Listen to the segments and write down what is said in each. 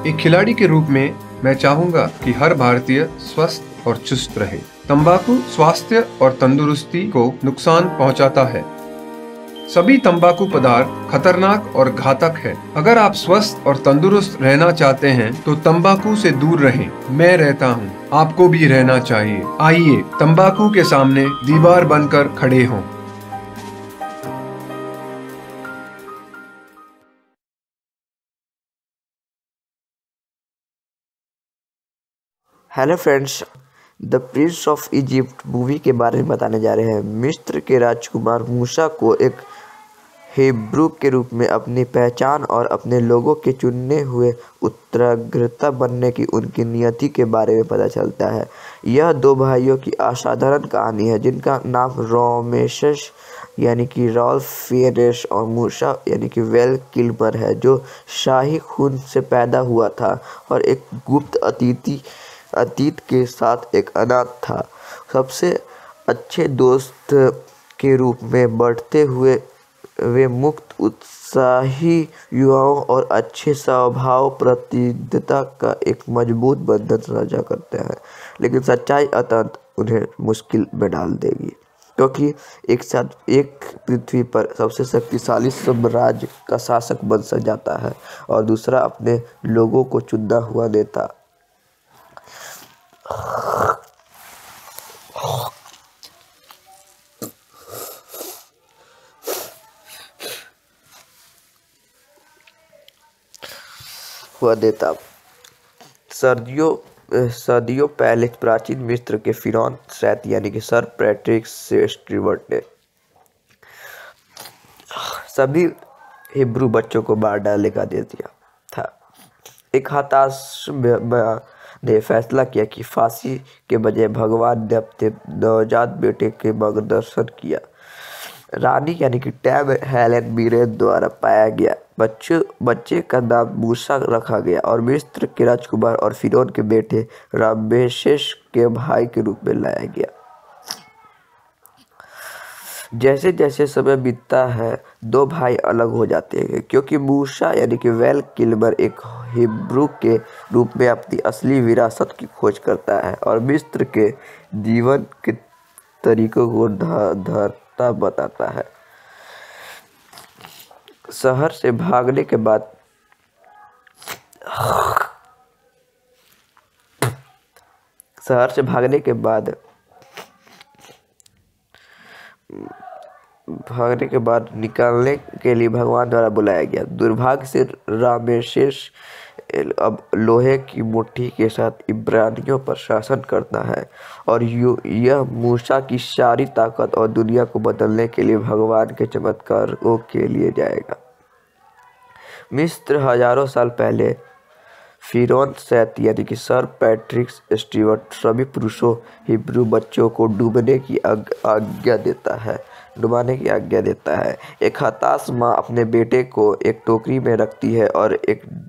एक खिलाड़ी के रूप में मैं चाहूंगा कि हर भारतीय स्वस्थ और चुस्त रहे। तंबाकू स्वास्थ्य और तंदुरुस्ती को नुकसान पहुंचाता है। सभी तंबाकू पदार्थ खतरनाक और घातक है। अगर आप स्वस्थ और तंदुरुस्त रहना चाहते हैं तो तंबाकू से दूर रहें। मैं रहता हूं, आपको भी रहना चाहिए। आइए तंबाकू के सामने दीवार बनकर खड़े हों। Hello friends, the Prince of Egypt movie के बारे में बताने जा रहे हैं। मिस्र के राजकुमार मूसा को एक हिब्रू के रूप में अपनी पहचान और अपने लोगों के चुने हुए उत्तराधिकारी बनने की उनकी नियति के बारे में पता चलता है। यह दो भाइयों की असाधारण कहानी है जिनका नाम रामेसेस यानी कि रॉल्फ फियनेस और मूसा यानी कि वेल किल्मर है, जो शाही खून से पैदा हुआ था और एक गुप्त अतीत के साथ एक अनाथ था। सबसे अच्छे दोस्त के रूप में बढ़ते हुए वे मुक्त, उत्साही युवाओं और अच्छे स्वभाव प्रतिबद्धता का एक मजबूत बंधन साझा करते हैं। लेकिन सच्चाई अंततः उन्हें मुश्किल में डाल देगी, क्योंकि एक साथ एक पृथ्वी पर सबसे शक्तिशाली साम्राज्य का शासक बन जाता है और दूसरा अपने लोगों को चुना हुआ नेता। सदियों पहले प्राचीन मिस्र के फिरौन सेत यानी कि सर पैट्रिक स्टीवर्ट ने सभी हिब्रू बच्चों को मार डालने का आदेश दिया था। एक हताश ने फैसला किया कि फांसी के बजाय भगवान ने अपने नवजात बेटे के मार्गदर्शन किया। रानी यानी कि टैब हेलेन मीरेन द्वारा पाया गया बच्चे का नाम मूसा रखा गया और मिस्र के राजकुमार और फिरौन के बेटे रामेसेस के भाई के रूप में लाया गया। जैसे जैसे समय बीतता है दो भाई अलग हो जाते हैं, क्योंकि मूसा यानी कि वेल किल्मर एक हिब्रू के रूप में अपनी असली विरासत की खोज करता है और मिस्र के जीवन के तरीकों को धरता बताता है। शहर से भागने के बाद निकालने के लिए भगवान द्वारा बुलाया गया। दुर्भाग्य से रामेसेस अब लोहे की मुट्ठी के साथ इब्रानियों पर शासन करता है और यह मूसा की सारी ताकत और दुनिया को बदलने के लिए भगवान के चमत्कारों के लिए जाएगा। मिस्र हजारों साल पहले फिरौन सेत यानी कि सर पैट्रिक स्टीवर्ट सभी पुरुषों हिब्रू बच्चों को डुबाने की आज्ञा देता है। एक हताश माँ अपने बेटे को एक टोकरी में रखती है और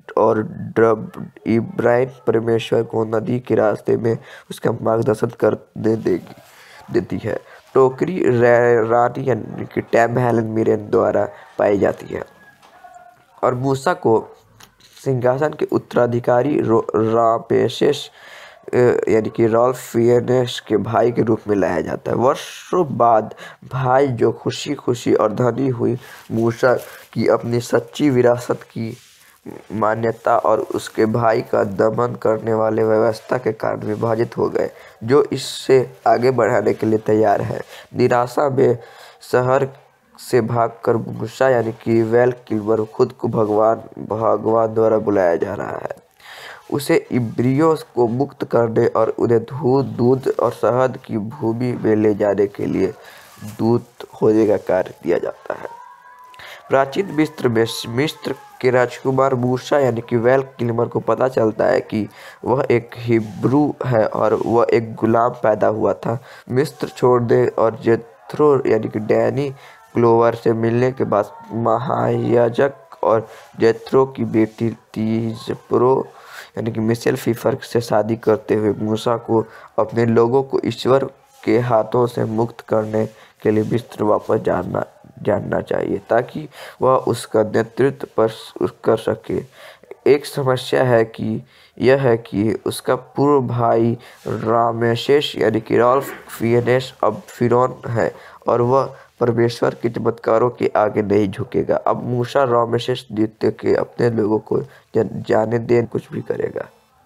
इब्राहिम परमेश्वर को नदी के रास्ते में उसका मार्गदर्शन करने देती है। टोकरी रानी यानी कि टैब हेलेन मीरेन द्वारा पाई जाती है और मूसा को सिंहासन के उत्तराधिकारी रामेसेस यानी कि रॉल्फ फियनेस के भाई के रूप में लाया जाता है। वर्षों बाद भाई जो खुशी और धनी हुई मूसा की अपनी सच्ची विरासत की मान्यता और उसके भाई का दमन करने वाले व्यवस्था के कारण विभाजित हो गए, जो इससे आगे बढ़ाने के लिए तैयार है। निराशा में शहर से भागकर मूसा यानी कि वेल किल्मर खुद को भगवान द्वारा बुलाया जा रहा है। उसे इब्रियों को मुक्त करने और उन्हें दूध और शहद की भूमि में ले जाने के लिए दूत होने का कार्य दिया जाता है। प्राचीन मिस्र के राजकुमार मूसा यानी कि वेल किल्मर को पता चलता है कि वह एक हिब्रू है और वह एक गुलाम पैदा हुआ था। मिस्र छोड़ने और जेथ्रो यानी कि डैनी ग्लोवर से मिलने के बाद महायाजक और जेथ्रो की बेटी तीजप्रो यानी कि मिशेल फीफर से शादी करते हुए मूसा को अपने लोगों को ईश्वर के हाथों से मुक्त करने के लिए मिस्र वापस जानना चाहिए, ताकि वह उसका नेतृत्व कर सके। एक समस्या है कि यह है कि उसका पूर्व भाई रामेसेस यानी कि रॉल्फ फिनेस अब फिरौन है और वह परमेश्वर के चमत्कारों के आगे नहीं झुकेगा। अब मूसा रामेसेस द्वितीय के अपने लोगों को जाने दें कुछ भी करेगा।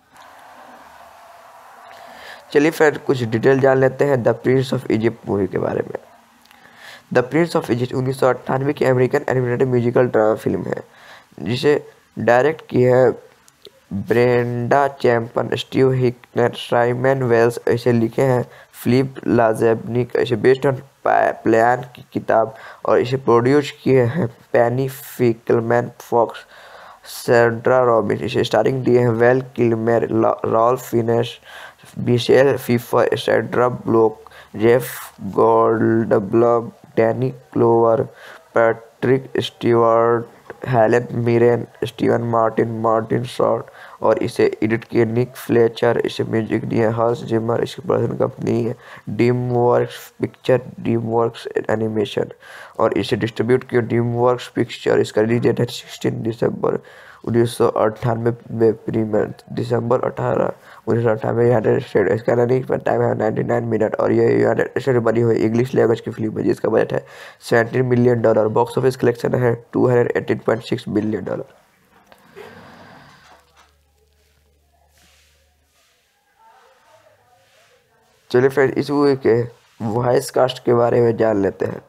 चलिए फिर कुछ डिटेल जान लेते हैं the Prince of Egypt movie के बारे में। द प्रिंस ऑफ इजिप्ट 1998 की American animated musical drama film है जिसे डायरेक्ट की है Brenda Chapman, Steve Hickner, Simon Wells ऐसे लिखे हैं फिलिप लाज़ेबनिक, ऐसे बेस्ड ऑन प्लान की किताब और इसे प्रोड्यूस किए हैं पेनी फिकलमैन, फॉक्स, सैंड्रा रॉबिन। इसे स्टारिंग दिए हैं Val Kilmer, Ralph Fiennes, Michelle Pfeiffer, Sandra Bullock, Jeff Goldblum, Danny Glover, Patrick Stewart, Helen Mirren, Steven Martin, Martin Short और इसे एडिट किए निक फ्लेचर। इसे म्यूजिक दिए हंस जिमर। इसकी प्रोडक्शन कंपनी है ड्रीमवर्क्स पिक्चर, ड्रीमवर्क्स एनिमेशन और इसे distribute किया ड्रीमवर्क्स पिक्चर। इसका रिलीज डेट है 16 दिसंबर 1998 में प्रीमियर दिसंबर 18 1998 यूनाइटेड स्टेट। इसका रनिंग टाइम है 99 मिनट और ये यूनाइटेड स्टेट बनी हुई इंग्लिश लैंग्वेज की फिल्म है जिसका बजट है $17 मिलियन। बॉक्स ऑफिस कलेक्शन है $218.6 बिलियन। चलिए फिर इस मूवी के वॉइस कास्ट के बारे में जान लेते हैं।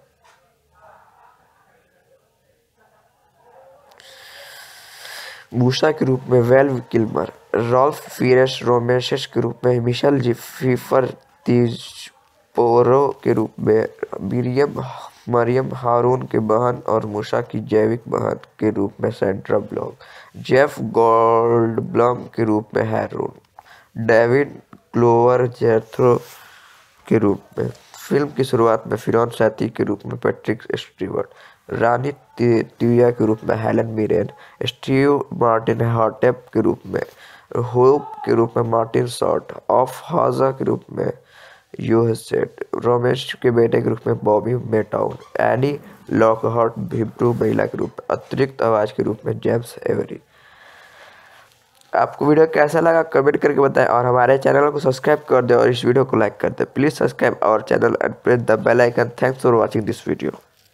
मूसा के रूप में Val Kilmer, Ralph Fiennes Rameses के रूप में मिशेल फिफर, तिजपोरो के रूप में मरियम हारून की बहन और मूसा की जैविक बहन के रूप में सैंड्रा ब्लॉक, जेफ गोल्डब्लम के रूप में हैरून, डेविड क्लोवर जेथ्रो के रूप में। फिल्म की शुरुआत में फिरौन सैती के रूप में पैट्रिक स्टीवर्ट, रानी तिया के रूप में Helen Mirren, Steve Martin Hotep के रूप में, होप के रूप में मार्टिन शॉर्ट, ऑफ हाजा के रूप में यूहसेट, रोमेश के बेटे के रूप में Bobby Motown, Annie Lockhart Hebrew महिला के रूप में, अतिरिक्त आवाज के रूप में जेम्स एवरी। आपको वीडियो कैसा लगा कमेंट करके बताएं और हमारे चैनल को सब्सक्राइब कर दें और इस वीडियो को लाइक कर दें। Please subscribe our channel and press the bell icon. Thanks for watching this video.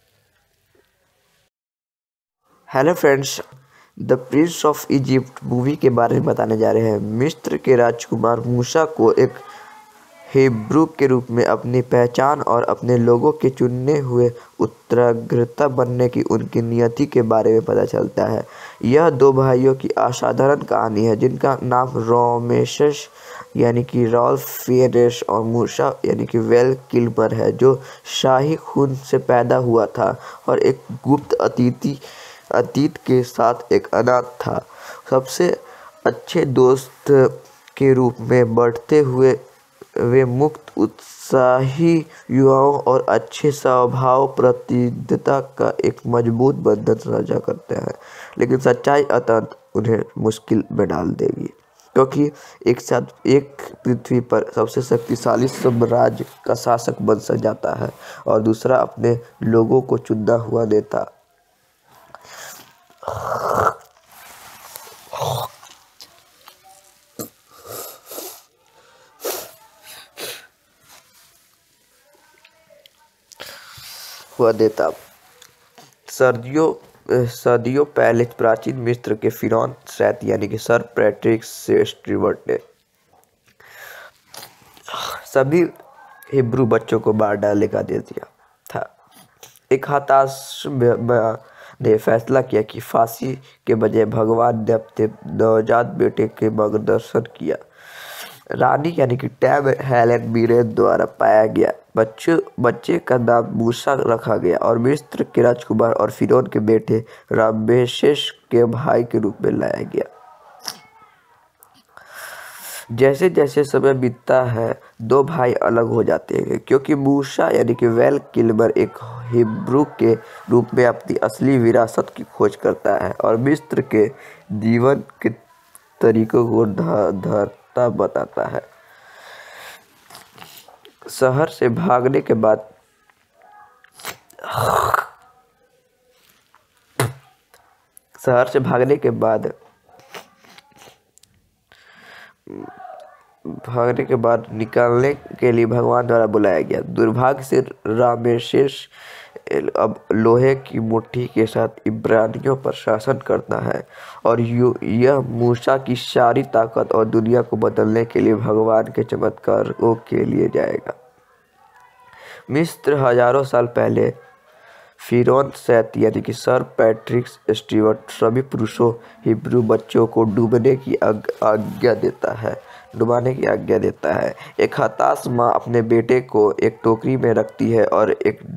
Hello friends, the Prince of Egypt movie के बारे में बताने जा रहे हैं। मिस्र के राजकुमार मूसा को एक हिब्रू के रूप में अपनी पहचान और अपने लोगों के चुने हुए उत्तराधिकारी बनने की उनकी नियति के बारे में पता चलता है। यह दो भाइयों की असाधारण कहानी है जिनका नाम रामेसेस यानी कि रॉल्फ फिनेस और मूसा यानी कि वेल किल्मर है, जो शाही खून से पैदा हुआ था और एक गुप्त अतीत के साथ एक अनाथ था। सबसे अच्छे दोस्त के रूप में बढ़ते हुए वे मुक्त, उत्साही युवाओं और अच्छे स्वभाव प्रतिबद्धता का एक मजबूत बंधन साझा करते हैं, लेकिन सच्चाई अंततः उन्हें मुश्किल में डाल देगी क्योंकि एक साथ एक पृथ्वी पर सबसे शक्तिशाली साम्राज्य का शासक बन जाता है और दूसरा अपने लोगों को चुना हुआ नेता। सदियों पहले प्राचीन मिस्र के फिरौन सैती यानी कि सर पैट्रिक स्टीवर्ट ने सभी हिब्रू बच्चों को मार डालने का आदेश दिया था। एक हताश ने फैसला किया कि फांसी के बजाय भगवान ने अपने नवजात बेटे के मार्गदर्शन किया। रानी यानी कि टैब हेलन मिरेन द्वारा पाया गया बच्चे का नाम मूसा रखा गया और मिस्र के राजकुमार और फिरौन के बेटे रामेसेस के भाई के रूप में लाया गया। जैसे जैसे समय बीतता है दो भाई अलग हो जाते हैं क्योंकि मूसा यानी कि वेल किल्मर एक हिब्रू के रूप में अपनी असली विरासत की खोज करता है और मिस्र के जीवन के तरीकों को धरता बताता है। शहर से भागने के बाद होने के बाद निकालने के लिए भगवान द्वारा बुलाया गया। दुर्भाग्य से रामेशेस अब लोहे की मुट्ठी के साथ इब्रानियों पर शासन करता है और यह मूसा की सारी ताकत और दुनिया को बदलने के लिए भगवान के चमत्कारों के लिए जाएगा। मिस्र हजारों साल पहले फिरौन सैत यानी कि सर पैट्रिक स्टीवर्ट सभी पुरुषों हिब्रू बच्चों को डुबाने की आज्ञा देता है। एक हताश माँ अपने बेटे को एक टोकरी में रखती है और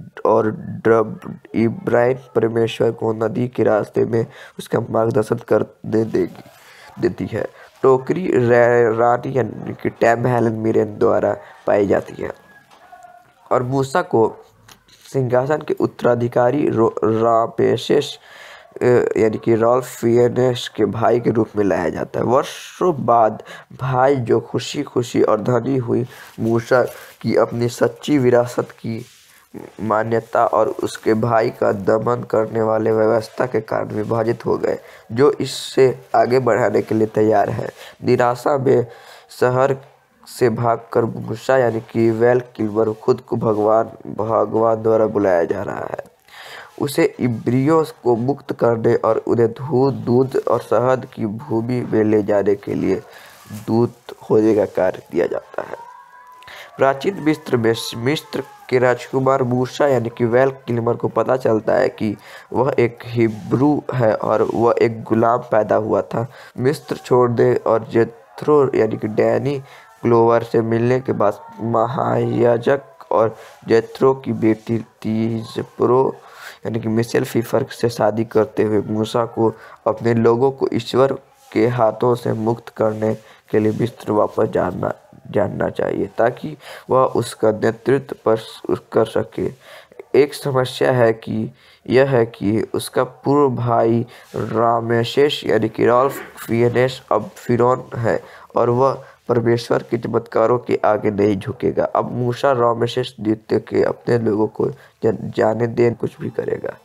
इब्राहिम परमेश्वर को नदी के रास्ते में उसका मार्गदर्शन करने देती है। टोकरी रानी यानी कि टैम हेलन मिरेन द्वारा पाई जाती है और मूसा को सिंहासन के उत्तराधिकारी रामेसेस यानी कि रॉल्फ फिनेस के भाई के रूप में लाया जाता है। वर्षों बाद भाई जो खुशी और धनी हुई मूसा की अपनी सच्ची विरासत की मान्यता और उसके भाई का दमन करने वाले व्यवस्था के कारण विभाजित हो गए, जो इससे आगे बढ़ाने के लिए तैयार है। निराशा में शहर से भागकर मूसा यानी कि वेल किल्मर खुद को भगवान द्वारा बुलाया जा रहा है। उसे इब्रियों को मुक्त करने और उन्हें दूध और शहद की भूमि में ले जाने के लिए दूत होने का कार्य दिया जाता है। प्राचीन मिस्र के राजकुमार मूसा यानी कि वेल किल्मर को पता चलता है कि वह एक हिब्रू है और वह एक गुलाम पैदा हुआ था। मिस्र छोड़ने और जेथ्रो यानी कि डैनी ग्लोवर से मिलने के बाद महायाजक और जेथ्रो की बेटी तीजप्रो यानी कि मिशेल फीफर से शादी करते हुए मूसा को अपने लोगों को ईश्वर के हाथों से मुक्त करने के लिए मिस्र वापस जानना चाहिए ताकि वह उसका नेतृत्व कर सके। एक समस्या यह है कि उसका पूर्व भाई रामेसेस यानी कि रॉल्फ फिनेस अब फिरौन है और वह परमेश्वर के चमत्कारों के आगे नहीं झुकेगा। अब मूसा रामेसेस द्वितीय के अपने लोगों को जाने दें कुछ भी करेगा।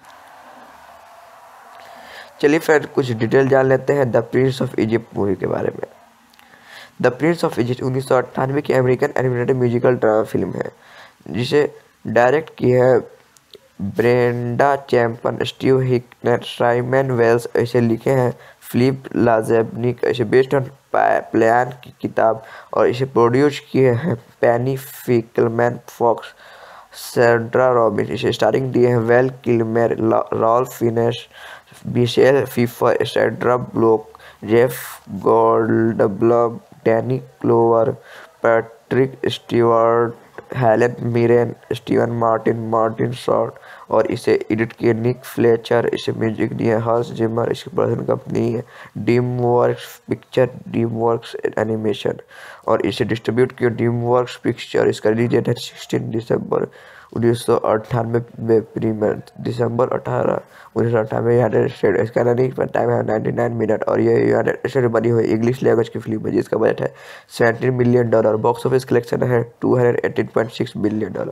चलिए फ्रेंड कुछ डिटेल जान लेते हैं the Prince of Egypt movie के बारे में। द प्रिंस ऑफ इजिप्ट 1998 की American animated musical drama film है जिसे डायरेक्ट की है Brenda Chapman, Steve Hickner, Simon Wells ऐसे लिखे हैं फिलिप लाज़ेबनिक ऐसे बेस्ड ऑन प्लान की किताब और इसे प्रोड्यूस किए हैं पेनी फिकलमैन, फॉक्स, सैंड्रा रॉबिन। इसे स्टारिंग दिए हैं Val Kilmer, Ralph Fiennes, Michelle Pfeiffer, Sandra Bullock, Jeff Goldblum, Danny Glover, Patrick Stewart, Helen Mirren, Steven Martin Short और इसे एडिट किए निक फ्लेचर। इसे म्यूजिक दिए हंस जिमर। इसकी प्रोडक्शन कंपनी है ड्रीमवर्क्स एनिमेशन और इसे डिस्ट्रीब्यूट किया ड्रीमवर्क्स पिक्चर। इसका रिलीज डेट है 16 दिसंबर 1998 में प्रीमियर दिसंबर 18 1998 यूनाइटेड स्टेट। इसका रनिंग टाइम है 99 मिनट और ये यूनाइटेड स्टेट में बनी हुई इंग्लिश लैंग्वेज की फिल्म है जिसका बजट है $17 मिलियन। बॉक्स ऑफिस कलेक्शन है $218.6 बिलियन।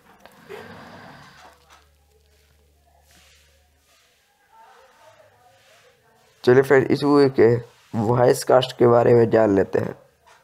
चलिए फ्रेंड इस मूवी के वॉइस कास्ट के बारे में जान लेते हैं।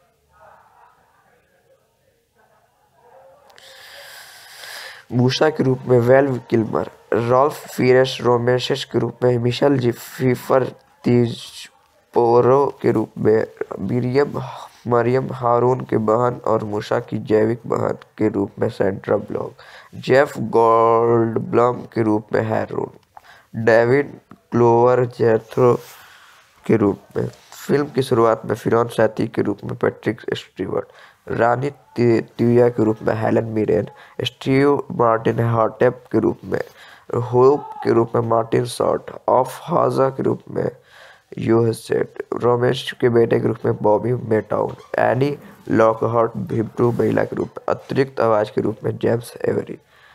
मूसा के रूप में Val Kilmer, Ralph Fiennes Rameses के रूप में मिशेल फीफर, तीजपोरो के रूप में मरियम हारून के बहन और मूसा की जैविक बहन के रूप में सैंड्रा ब्लॉक, जेफ गोल्डब्लम के रूप में हैरून, डेविड ग्लोवर जेथ्रो के रूप में। फिल्म की शुरुआत में फिरौन सैती के रूप में पैट्रिक स्टीवर्ट, रानी तिया के रूप में Helen Mirren, Steve Martin Hotep के रूप में, होप के रूप में मार्टिन शॉर्ट, ऑफ हाजा के रूप में यूहसेट, रोमेश के बेटे के रूप में Bobby Motown, Annie Lockhart Hebrew महिला के रूप में, अतिरिक्त आवाज़ के रूप में जेम्स एवरी।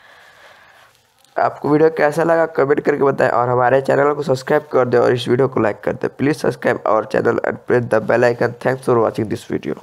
आपको वीडियो कैसा लगा कमेंट करके बताएं और हमारे चैनल को सब्सक्राइब कर दें और इस वीडियो को लाइक कर दें। Please subscribe our channel and press the bell icon. Thanks for watching this video.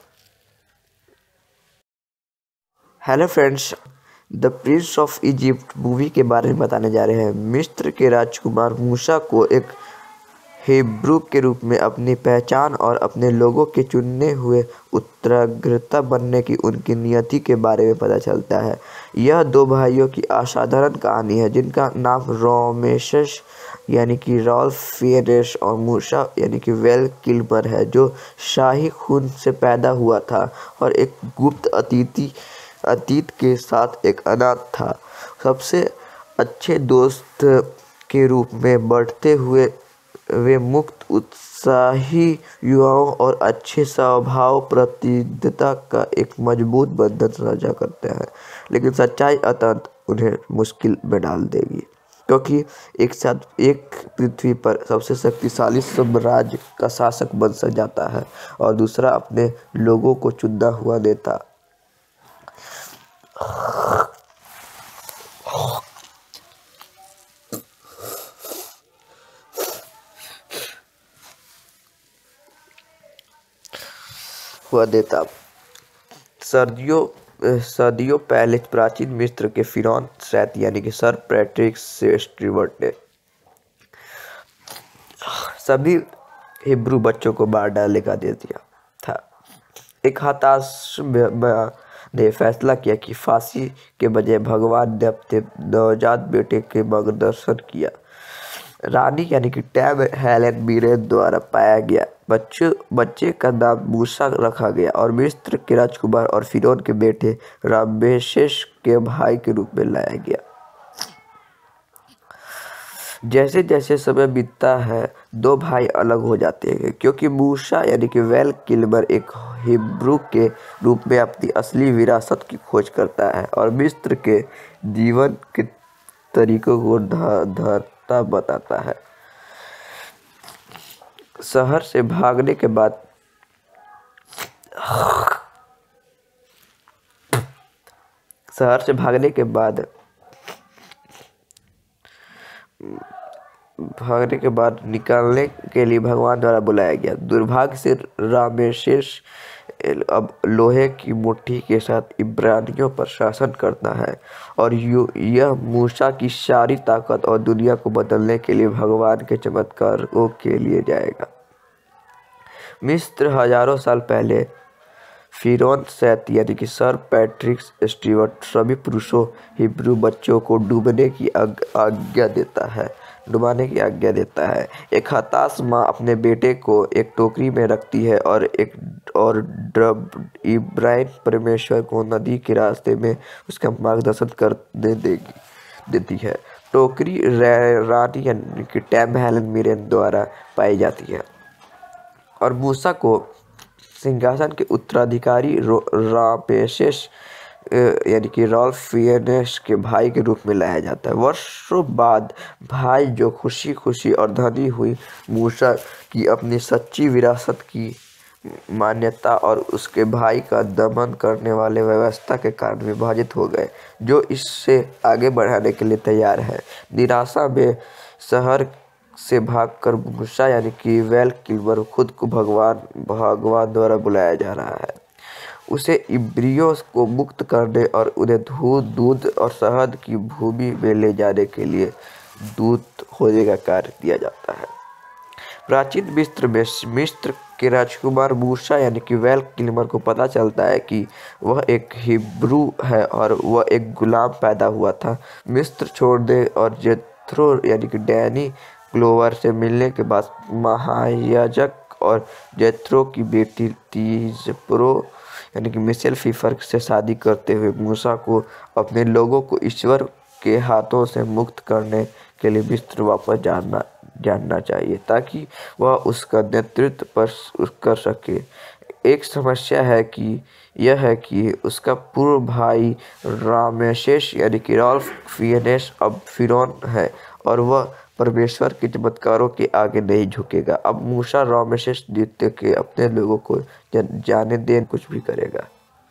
Hello friends, the Prince of Egypt movie के बारे में बताने जा रहे हैं। मिस्र के राजकुमार मूसा को एक हिब्रू के रूप में अपनी पहचान और अपने लोगों के चुने हुए उत्तराधिकारी बनने की उनकी नियति के बारे में पता चलता है। यह दो भाइयों की असाधारण कहानी है जिनका नाम रामेशेस यानी कि रॉल्फ फियनेस और मूसा यानी कि वेल किल्मर है, जो शाही खून से पैदा हुआ था और एक गुप्त अतीत के साथ एक अनाथ था। सबसे अच्छे दोस्त के रूप में बढ़ते हुए वे मुक्त, उत्साही युवाओं और अच्छे स्वभाव प्रतिबद्धता का एक मजबूत बंधन साझा करते हैं। लेकिन सच्चाई अंततः उन्हें मुश्किल में डाल देगी, क्योंकि एक साथ एक पृथ्वी पर सबसे शक्तिशाली साम्राज्य का शासक बन जाता है और दूसरा अपने लोगों को चुना हुआ नेता। सदियों पहले प्राचीन मिस्र के फिरौन सेत यानी कि सर पैट्रिक स्टीवर्ट ने सभी हिब्रू बच्चों को मार डालने का आदेश दिया था। एक हताश ने फैसला किया कि फांसी के बजाय भगवान ने अपने नवजात बेटे के मार्गदर्शन किया। रानी यानी कि टैब हेलेन मीरेन द्वारा पाया गया बच्चे का नाम मूसा रखा गया और मिस्र के राजकुमार और फिरौन के बेटे रामेसेस के भाई के रूप में लाया गया। जैसे जैसे समय बीतता है दो भाई अलग हो जाते हैं, क्योंकि मूसा यानी कि वेल किल्मर एक हिब्रू के रूप में अपनी असली विरासत की खोज करता है और मिस्र के जीवन के तरीकों को धरता बताता है। शहर से भागने के बाद निकालने के लिए भगवान द्वारा बुलाया गया। दुर्भाग्य से रामेसेस अब लोहे की मुट्ठी के साथ इब्रानियों पर शासन करता है और यह मूसा की सारी ताकत और दुनिया को बदलने के लिए भगवान के चमत्कारों के लिए जाएगा। मिस्र हजारों साल पहले फिरौन सेत यानी कि सर पैट्रिक स्टीवर्ट सभी पुरुषों हिब्रू बच्चों को डुबाने की आज्ञा देता है। एक हताश माँ अपने बेटे को एक टोकरी में रखती है और इब्राहिम परमेश्वर को नदी के रास्ते में उसका मार्गदर्शन करने देती है। टोकरी रानी यानी कि टैब हेलेन मीरेन द्वारा पाई जाती है और मूसा को सिंहासन के उत्तराधिकारी रामेसेस यानी कि रॉल्फ फियनेस के भाई के रूप में लाया जाता है। वर्षों बाद भाई जो खुशी खुशी और धनी हुई मूसा की अपनी सच्ची विरासत की मान्यता और उसके भाई का दमन करने वाले व्यवस्था के कारण विभाजित हो गए, जो इससे आगे बढ़ाने के लिए तैयार है। निराशा में शहर से भागकर मूसा यानी कि वेल किल्मर खुद को भगवान द्वारा बुलाया जा रहा है। उसे इब्रियों को मुक्त करने और उन्हें दूध और शहद की भूमि में ले जाने के लिए दूत होने का कार्य दिया जाता है। प्राचीन मिस्र में मिस्र के राजकुमार मूसा यानी कि वेल किल्मर को पता चलता है कि वह एक हिब्रू है और वह एक गुलाम पैदा हुआ था। मिस्र छोड़ दे और जेथ्रो यानी कि डैनी ग्लोवर से मिलने के बाद महायाजक और जेथ्रो की बेटी तीजप्रो यानी कि मिशेल फीफर से शादी करते हुए मूसा को अपने लोगों को ईश्वर के हाथों से मुक्त करने के लिए मिस्र वापस जानना चाहिए ताकि वह उसका नेतृत्व कर सके। एक समस्या यह है कि उसका पूर्व भाई रामेसेस यानी कि रॉल्फ फियनेस अब फिरौन है और वह परमेश्वर के चमत्कारों के आगे नहीं झुकेगा। अब मूसा रामेसेस द्वितीय के अपने लोगों को जाने दें कुछ भी करेगा।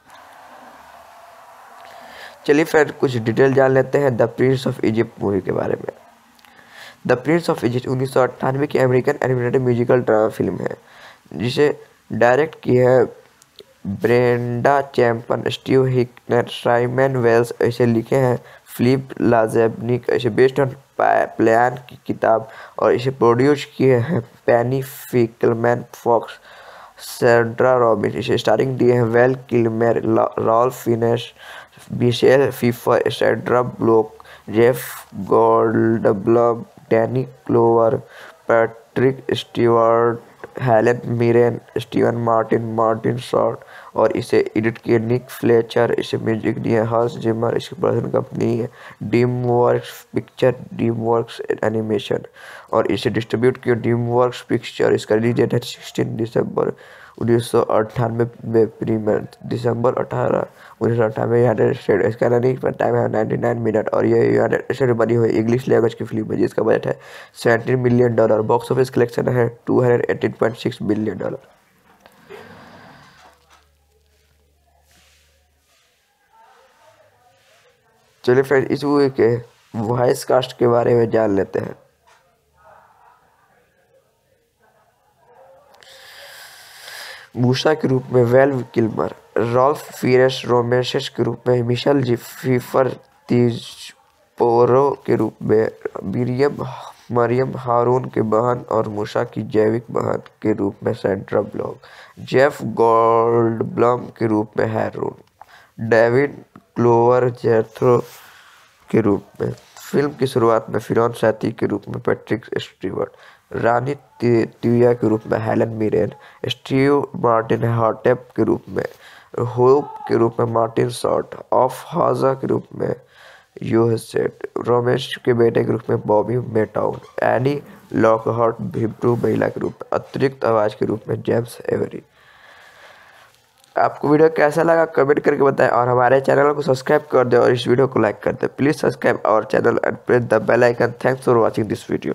चलिए फ्रेंड कुछ डिटेल जान लेते हैं the Prince of Egypt movie के बारे में। द प्रिंस ऑफ इजिप्ट 1998 की American animated musical drama film है जिसे डायरेक्ट की है Brenda Chapman, Steve Hickner, Simon Wells ऐसे लिखे हैं, फिलिप लाज़ेनिक ऐसे बेस्ड ऑन प्लान की किताब और इसे प्रोड्यूस किए हैं पेनी फिकलमैन, फॉक्स, सैंड्रा रॉबिन। इसे स्टारिंग दिए हैं Val Kilmer, Ralph Fiennes, Michelle Pfeiffer, Sandra Bullock, Jeff Goldblum, Danny Glover, Patrick Stewart, Helen Mirren, Steven Martin, Martin Short और इसे एडिट किए निक फ्लेचर। इसे म्यूजिक दिए हर्ष जिमर। इसकी प्रोडक्शन कंपनी है ड्रीमवर्क्स पिक्चर, ड्रीमवर्क्स एनिमेशन और इसे डिस्ट्रीब्यूट किया ड्रीमवर्क्स पिक्चर। इसका रिलीज डेट है 16 दिसंबर 1998 में, प्रीमियर दिसंबर 18 1998 यूनाइटेड स्टेट। इसका रनिंग टाइम है 99 मिनट और ये यूनाइटेड स्टेट में बनी हुई इंग्लिश लैंग्वेज की फिल्म है जिसका बजट है $17 मिलियन। बॉक्स ऑफिस कलेक्शन है $218.6 बिलियन। चलिए फ्रेंड, इस मूवी के वॉइस कास्ट के बारे में जान लेते हैं। मूसा के रूप में Val Kilmer, Ralph Fiennes Rameses के रूप में मिशेल फिफर, तीजपोरो के रूप में मरियम हारून के बहन और मूसा की जैविक बहन के रूप में सैंड्रा ब्लॉक, जेफ गोल्डब्लम के रूप में हैरून, डेविड क्लोवर जेथ्रो के रूप में। फिल्म की शुरुआत में फिरौन सैती के रूप में पैट्रिक स्टीवर्ट, रानी तिया के रूप में Helen Mirren, Steve Martin Hotep के रूप में, होप के रूप में मार्टिन शॉर्ट, ऑफ हाजा के रूप में यूहसेट, रोमेश के बेटे के रूप में Bobby Motown, Annie Lockhart Hebrew महिला के रूप में, अतिरिक्त आवाज़ के रूप में जेम्स एवरी। आपको वीडियो कैसा लगा कमेंट करके बताएं और हमारे चैनल को सब्सक्राइब कर दें और इस वीडियो को लाइक कर दें। Please subscribe our channel and press the bell icon. Thanks for watching this video.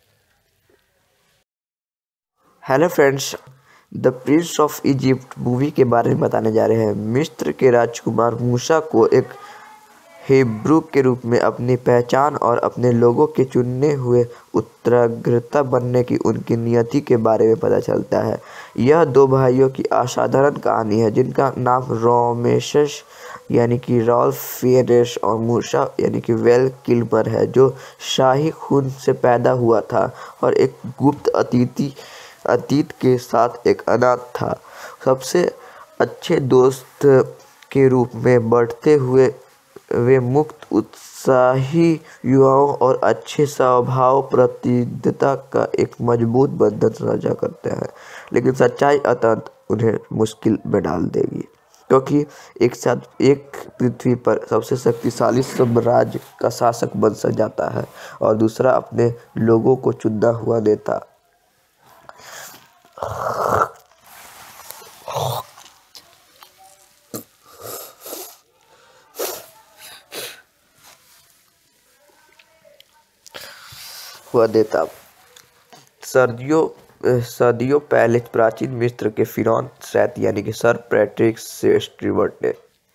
Hello friends, the Prince of Egypt movie के बारे में बताने जा रहे हैं। मिस्र के राजकुमार मूसा को एक हिब्रू के रूप में अपनी पहचान और अपने लोगों के चुने हुए उत्तराधिकारी बनने की उनकी नियति के बारे में पता चलता है। यह दो भाइयों की असाधारण कहानी है जिनका नाम रोमेशस यानी कि रॉल्फ फिनेस और मूसा यानी कि वेल किल्मर है, जो शाही खून से पैदा हुआ था और एक गुप्त अतीत के साथ एक अनाथ था। सबसे अच्छे दोस्त के रूप में बढ़ते हुए वे मुक्त, उत्साही युवाओं और अच्छे स्वभाव प्रतिबद्धता का एक मजबूत बंधन साझा करते हैं, लेकिन सच्चाई अंततः उन्हें मुश्किल में डाल देगी, क्योंकि एक साथ एक पृथ्वी पर सबसे शक्तिशाली साम्राज्य का शासक बन जाता है और दूसरा अपने लोगों को चुना हुआ नेता। सदियों पहले प्राचीन मिस्र के फिरौन सैत यानी कि सर पैट्रिक स्टीवर्ट ने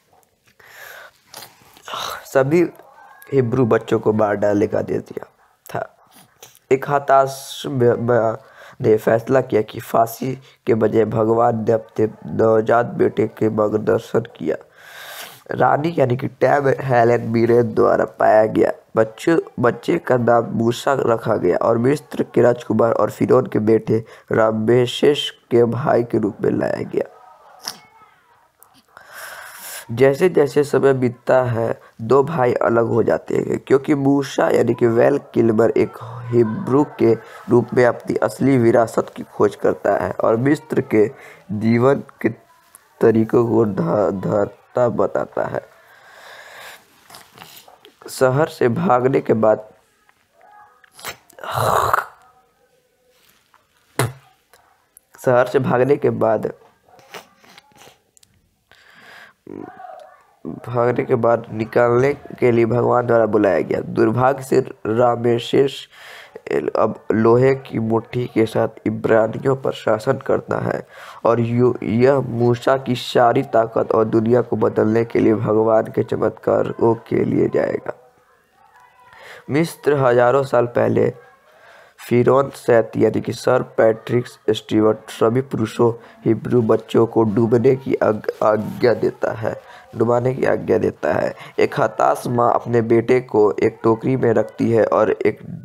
सभी हिब्रू बच्चों को मार डालने का आदेश दिया था। एक हताश ने फैसला किया कि फांसी के बजाय भगवान ने अपने नवजात बेटे के मार्गदर्शन किया। रानी यानी कि टैब हेलन मिरेन द्वारा पाया गया बच्चे का नाम मूसा रखा गया और मिस्र के राजकुमार और फिरौन के बेटे रामेसेस के भाई के रूप में लाया गया। जैसे जैसे समय बीतता है दो भाई अलग हो जाते हैं, क्योंकि मूसा यानी कि वेल किल्मर एक हिब्रू के रूप में अपनी असली विरासत की खोज करता है और मिस्र के जीवन के तरीकों को धरता बताता है। शहर से भागने के बाद निकालने के लिए भगवान द्वारा बुलाया गया। दुर्भाग्य से रामेसेस अब लोहे की मुट्ठी के साथ इब्रानियों पर शासन करता है और यह मूसा की सारी ताकत और दुनिया को बदलने के लिए भगवान के चमत्कारों के लिए जाएगा। मिस्र हजारों साल पहले फिरौन सैती यानी कि सर पैट्रिक स्टीवर्ट सभी पुरुषों हिब्रू बच्चों को डुबाने की आज्ञा देता है। एक हताश माँ अपने बेटे को एक टोकरी में रखती है और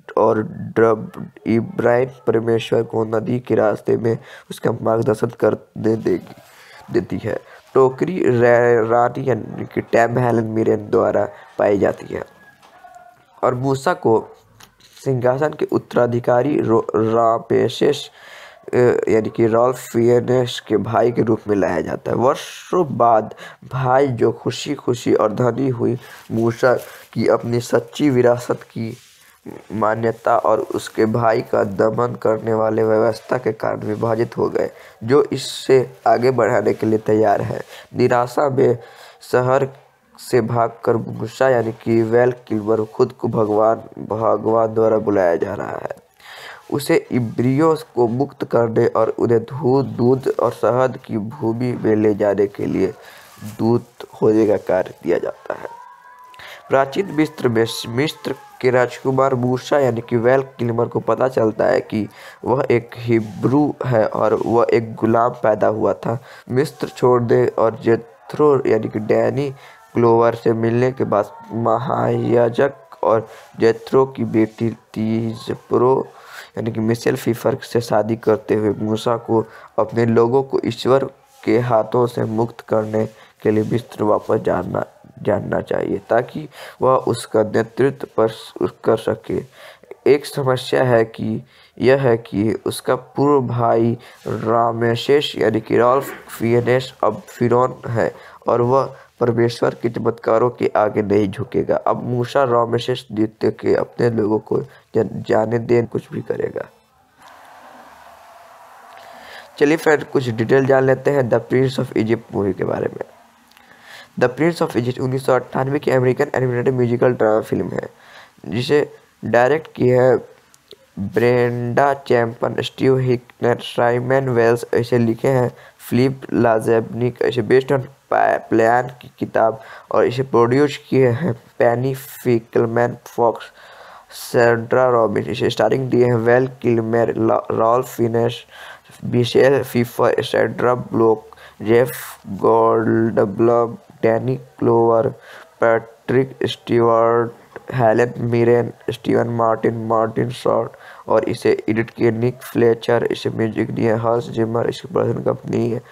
इब्राहिम परमेश्वर को नदी के रास्ते में उसका मार्गदर्शन करने देती है। टोकरी रानी यानी कि टैम हेलन मिरेन द्वारा पाई जाती है और मूसा को सिंहासन के उत्तराधिकारी रामेसेस यानी कि रॉल्फ फिनेस के भाई के रूप में लाया जाता है। वर्षों बाद भाई जो खुशी और धनी हुई मूसा की अपनी सच्ची विरासत की मान्यता और उसके भाई का दमन करने वाले व्यवस्था के कारण विभाजित हो गए, जो इससे आगे बढ़ाने के लिए तैयार है। निराशा में शहर से भागकर मूसा यानी कि वेल किल्मर खुद को भगवान द्वारा बुलाया जा रहा है। उसे इब्रियों को मुक्त करने और उन्हें दूध और शहद की भूमि में ले जाने के लिए दूत होने का कार्य दिया जाता है। प्राचीन मिस्र के राजकुमार मूसा यानी कि वेल किल्मर को पता चलता है कि वह एक हिब्रू है और वह एक गुलाम पैदा हुआ था। मिस्र छोड़ने और जेथ्रो यानी कि डैनी ग्लोवर से मिलने के बाद महायाजक और जेथ्रो की बेटी तीजप्रो यानी कि मिशेल फीफर से शादी करते हुए मूसा को अपने लोगों को ईश्वर के हाथों से मुक्त करने के लिए मिस्र वापस जानना चाहिए ताकि वह उसका नेतृत्व कर सके। एक समस्या यह है कि उसका पूर्व भाई रामेसेस यानी कि रॉल्फ फिनेस अब फिरौन है और वह परमेश्वर के चमत्कारों के आगे नहीं झुकेगा। अब मूसा रामेसेस द्वितीय के अपने लोगों को जाने दें कुछ भी करेगा। चलिए फ्रेंड कुछ डिटेल जान लेते हैं the Prince of Egypt movie के बारे में। द प्रिंस ऑफ इजिप्ट 1998 की American animated musical drama film है जिसे डायरेक्ट की है Brenda Chapman, Steve Hickner, Simon Wells ऐसे लिखे हैं फिलिप लाज़ेबनिक ऐसे बेस्ड ऑन प्लान की किताब और इसे प्रोड्यूस किए हैं पेनी फिकलमैन, फॉक्स, सैंड्रा रॉबिन। इसे स्टारिंग दिए हैं Val Kilmer, Ralph Fiennes, Michelle Pfeiffer, Sandra Bullock, Jeff Goldblum, Danny Glover, Patrick Stewart, Helen Mirren, Steven Martin Short और इसे एडिट किए निक फ्लेचर। इसे म्यूजिक दिए हंस जिमर। इसकी प्रोडक्शन कंपनी है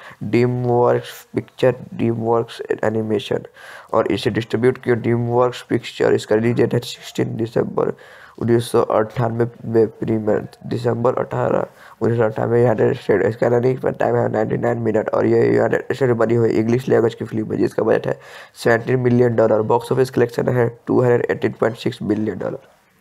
ड्रीमवर्क्स एनिमेशन और इसे डिस्ट्रीब्यूट किया ड्रीमवर्क्स पिक्चर। इसका रिलीज डेट है 16 दिसंबर 1998 में प्रीमियर दिसंबर 18 1998 यूनाइटेड स्टेट। इसका रनिंग टाइम है 99 मिनट और ये यूनाइटेड स्टेट बनी हुई इंग्लिश लैंग्वेज की फिल्म है जिसका बजट है $17 मिलियन। बॉक्स ऑफिस कलेक्शन है $218.6 बिलियन।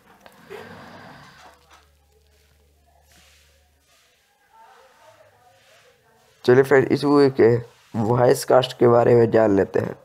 चलिए फ्रेंड इस मूवी के वॉइस कास्ट के बारे में जान लेते हैं।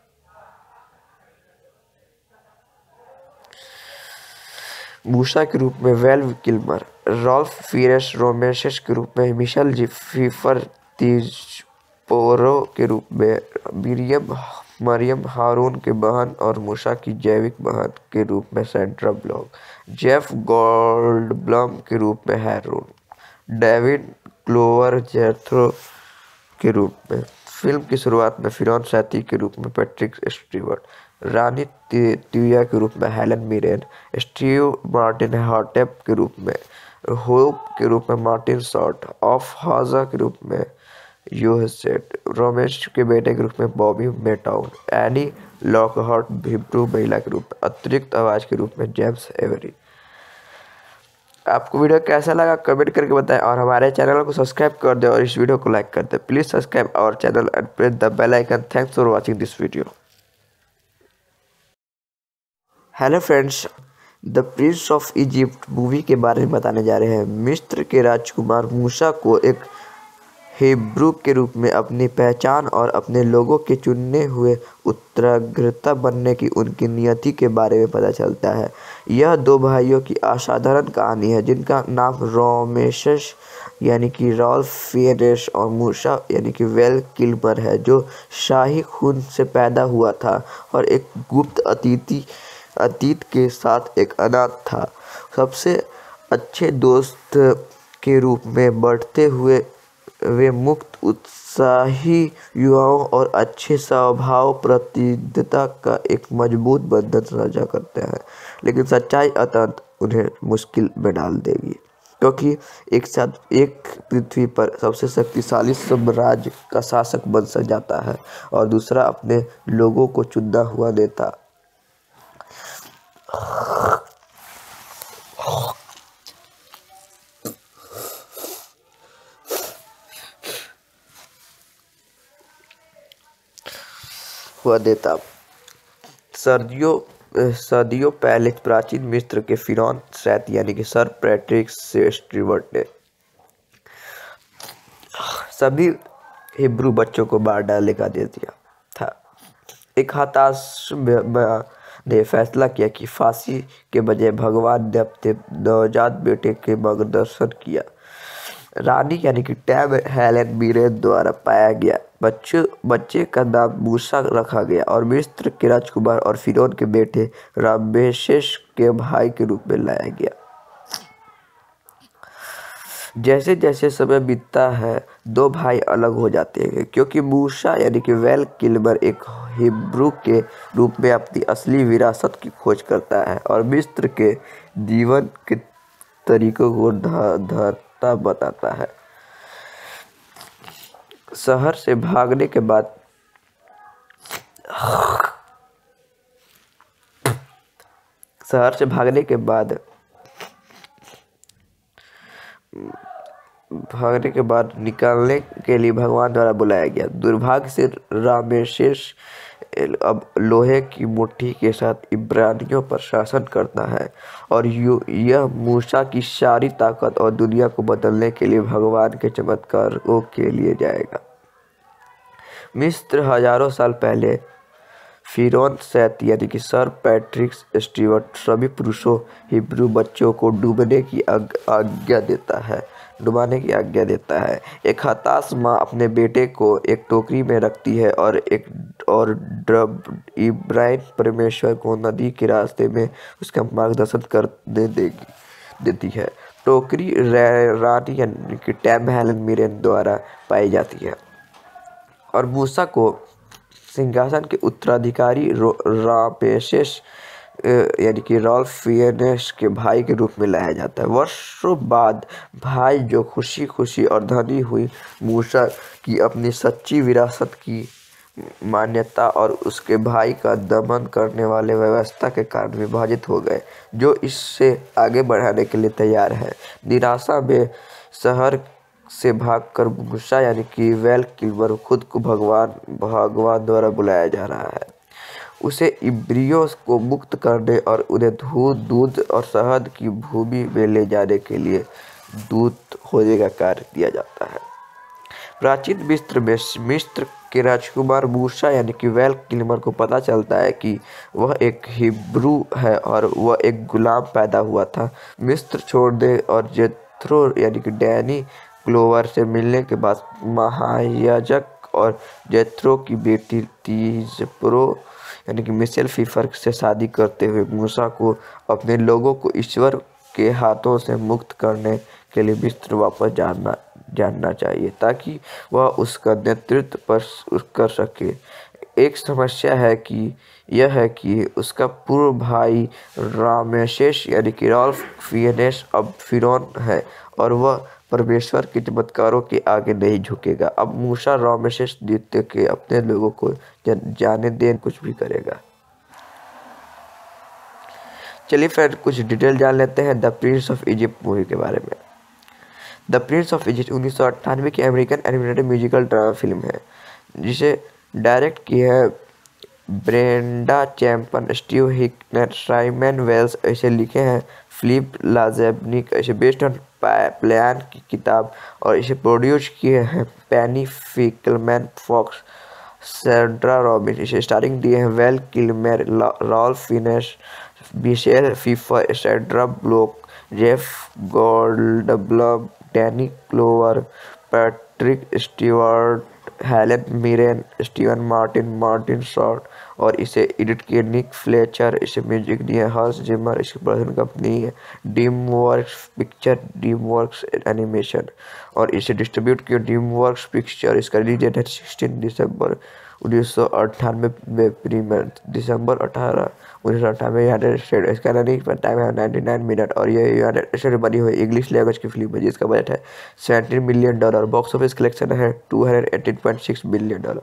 मूसा के रूप में Val Kilmer, Ralph Fiennes Rameses के रूप में मिशेल फीफर, तीजपोरो के रूप में मरियम हारून के बहन और मूसा की जैविक बहन के रूप में सैंड्रा ब्लॉक, जेफ गोल्डब्लम के रूप में हैरून, डेविड ग्लोवर जेथ्रो के रूप में। फिल्म की शुरुआत में फिरौन सैती के रूप में पैट्रिक स्टीवर्ट, रानी तिया के रूप में Helen Mirren, Steve Martin Hotep के रूप में, होप के रूप में मार्टिन शॉर्ट, ऑफ हाजा के रूप में यूहसेट, रोमेश के बेटे के रूप में Bobby Motown, Annie Lockhart Hebrew महिला के रूप में, अतिरिक्त आवाज के रूप में जेम्स एवरी। आपको वीडियो कैसा लगा कमेंट करके बताएं और हमारे चैनल को सब्सक्राइब कर दें और इस वीडियो को लाइक कर दें। Please subscribe our channel and press the bell icon. Thanks for watching this video. Hello friends, the Prince of Egypt movie के बारे में बताने जा रहे हैं। मिस्र के राजकुमार मूसा को एक हिब्रू के रूप में अपनी पहचान और अपने लोगों के चुने हुए उत्तराधिकारी बनने की उनकी नियति के बारे में पता चलता है। यह दो भाइयों की असाधारण कहानी है जिनका नाम रामेसेस यानी कि रॉल्फ फिनेस और मूसा यानी कि वेल किल्मर है, जो शाही खून से पैदा हुआ था और एक गुप्त अतीत के साथ एक अनाथ था। सबसे अच्छे दोस्त के रूप में बढ़ते हुए वे मुक्त उत्साही युवाओं और अच्छे स्वभाव प्रतिबद्धता का एक मजबूत बंधन साझा करते हैं, लेकिन सच्चाई अंततः उन्हें मुश्किल में डाल देगी, क्योंकि एक साथ एक पृथ्वी पर सबसे शक्तिशाली साम्राज्य का शासक बन जाता है और दूसरा अपने लोगों को चुना हुआ नेता। सदियों पहले प्राचीन मिस्र के फिरौन सेत यानी कि सर पैट्रिक स्टीवर्ट ने सभी हिब्रू बच्चों को मार डालने का आदेश दिया था। एक हताश ने फैसला किया कि फांसी के बजाय भगवान ने अपने नवजात बेटे के मार्गदर्शन किया। रानी यानी कि टैब हेलेन मिरेन द्वारा पाया गया बच्चे का नाम मूसा रखा गया और मिस्र के राजकुमार और फिरौन के बेटे रामेसेस के भाई के रूप में लाया गया। जैसे जैसे समय बीतता है दो भाई अलग हो जाते हैं, क्योंकि मूसा यानी कि वेल किल्मर एक हिब्रू के रूप में अपनी असली विरासत की खोज करता है और मिस्र के जीवन के तरीकों को धरता बताता है। शहर से भागने के बाद निकालने के लिए भगवान द्वारा बुलाया गया। दुर्भाग्य से रामेसेस अब लोहे की मुट्ठी के साथ इब्रानियों पर शासन करता है और यह मूसा की सारी ताकत और दुनिया को बदलने के लिए भगवान के चमत्कारों के लिए जाएगा। मिस्र हजारों साल पहले फिरौन सेत यानी कि सर पैट्रिक स्टीवर्ट सभी पुरुषों हिब्रू बच्चों को डुबाने की आज्ञा देता है। एक हताश माँ अपने बेटे को एक टोकरी में रखती है और इब्राहिम परमेश्वर को नदी के रास्ते में उसका मार्गदर्शन करने देती है। टोकरी रानी यानी कि टैब हेलेन मिरेन द्वारा पाई जाती है और मूसा को सिंहासन के उत्तराधिकारी रामेसेस यानी कि रॉल्फिनेस के भाई के रूप में लाया जाता है। वर्षों बाद भाई जो खुशी और धनी हुई मूसा की अपनी सच्ची विरासत की मान्यता और उसके भाई का दमन करने वाले व्यवस्था के कारण विभाजित हो गए, जो इससे आगे बढ़ाने के लिए तैयार है। निराशा में शहर से भागकर मूसा यानी कि वेल किल्मर खुद को भगवान द्वारा बुलाया जा रहा है। उसे इब्रियों को मुक्त करने और उन्हें दूध और शहद की भूमि में ले जाने के लिए दूत होने का कार्य दिया जाता है। प्राचीन मिस्र में मिस्र के राजकुमार मूसा यानी कि वेल किल्मर को पता चलता है कि वह एक हिब्रू है और वह एक गुलाम पैदा हुआ था। मिस्र छोड़ने और जेथ्रो यानी कि डैनी ग्लोवर से मिलने के बाद महायाजक और जेथ्रो की बेटी तीजप्रो यानी कि मिशेल फीफर से शादी करते हुए मूसा को अपने लोगों को ईश्वर के हाथों से मुक्त करने के लिए मिस्र वापस जानना चाहिए ताकि वह उसका नेतृत्व कर सके। एक समस्या यह है कि उसका पूर्व भाई रामेसेस यानी कि रॉल्फिनेस अब फिरौन है और वह परमेश्वर के चमत्कारों के आगे नहीं झुकेगा। अब मूसा रामेसेस द्वितीय के अपने लोगों को जाने दें कुछ भी करेगा। चलिए फ्रेंड कुछ डिटेल जान लेते हैं the Prince of Egypt movie के बारे में। द प्रिंस ऑफ इजिप्ट 1998 की American animated musical drama film है जिसे डायरेक्ट की है Brenda Chapman, Steve Hickner, Simon Wells ऐसे लिखे हैं फिलिप लाज़ेबनिक ऐसे बेस्ड ऑन प्लान की किताब और इसे प्रोड्यूस किए हैं पेनी फिकलमैन, फॉक्स, सैंड्रा रॉबिन। इसे स्टारिंग दिए हैं Val Kilmer, Ralph Fiennes, Michelle Pfeiffer, Sandra Bullock, Jeff Goldblum, Danny Glover, Patrick Stewart, Helen Mirren, Steven Martin Short और इसे एडिट किए निक फ्लेचर, इसे म्यूजिक दिए हंस जिमर, इसकी प्रोडक्शन कंपनी है ड्रीमवर्क्स पिक्चर, ड्रीमवर्क्स एनिमेशन, और इसे डिस्ट्रीब्यूट किया ड्रीमवर्क्स पिक्चर। इसका रिलीज डेट है 16 दिसंबर 1998 में, प्रीमियर दिसंबर 18 1998 यूनाइटेड स्टेट। इसका रनिंग टाइम है 99 मिनट और ये यूनाइटेड स्टेट में बनी हुई इंग्लिश लैंग्वेज की फिल्म है जिसका बजट है $17 मिलियन। बॉक्स ऑफिस कलेक्शन है $218.6 बिलियन।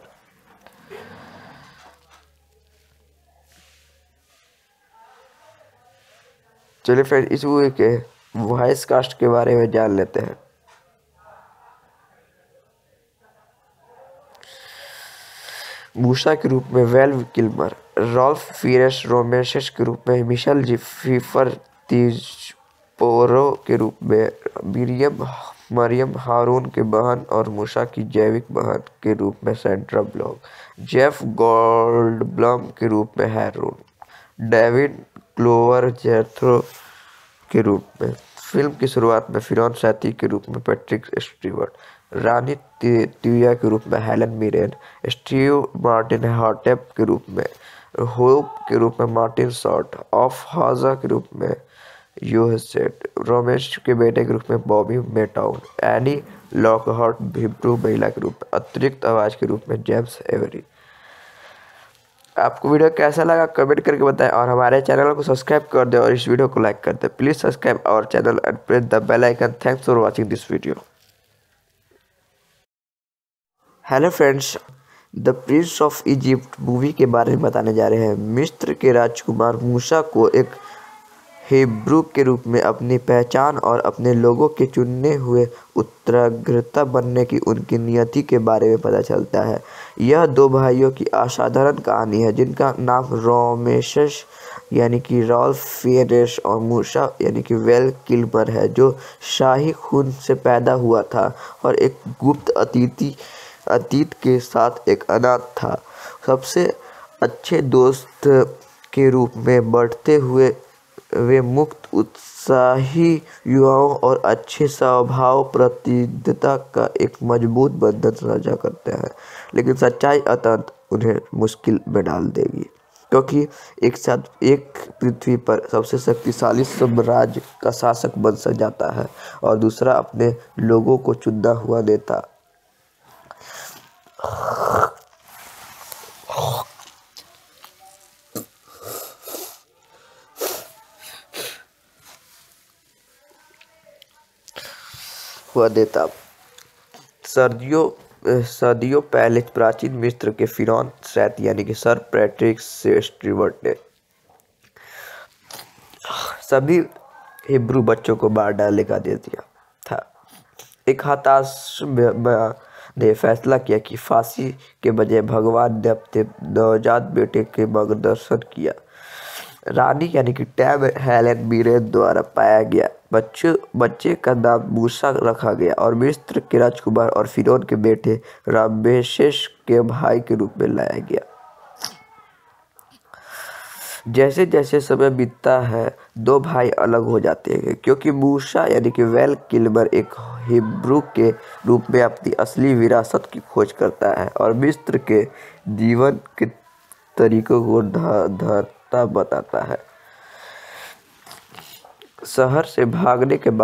चलिए फ्रेंड इस मूवी के वॉइस कास्ट के बारे में जान लेते हैं। मूसा के रूप में Val Kilmer, Ralph Fiennes Rameses के रूप में मिशेल फिफर, तिजपोरो के रूप में मरियम हारून के बहन और मूसा की जैविक बहन के रूप में सैंड्रा ब्लॉक, जेफ गोल्डब्लम के रूप में हैरून, डेविड क्लोवर जेथरो के रूप में। फिल्म की शुरुआत में फिरौन सैती के रूप में पैट्रिक स्टीवर्ट, रानी तिया के रूप में Helen Mirren, Steve Martin Hotep के रूप में, होप के रूप में मार्टिन शॉर्ट, ऑफ हाजा के रूप में यूहसेट, रोमेश के बेटे के रूप में Bobby Motown, Annie Lockhart Hebrew महिला के रूप में, अतिरिक्त आवाज़ के रूप में जेम्स एवरी। आपको वीडियो कैसा लगा कमेंट करके बताएं और हमारे चैनल को सब्सक्राइब कर दें और इस वीडियो को लाइक कर दें। Please subscribe our channel and press the bell icon. Thanks for watching this video. Hello friends, the Prince of Egypt movie के बारे में बताने जा रहे हैं। मिस्र के राजकुमार मूसा को एक हिब्रू के रूप में अपनी पहचान और अपने लोगों के चुने हुए उत्तराधिकारी बनने की उनकी नियति के बारे में पता चलता है। यह दो भाइयों की असाधारण कहानी है जिनका नाम रोमेशस यानी कि रॉल्फ फिनेस और मूसा यानी कि वेल किल्मर है, जो शाही खून से पैदा हुआ था और एक गुप्त अतीत के साथ एक अनाथ था। सबसे अच्छे दोस्त के रूप में बढ़ते हुए वे मुक्त, उत्साही युवाओं और अच्छे स्वभाव प्रतिबद्धता का एक मजबूत बंधन साझा करते हैं। लेकिन सच्चाई अंततः उन्हें मुश्किल में डाल देगी, क्योंकि एक साथ एक पृथ्वी पर सबसे शक्तिशाली साम्राज्य का शासक बन जाता है और दूसरा अपने लोगों को चुना हुआ नेता। सदियों पहले प्राचीन मिस्र के फिरौन सैती यानी कि सर पैट्रिक स्टीवर्ट ने सभी हिब्रू बच्चों को मार डालने का दे दिया था। एक हताश ने फैसला किया कि फांसी के बजाय भगवान ने अपने नवजात बेटे के मार्गदर्शन किया। रानी यानी कि टैब हेलेन मिरेन द्वारा पाया गया बच्चे का नाम मूसा रखा गया और मिस्र के राजकुमार और फिरौन के बेटे रामेसेस के भाई के रूप में लाया गया। जैसे जैसे समय बीतता है दो भाई अलग हो जाते हैं, क्योंकि मूसा यानी कि वेल किल्मर एक हिब्रू के रूप में अपनी असली विरासत की खोज करता है और मिस्र के जीवन के तरीकों को धरता बताता है। शहर से भागने के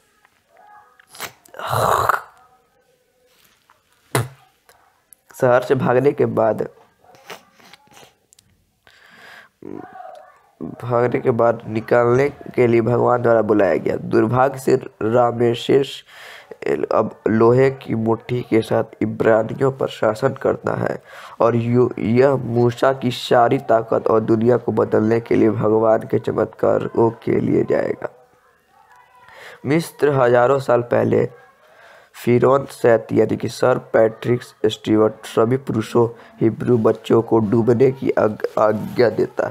बाद निकालने के लिए भगवान द्वारा बुलाया गया। दुर्भाग्य से रामेसेस अब लोहे की मुट्ठी के साथ इब्रानियों पर शासन करता है और यह मूसा की सारी ताकत और दुनिया को बदलने के लिए भगवान के चमत्कारों के लिए जाएगा। मिस्र हजारों साल पहले फिरौन सैती यानी कि सर पैट्रिक स्टीवर्ट सभी पुरुषों हिब्रू बच्चों को डुबाने की आज्ञा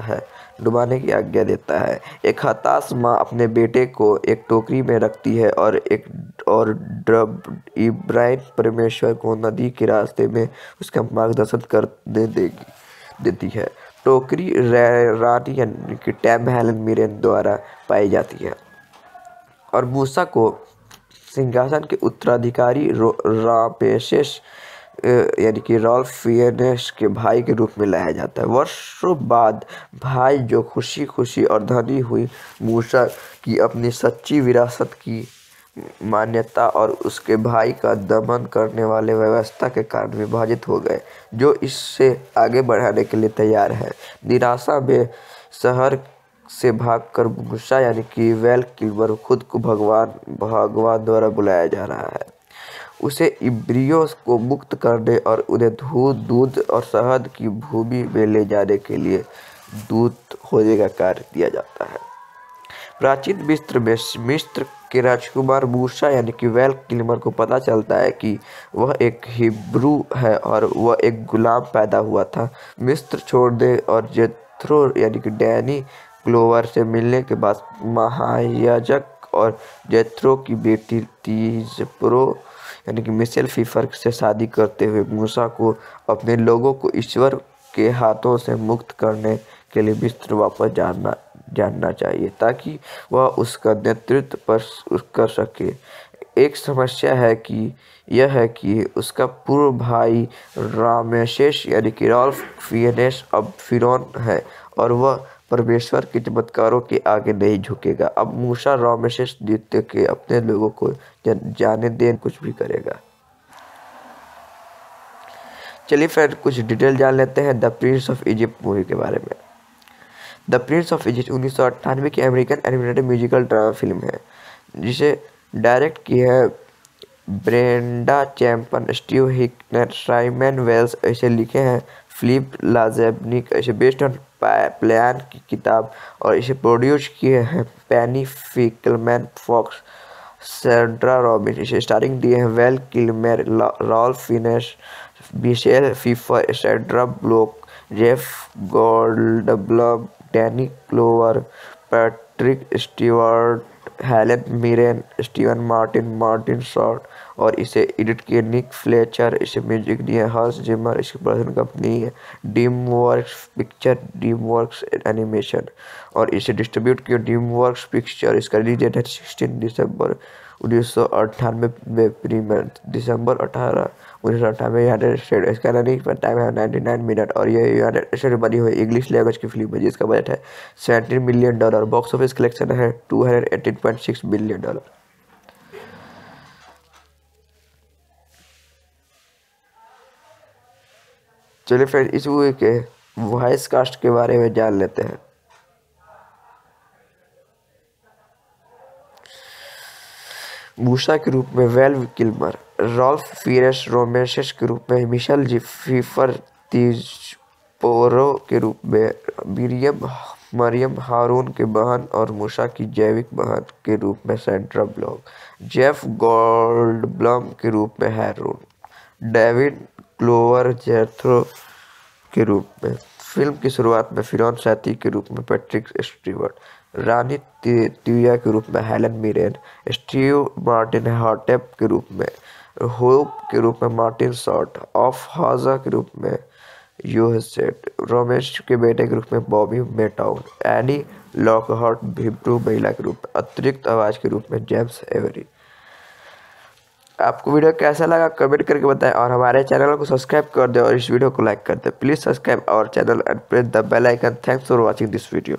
देता है। एक हताश माँ अपने बेटे को एक टोकरी में रखती है और इब्राहिम परमेश्वर को नदी के रास्ते में उसका मार्गदर्शन करने देती है। टोकरी रानी यानी कि टैब हेलेन मिरेन द्वारा पाई जाती है और मूसा को सिंहासन के उत्तराधिकारी रामेसेस यानी कि रॉल्फ फिएनेस के भाई के रूप में लाया जाता है। वर्षों बाद भाई जो खुशी खुशी और धनी हुई मूसा की अपनी सच्ची विरासत की मान्यता और उसके भाई का दमन करने वाले व्यवस्था के कारण विभाजित हो गए, जो इससे आगे बढ़ाने के लिए तैयार है। निराशा में शहर से भागकर मूसा यानी कि वैल किल्मर खुद को भगवान द्वारा बुलाया जा रहा है। उसे इब्रियों को मुक्त करने और उन्हें दूध और शहद की भूमि में ले जाने के लिए दूत होने का कार्य दिया जाता है। प्राचीन मिस्र में मिस्र के राजकुमार मूसा यानी कि वैल किल्मर को पता चलता है कि वह एक हिब्रू है और वह एक गुलाम पैदा हुआ था। मिस्र छोड़ दे और जेथ्रो यानी कि डैनी क्लोवर से मिलने के बाद महायाजक और जेथ्रो की बेटी तीजप्रो यानी कि मिशेल फीफर से शादी करते हुए मूसा को अपने लोगों को ईश्वर के हाथों से मुक्त करने के लिए मिस्र वापस जानना चाहिए ताकि वह उसका नेतृत्व कर सके। एक समस्या है कि यह है कि उसका पूर्व भाई रामेसेस यानी कि रॉल्फ फिएनेस अब फिरौन है और वह परमेश्वर के चमत्कारों के आगे नहीं झुकेगा। अब मूसा रामेसेस द्वितीय के अपने लोगों को जाने दें कुछ भी करेगा। चलिए फ्रेंड कुछ डिटेल जान लेते हैं the Prince of Egypt movie के बारे में। द प्रिंस ऑफ इजिप्ट 1998 की American animated musical drama film है जिसे डायरेक्ट की है Brenda Chapman, Steve Hickner, Simon Wells ऐसे लिखे हैं फिलिप लाज़ेबनिक ऐसे बेस्ड ऑन प्लान की किताब और इसे प्रोड्यूस किए हैं पेनी फिकलमैन, फॉक्स, सैंड्रा रॉबिन। इसे स्टारिंग दिए हैं Val Kilmer, Ralph Fiennes, Michelle Pfeiffer, Sandra Bullock, Jeff Goldblum, Danny Glover, Patrick Stewart, Helen Mirren, Steven Martin Short और इसे एडिट किए निक फ्लेचर। इसे म्यूजिक दिए हर्ष जिमर। इसकी प्रोडक्शन कंपनी है ड्रीमवर्क्स पिक्चर, ड्रीमवर्क्स एनिमेशन और इसे डिस्ट्रीब्यूट किया ड्रीमवर्क्स पिक्चर। इसका रिलीज डेट है 16 दिसंबर 1998 में प्रीमियर दिसंबर 18 1998 यूनाइटेड स्टेट। इसका रनिंग टाइम है 99 मिनट और ये यूनाइटेड स्टेट बनी हुई इंग्लिश लैंग्वेज की फिल्म है जिसका बजट है $17 मिलियन। बॉक्स ऑफिस कलेक्शन है $218.6 बिलियन। चलिए फ्रेंड इस मूवी के वॉइस कास्ट के बारे में जान लेते हैं। मूसा के रूप में Val Kilmer, Ralph Fiennes Rameses के रूप में मिशेल फीफर, तीजपोरो के रूप में मरियम हारून के बहन और मूसा की जैविक बहन के रूप में सैंड्रा ब्लॉक, जेफ गोल्डब्लम के रूप में हैरून, डेविड क्लोवर जेथ्रो के रूप में। फिल्म की शुरुआत में फिरौन साथी के रूप में पैट्रिक स्टीवर्ट, रानी तिया के रूप में Helen Mirren, Steve Martin Hotep के रूप में, होप के रूप में मार्टिन शॉर्ट, ऑफ हाजा के रूप में यूहसेट, रोमेश के बेटे के रूप में Bobby Motown, Annie Lockhart Hebrew महिला के रूप में, अतिरिक्त आवाज़ के रूप में जेम्स एवरी। आपको वीडियो कैसा लगा कमेंट करके बताएं और हमारे चैनल को सब्सक्राइब कर दें और इस वीडियो को लाइक कर दें। Please subscribe our channel and press the bell icon. Thanks for watching this video.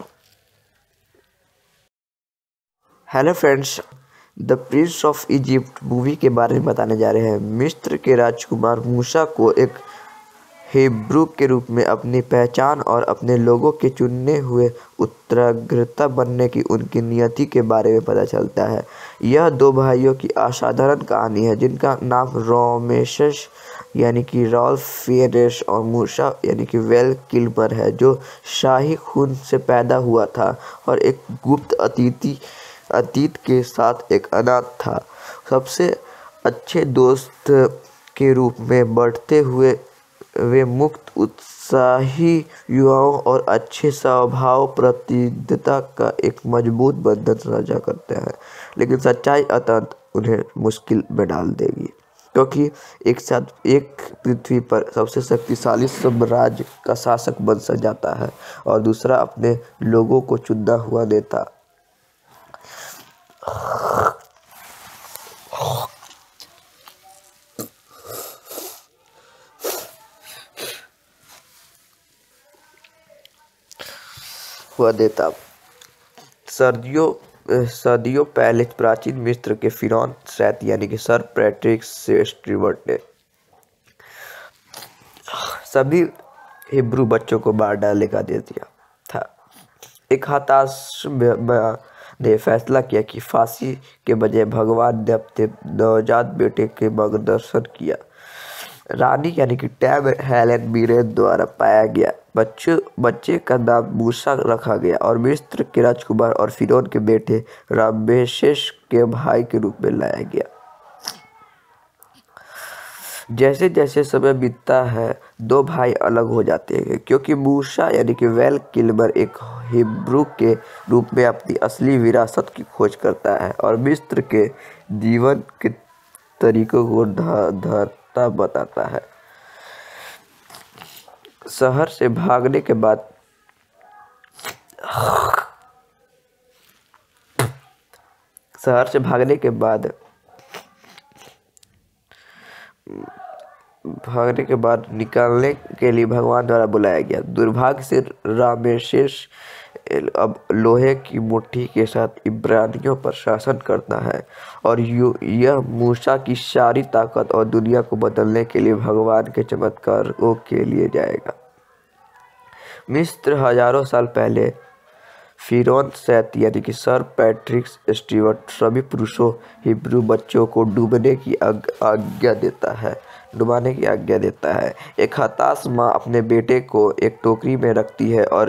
Hello friends, the Prince of Egypt movie के बारे में बताने जा रहे हैं। मिस्र के राजकुमार मूसा को एक हिब्रू के रूप में अपनी पहचान और अपने लोगों के चुने हुए उत्तराधिकारी बनने की उनकी नियति के बारे में पता चलता है। यह दो भाइयों की असाधारण कहानी है जिनका नाम रोमेसेस यानी कि रॉल्फ फिएनेस और मूसा यानी कि वैल किल्मर है, जो शाही खून से पैदा हुआ था और एक गुप्त अतीत के साथ एक अनाथ था। सबसे अच्छे दोस्त के रूप में बढ़ते हुए वे मुक्त, उत्साही युवाओं और अच्छे स्वभाव प्रतिबद्धता का एक मजबूत बंधन साझा करते हैं, लेकिन सच्चाई अंततः उन्हें मुश्किल में डाल देगी क्योंकि एक साथ एक पृथ्वी पर सबसे शक्तिशाली साम्राज्य का शासक बन जाता है और दूसरा अपने लोगों को चुना हुआ नेता। हुआ देता। सदियों पहले प्राचीन मिस्र के फिरौन सेत यानी कि सर पैट्रिक स्टीवर्ट ने सभी हिब्रू बच्चों को मार डालने का आदेश दिया था। एक हताश ने फैसला किया कि फांसी के बजाय भगवान ने अपने नवजात बेटे के मार्गदर्शन किया। रानी यानी कि टैब हेलेन मीरेन द्वारा पाया गया बच्चे का नाम मूसा रखा गया और मिस्र के राजकुमार और फिरौन के बेटे रामेसेस के भाई के रूप में लाया गया। जैसे जैसे समय बीतता है दो भाई अलग हो जाते हैं क्योंकि मूसा यानी कि वेल किल्मर एक हिब्रू के रूप में अपनी असली विरासत की खोज करता है और मिस्र के जीवन के तरीकों को धरता बताता है। शहर से भागने के बाद निकालने के लिए भगवान द्वारा बुलाया गया। दुर्भाग्य से रामेसेस अब लोहे की मुट्ठी के साथ इब्रानियों पर शासन करता है और यह मूसा की सारी ताकत और दुनिया को बदलने के लिए भगवान के चमत्कारों के लिए जाएगा। मिस्र हजारों साल पहले फिरौन सेत यानी कि सर पैट्रिक स्टीवर्ट सभी पुरुषों हिब्रू बच्चों को डुबाने की आज्ञा देता है। एक हताश माँ अपने बेटे को एक टोकरी में रखती है और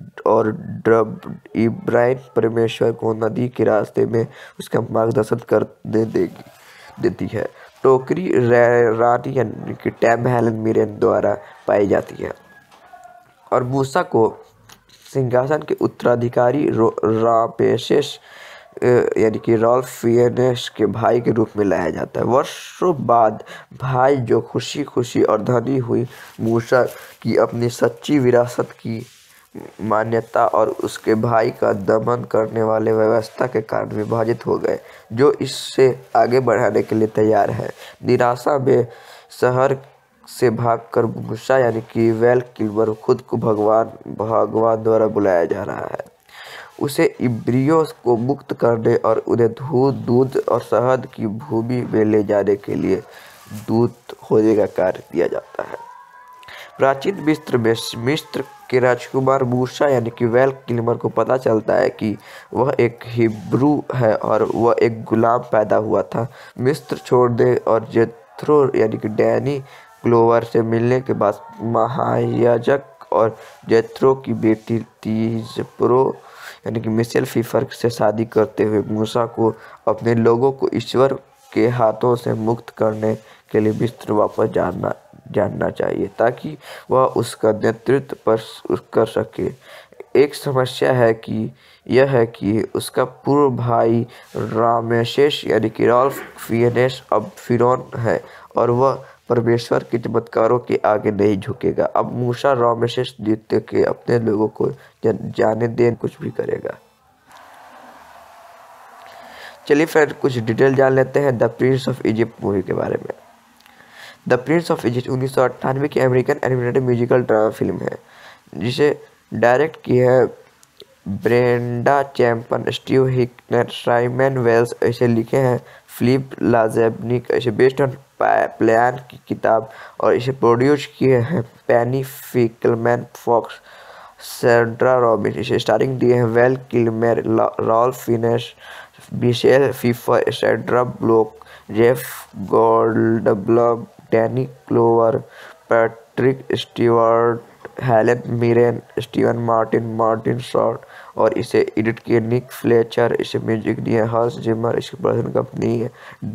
इब्राहिम परमेश्वर को नदी के रास्ते में उसका मार्गदर्शन करने देती है। टोकरी रानी यानी कि टैब हेलेन मीरेन द्वारा पाई जाती है और मूसा को सिंहासन के उत्तराधिकारी रामेसेस यानी कि रॉल्फियनेस के भाई के रूप में लाया जाता है। वर्षों बाद भाई जो खुशी और धनी हुई मूसा की अपनी सच्ची विरासत की मान्यता और उसके भाई का दमन करने वाले व्यवस्था के कारण विभाजित हो गए जो इससे आगे बढ़ाने के लिए तैयार है। निराशा में शहर से भागकर मूसा यानी कि वेल किल्मर खुद को भगवान द्वारा बुलाया जा रहा है। उसे इब्रियों को मुक्त करने और उन्हें दूध और शहद की भूमि में ले जाने के लिए दूत होने का कार्य दिया जाता है। प्राचीन मिस्र के राजकुमार मूसा यानी कि वेल किल्मर को पता चलता है कि वह एक हिब्रू है और वह एक गुलाम पैदा हुआ था। मिस्र छोड़ने और जेथ्रो यानी कि डैनी ग्लोवर से मिलने के बाद महायाजक और जेथ्रो की बेटी तीजप्रो यानी कि मिशेल फीफर से शादी करते हुए मूसा को अपने लोगों को ईश्वर के हाथों से मुक्त करने के लिए मिस्र वापस जानना चाहिए ताकि वह उसका नेतृत्व कर सके। एक समस्या यह है कि उसका पूर्व भाई रामेसेस यानी कि रॉल्फियनेस अब फिरौन है और वह परमेश्वर के चमत्कारों के आगे नहीं झुकेगा। अब मूसा रामेसेस द्वितीय के अपने लोगों को जाने दें कुछ भी करेगा। चलिए फ्रेंड कुछ डिटेल जान लेते हैं the Prince of Egypt movie के बारे में। द प्रिंस ऑफ इजिप्ट 1998 की American animated musical drama film है जिसे डायरेक्ट की है Brenda Chapman, Steve Hickner, Simon Wells ऐसे लिखे हैं फिलिप लाज़ेबनिक ऐसे बेस्ड ऑन प्लान की किताब और इसे प्रोड्यूस किए हैं पेनी फिकलमैन, फॉक्स, सैंड्रा रॉबिन। इसे स्टारिंग दिए हैं Val Kilmer, Ralph Fiennes, Michelle Pfeiffer, Sandra Bullock, Jeff Goldblum, Danny Glover, Patrick Stewart, Helen Mirren, Steven Martin Short और इसे एडिट किए निक फ्लेचर। इसे म्यूजिक दिए हंस जिमर। इसकी प्रोडक्शन कंपनी है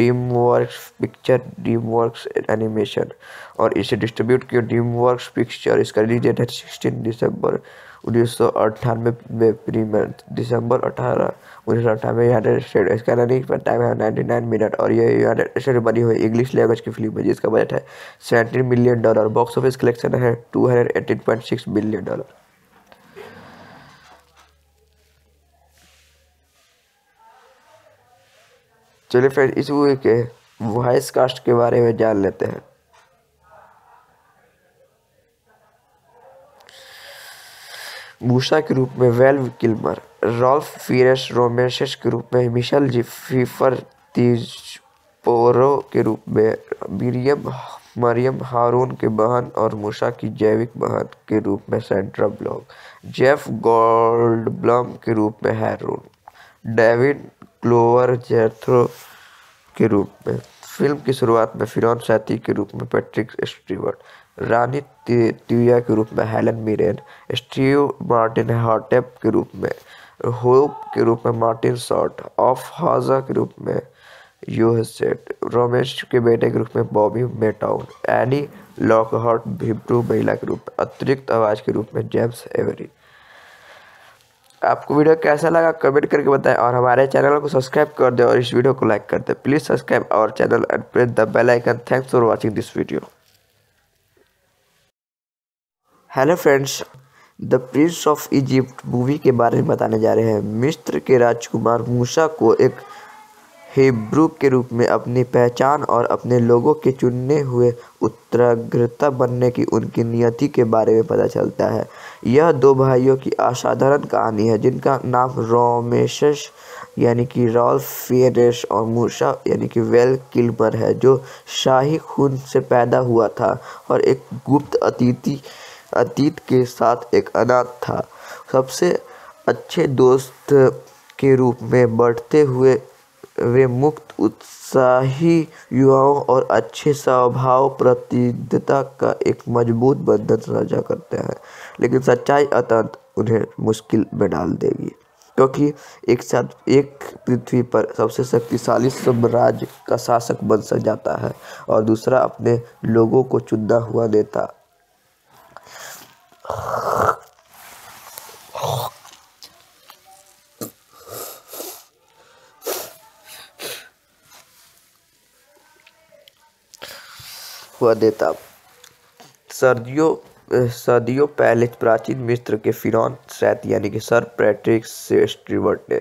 ड्रीमवर्क्स एनिमेशन और इसे डिस्ट्रीब्यूट किया ड्रीमवर्क्स पिक्चर। इसका रिलीज डेट है 16 दिसंबर 1998 में प्रीमियर दिसंबर 18 1998 यूनाइटेड स्टेट। इसका रनिंग टाइम है 99 मिनट और ये यूनाइटेड स्टेट में बनी हुई इंग्लिश लैंग्वेज की फिल्म है जिसका बजट है $17 मिलियन। बॉक्स ऑफिस कलेक्शन है $218.6 बिलियन। चलिए फिर इस मूवी के वॉइस कास्ट के बारे में जान लेते हैं। मूसा के रूप में Val Kilmer, Ralph Fiennes Rameses के रूप में मिशेल जी फिफर, तिजपोरो के रूप में मरियम हारून की बहन और मूसा की जैविक बहन के रूप में सैंड्रा ब्लॉक, जेफ गोल्डब्लम के रूप में हैरून, डेविड क्लोवर जेथरो के रूप में। फिल्म की शुरुआत में फिरौन सैती के रूप में पैट्रिक स्टीवर्ट, रानी तिया के रूप में Helen Mirren, Steve Martin Hotep के रूप में, होप के रूप में मार्टिन शॉर्ट, ऑफ हाजा के रूप में यूहसेट, रोमेश के बेटे के रूप में Bobby Motown, Annie Lockhart Hebrew महिला के रूप में, अतिरिक्त आवाज के रूप में जेम्स एवरी। आपको वीडियो कैसा लगा कमेंट करके बताएं और हमारे चैनल को सब्सक्राइब कर दें और इस वीडियो को लाइक कर दें। Please subscribe our channel and press the bell icon. Thanks for watching this video. Hello friends, the Prince of Egypt movie के बारे में बताने जा रहे हैं। मिस्र के राजकुमार मूसा को एक हिब्रू के रूप में अपनी पहचान और अपने लोगों के चुने हुए उत्तराधिकारी बनने की उनकी नियति के बारे में पता चलता है। यह दो भाइयों की असाधारण कहानी है जिनका नाम रोमेशेस यानी कि रॉल्फ फीनियस और मूसा यानी कि वेल किल्मर है, जो शाही खून से पैदा हुआ था और एक गुप्त अतीत के साथ एक अनाथ था। सबसे अच्छे दोस्त के रूप में बढ़ते हुए वे मुक्त, उत्साही युवाओं और अच्छे स्वभाव प्रतिबद्धता का एक मजबूत बंधन साझा करते हैं। लेकिन सच्चाई अंततः उन्हें मुश्किल में डाल देगी, क्योंकि एक साथ एक पृथ्वी पर सबसे शक्तिशाली साम्राज्य का शासक बन जाता है और दूसरा अपने लोगों को चुना हुआ नेता। सदियों पहले प्राचीन मिस्र के फिरौन सैती यानी कि सर पैट्रिक स्टीवर्ट ने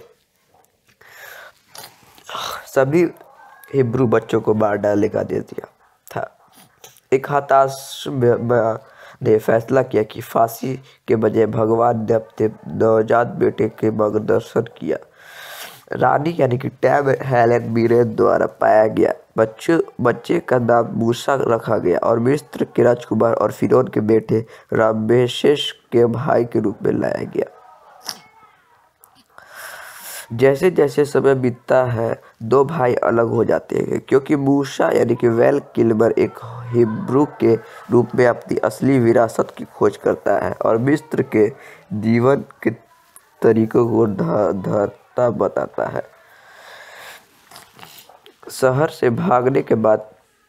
सभी हिब्रू बच्चों को मार डालने का दे दिया था। एक हताश ने फैसला किया कि फांसी के बजाय भगवान ने अपने नवजात बेटे के मार्गदर्शन किया। रानी यानी कि टैब हेलन मिरेन द्वारा पाया गया बच्चे का नाम मूसा रखा गया और मिस्र के राजकुमार और फिरौन के बेटे रामेसेस के भाई के रूप में लाया गया। जैसे जैसे समय बीतता है दो भाई अलग हो जाते हैं, क्योंकि मूसा यानी कि वेल किल्मर एक हिब्रू के रूप में अपनी असली विरासत की खोज करता है और मिस्र के जीवन के तरीकों को धरता बताता है। शहर से भागने के बाद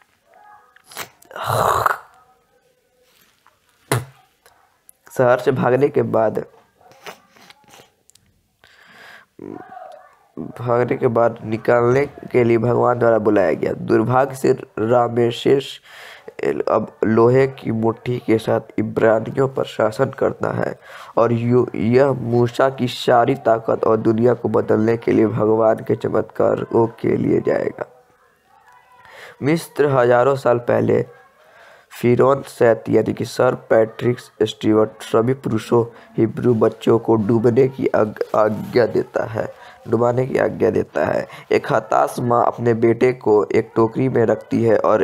निकालने के लिए भगवान द्वारा बुलाया गया। दुर्भाग्य से रामेसेस अब लोहे की मुट्ठी के साथ इब्रानियों पर शासन करता है और यह मूसा की सारी ताकत और दुनिया को बदलने के लिए भगवान के चमत्कारों के लिए जाएगा। मिस्र हजारों साल पहले फिरौन सैती यानी कि सर पैट्रिक स्टीवर्ट सभी पुरुषों हिब्रू बच्चों को डुबाने की आज्ञा देता है। एक हताश माँ अपने बेटे को एक टोकरी में रखती है और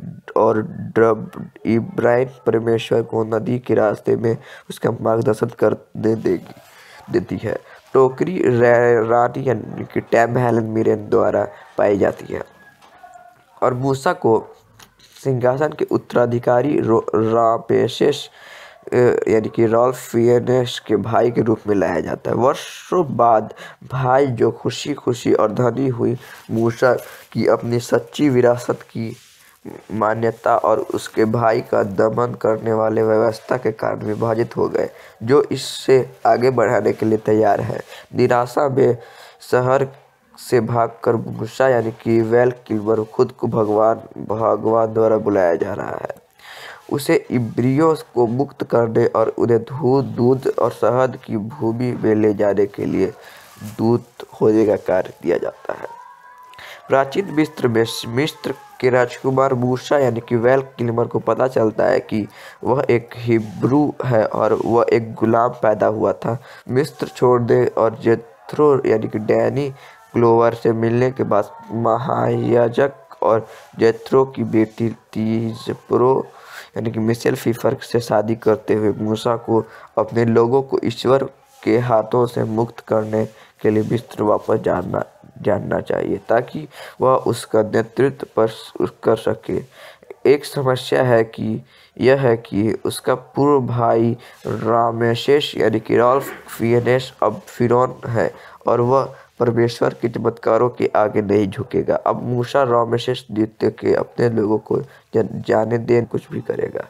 इब्राहिम परमेश्वर को नदी के रास्ते में उसका मार्गदर्शन करने देती है। टोकरी रानी यानी कि टैब हेलन मिरेन द्वारा पाई जाती है और मूसा को सिंहासन के उत्तराधिकारी रामेसेस यानी कि रॉल्फ फीनियस के भाई के रूप में लाया जाता है। वर्षों बाद भाई जो खुशी और धनी हुई मूसा की अपनी सच्ची विरासत की मान्यता और उसके भाई का दमन करने वाले व्यवस्था के कारण विभाजित हो गए, जो इससे आगे बढ़ाने के लिए तैयार है। निराशा में शहर से भागकर मूसा यानी कि वेल किल्मर खुद को भगवान द्वारा बुलाया जा रहा है। उसे इब्रियों को मुक्त करने और उन्हें दूध और शहद की भूमि में ले जाने के लिए दूत होने का कार्य दिया जाता है। प्राचीन मिस्र में मिस्र के राजकुमार मूसा यानी कि वेल किल्मर को पता चलता है कि वह एक हिब्रू है और वह एक गुलाम पैदा हुआ था। मिस्र छोड़ दे और जेथ्रो यानी कि डैनी ग्लोवर से मिलने के बाद महायाजक और जेथ्रो की बेटी तीजप्रो यानी कि मिशेल फीफर से शादी करते हुए मूसा को अपने लोगों को ईश्वर के हाथों से मुक्त करने के लिए मिस्र वापस जानना चाहिए ताकि वह उसका नेतृत्व कर सके। एक समस्या यह है कि उसका पूर्व भाई रामेसेस यानी कि राल्फ फिनेस अब फिरौन है और वह परमेश्वर के चमत्कारों के आगे नहीं झुकेगा। अब मूसा रामेसेस द्वितीय के अपने लोगों को जाने दें कुछ भी करेगा।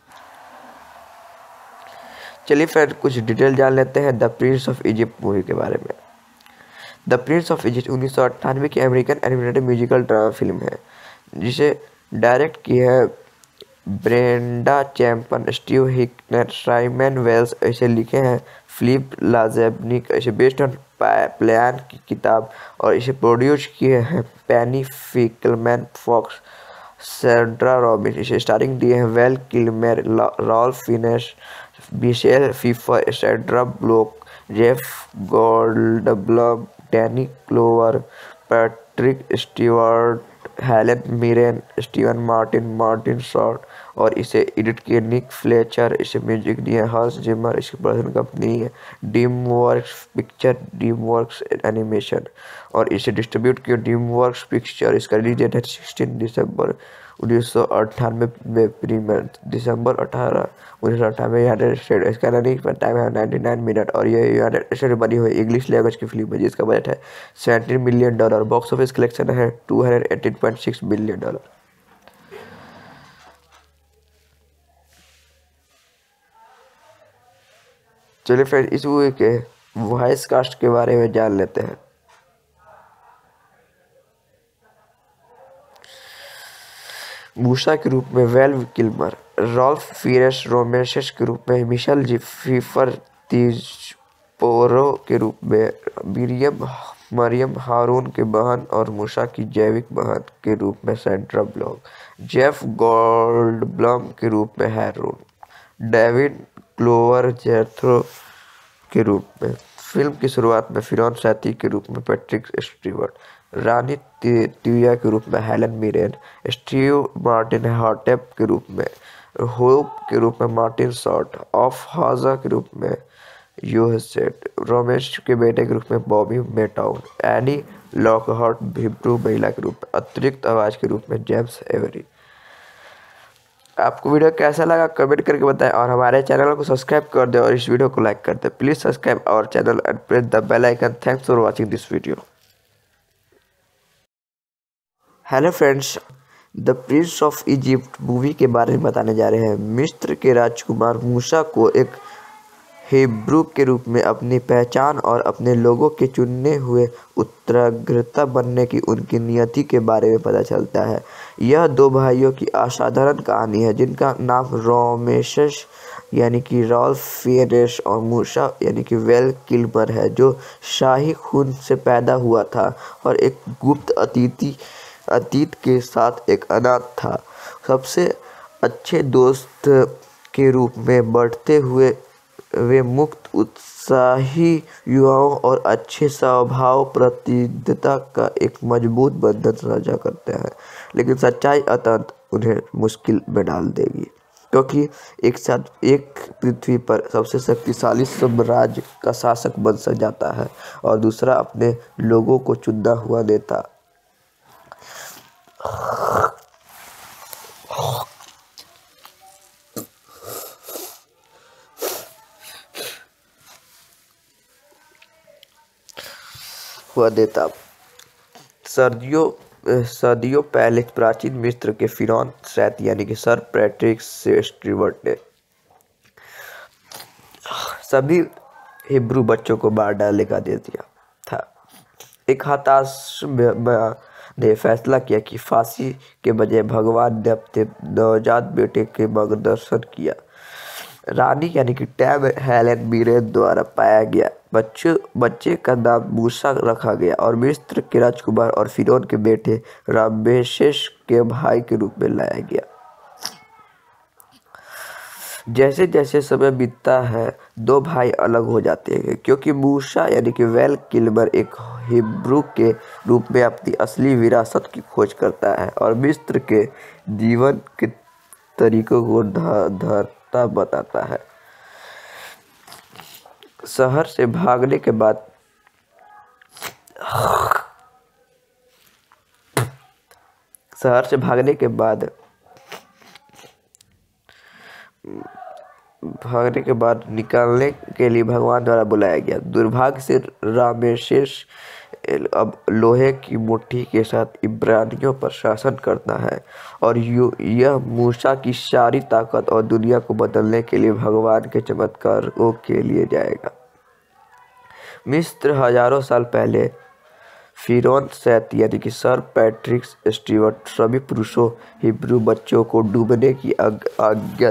चलिए फ्रेंड कुछ डिटेल जान लेते हैं the Prince of Egypt movie के बारे में। द प्रिंस ऑफ इजिप्ट 1998 की American animated musical drama film है जिसे डायरेक्ट की है Brenda Chapman, Steve Hickner, Simon Wells ऐसे लिखे हैं फिलिप लाज़ेबनिक ऐसे बेस्ड ऑन प्लान की किताब और इसे प्रोड्यूस किए हैं पेनी फिकलमैन, फॉक्स, सैंड्रा रॉबिन। इसे स्टारिंग दिए हैं Val Kilmer, Ralph Fiennes, Michelle Pfeiffer, Sandra Bullock, Jeff Goldblum, Danny Glover, Patrick Stewart, Helen Mirren, Steven Martin Short और इसे एडिट किए निक फ्लेचर। इसे म्यूजिक दिए हंस जिमर। इसकी प्रोडक्शन कंपनी है ड्रीमवर्क्स एनिमेशन और इसे डिस्ट्रीब्यूट किया ड्रीमवर्क्स पिक्चर। इसका रिलीज डेट है 16 दिसंबर 1998 में प्रीमियर दिसंबर 18 1998 यूनाइटेड स्टेट। इसका रनिंग टाइम है 99 मिनट और ये यूनाइटेड स्टेट में बनी हुई इंग्लिश लैंग्वेज की फिल्म है जिसका बजट है $17 मिलियन। बॉक्स ऑफिस कलेक्शन है $218.6 बिलियन। चलिए फ्रेंड इस मूवी के वॉइस कास्ट के बारे में जान लेते हैं। मूसा के रूप में Val Kilmer, Ralph Fiennes Rameses के रूप में मिशेल फीफर, तीजपोरो के रूप में मरियम हारून के बहन और मूसा की जैविक बहन के रूप में सैंड्रा ब्लॉक, जेफ गोल्डब्लम के रूप में हैरून, डेविड ग्लोवर जेथ्रो के रूप में। फिल्म की शुरुआत में फिरौन सैती के रूप में पैट्रिक स्टीवर्ट, रानी तिया के रूप में Helen Mirren, Steve Martin Hotep के रूप में, होप के रूप में मार्टिन शॉर्ट, ऑफ हाजा के रूप में यूहसेट, रोमेश के बेटे के रूप में Bobby Motown, Annie Lockhart Hebrew महिला के रूप में, अतिरिक्त आवाज़ के रूप में जेम्स एवरी। आपको वीडियो कैसा लगा कमेंट करके बताएं और हमारे चैनल को सब्सक्राइब कर दें और इस वीडियो को लाइक कर दें। Please subscribe our channel and press the bell icon. Thanks for watching this video. Hello friends, the Prince of Egypt movie के बारे में बताने जा रहे हैं। मिस्र के राजकुमार मूसा को एक हिब्रू के रूप में अपनी पहचान और अपने लोगों के चुने हुए उत्तराधिकारी बनने की उनकी नियति के बारे में पता चलता है। यह दो भाइयों की असाधारण कहानी है जिनका नाम रामेसेस यानी कि राल्फ फिनेस और मूसा यानी कि वेल किल्मर है, जो शाही खून से पैदा हुआ था और एक गुप्त अतीत के साथ एक अनाथ था। सबसे अच्छे दोस्त के रूप में बढ़ते हुए वे मुक्त, उत्साही युवाओं और अच्छे स्वभाव प्रतिबद्धता का एक मजबूत बंधन साझा करते हैं। लेकिन सच्चाई अंततः उन्हें मुश्किल में डाल देगी क्योंकि एक साथ एक पृथ्वी पर सबसे शक्तिशाली साम्राज्य का शासक बन जाता है और दूसरा अपने लोगों को चुना हुआ नेता। सदियों पहले प्राचीन मिस्र के फिरौन सैती यानी कि सर पैट्रिक स्टीवर्ट ने सभी हिब्रू बच्चों को मार डालने का दे दिया था। एक हताश ने फैसला किया कि फांसी के बजाय भगवान ने अपने नवजात बेटे के मार्गदर्शन किया। रानी यानी कि टैब हेलेन मिरेन द्वारा पाया गया। बच्चे का नाम मूसा रखा गया और मिस्र के राजकुमार और फिरौन के बेटे रामेसेस के भाई के रूप में लाया गया। जैसे जैसे समय बीतता है दो भाई अलग हो जाते हैं, क्योंकि मूसा यानी कि वेल किल्मर एक हिब्रू के रूप में अपनी असली विरासत की खोज करता है और मिस्र के जीवन के तरीकों को धरता बताता है। शहर से भागने के बाद निकालने के लिए भगवान द्वारा बुलाया गया। दुर्भाग्य से रामेसेस अब लोहे की मुट्ठी के साथ इब्रानियों पर शासन करता है और यह मूसा की सारी ताकत और दुनिया को बदलने के लिए भगवान के चमत्कारों के लिए जाएगा। मिस्र हजारों साल पहले फिरौन सेत यानी कि सर पैट्रिक स्टीवर्ट सभी पुरुषों हिब्रू बच्चों को डुबाने की आज्ञा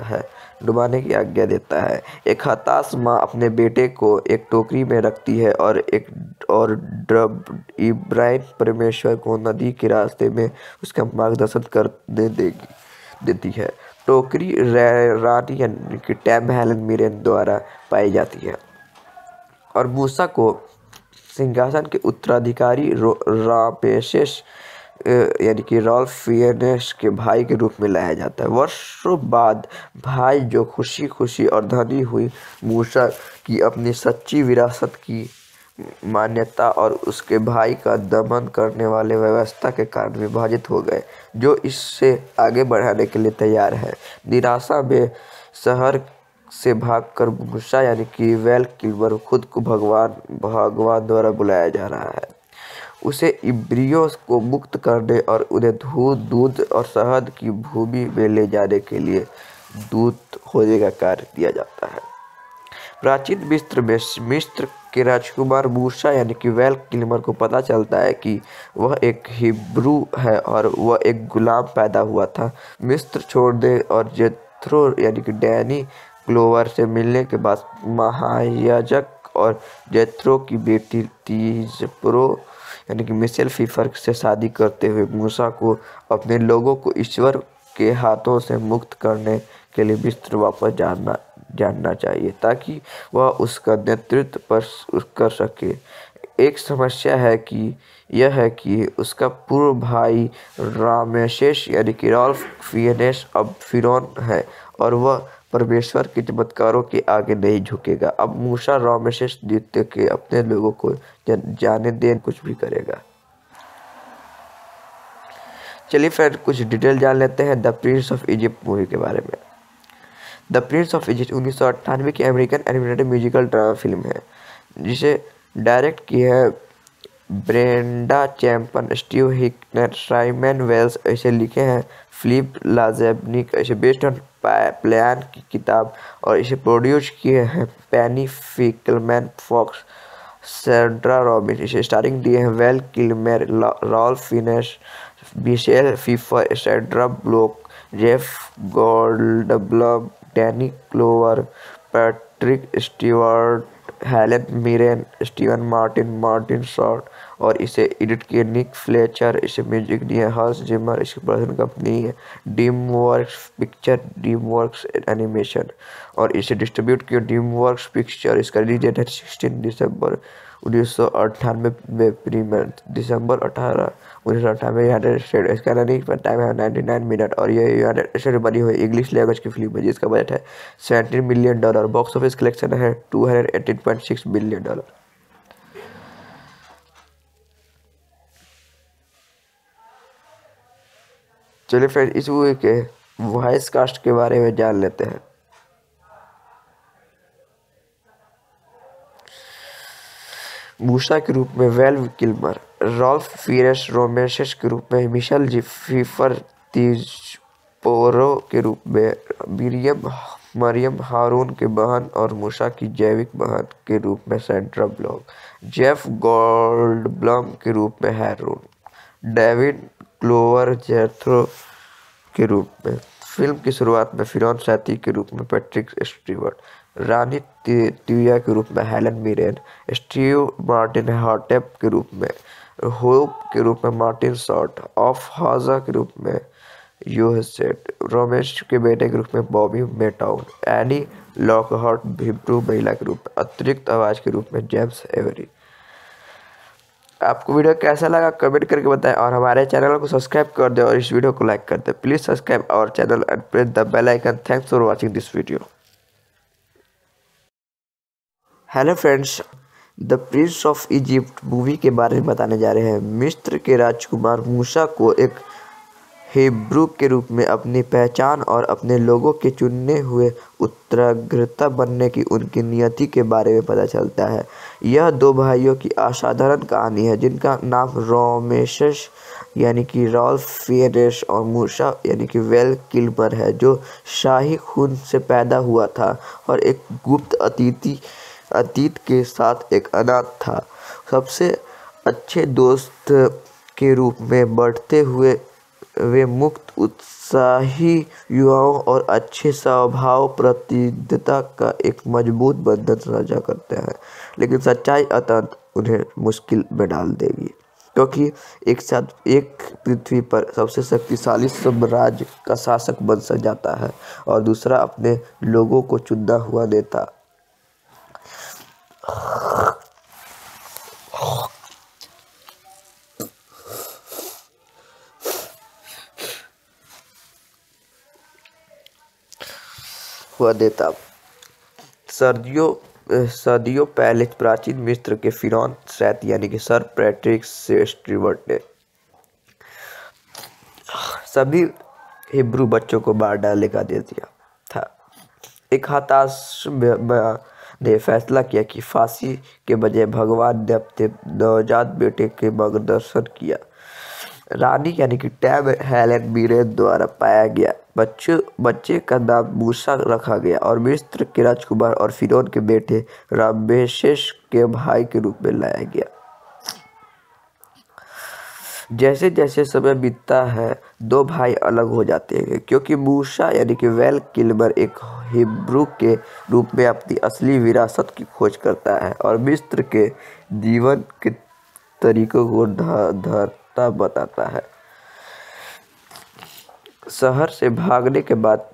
देता है। एक हताश माँ अपने बेटे को एक टोकरी में रखती है और इब्राहिम परमेश्वर को नदी के रास्ते में उसका मार्गदर्शन करने देती है। टोकरी रानी यानी कि टैब हेलेन मिरेन द्वारा पाई जाती है और मूसा को सिंहासन के उत्तराधिकारी रामेसेस यानी कि फियनेस के भाई के रूप में लाया जाता है। वर्षों बाद भाई जो खुशी और धनी हुई मूसा की अपनी सच्ची विरासत की मान्यता और उसके भाई का दमन करने वाले व्यवस्था के कारण विभाजित हो गए, जो इससे आगे बढ़ाने के लिए तैयार है। निराशा में शहर से भागकर मूसा यानी कि वेल किल्मर खुद को भगवान द्वारा बुलाया जा रहा है। उसे इब्रियों को मुक्त करने और उन्हें दूध और शहद की भूमि में ले जाने के लिए दूत होने का कार्य दिया जाता है। प्राचीन मिस्र में मिस्र के राजकुमार मूसा यानी कि वेल किल्मर को पता चलता है कि वह एक हिब्रू है और वह एक गुलाम पैदा हुआ था। मिस्र छोड़ दे और जेथ्रो यानी कि डैनी क्लोवर से मिलने के बाद महायाजक और जेथ्रो की बेटी तीजप्रो यानी कि मिशेल फीफर से शादी करते हुए मूसा को अपने लोगों को ईश्वर के हाथों से मुक्त करने के लिए मिस्र वापस जानना चाहिए ताकि वह उसका नेतृत्व कर सके। एक समस्या यह है कि उसका पूर्व भाई रामेसेस यानी कि फियनेस अब फिरौन है और वह परमेश्वर के चमत्कारों के आगे नहीं झुकेगा। अब मूसा रामेसेस द्वितीय के अपने लोगों को जाने दे कुछ भी करेगा। चलिए फ्रेंड कुछ डिटेल जान लेते हैं the Prince of Egypt movie के बारे में। द प्रिंस ऑफ इजिप्ट 1998 की American animated musical drama film है जिसे डायरेक्ट की है Brenda Chapman, Steve Hickner, Simon Wells ऐसे लिखे हैं फिलिप लाज़ेनिक ऐसे बेस्ड ऑन प्लान की किताब और इसे प्रोड्यूस किए हैं पेनी फिकलमैन, फॉक्स, सैंड्रा रॉबिन। इसे स्टारिंग दिए हैं Val Kilmer, Ralph Fiennes, Michelle Pfeiffer, Sandra Bullock, Jeff Goldblum, Danny Glover, Patrick Stewart, Helen Mirren, Steven Martin Short और इसे एडिट किए निक फ्लेचर। इसे म्यूजिक दिए हंस जिमर। इसकी प्रोडक्शन कंपनी है ड्रीमवर्क्स पिक्चर, ड्रीमवर्क्स एनिमेशन और इसे डिस्ट्रीब्यूट किया ड्रीमवर्क्स पिक्चर। इसका रिलीज डेट है 16 दिसंबर 1998 में प्रीमियर दिसंबर 18 1998 यूनाइटेड स्टेट। इसका रनिंग टाइम है 99 मिनट और ये यूनाइटेड स्टेट बनी हुई इंग्लिश लैंग्वेज की फिल्म है जिसका बजट है $17 मिलियन। बॉक्स ऑफिस कलेक्शन है $218.6 बिलियन। चलिए फ्रेंड इस मूवी के वॉइस कास्ट के बारे में जान लेते हैं। मूसा के रूप में Val Kilmer, Ralph Fiennes Rameses के रूप में मिशेल फीफर, तीजपोरो के रूप में मरियम हारून के बहन और मूसा की जैविक बहन के रूप में सैंड्रा ब्लॉक, जेफ गोल्डब्लम के रूप में हैरून, डेविड क्लोवर जेथ्रो के रूप में, फिल्म की शुरुआत में फिरौन सैती के रूप में पैट्रिक स्टीवर्ट, रानी तिया के रूप में Helen Mirren, Steve Martin Hotep के रूप में, होप के रूप में मार्टिन शॉर्ट, ऑफ हाजा के रूप में यूहसेट, रोमेश के बेटे के रूप में Bobby Motown, Annie Lockhart Hebrew महिला के रूप में, अतिरिक्त आवाज़ के रूप में जेम्स एवरी। आपको वीडियो कैसा लगा कमेंट करके बताएं और हमारे चैनल को सब्सक्राइब कर दें और इस वीडियो को लाइक कर दें। Please subscribe our channel and press the bell icon. Thanks for watching this video. Hello friends, the Prince of Egypt movie के बारे में बताने जा रहे हैं। मिस्र के राजकुमार मूसा को एक हिब्रू के रूप में अपनी पहचान और अपने लोगों के चुने हुए उत्तराधिकारी बनने की उनकी नियति के बारे में पता चलता है। यह दो भाइयों की असाधारण कहानी है जिनका नाम रोमेशस यानी कि रॉल्फ फियनेस और मूसा यानी कि वेल किल्मर है, जो शाही खून से पैदा हुआ था और एक गुप्त अतीत के साथ एक अनाथ था। सबसे अच्छे दोस्त के रूप में बढ़ते हुए वे मुक्त, उत्साही युवाओं और अच्छे स्वभाव प्रतिबद्धता का एक मजबूत बंधन साझा करते हैं, लेकिन सच्चाई अंततः उन्हें मुश्किल में डाल देगी, क्योंकि एक साथ एक पृथ्वी पर सबसे शक्तिशाली साम्राज्य का शासक बन जाता है और दूसरा अपने लोगों को चुना हुआ नेता। सदियों पहले प्राचीन मिस्र के फिरौन सैती यानी कि सर पैट्रिक स्टीवर्ट ने सभी हिब्रू बच्चों को मार डालने का आदेश दिया था। एक हताश ने फैसला किया कि फांसी के बजाय भगवान ने अपने नवजात बेटे के मार्गदर्शन किया। रानी यानी कि टैब हेलन मिरेन द्वारा पाया गया बच्चे का नाम मूसा रखा गया और मिस्र के राजकुमार और फिरौन के बेटे रामेसेस के भाई के रूप में लाया गया। जैसे जैसे समय बीतता है दो भाई अलग हो जाते हैं, क्योंकि मूसा यानी कि वेल किल्मर एक हिब्रू के रूप में अपनी असली विरासत की खोज करता है और मिस्र के जीवन के तरीकों को धरता बताता है। शहर से भागने के बाद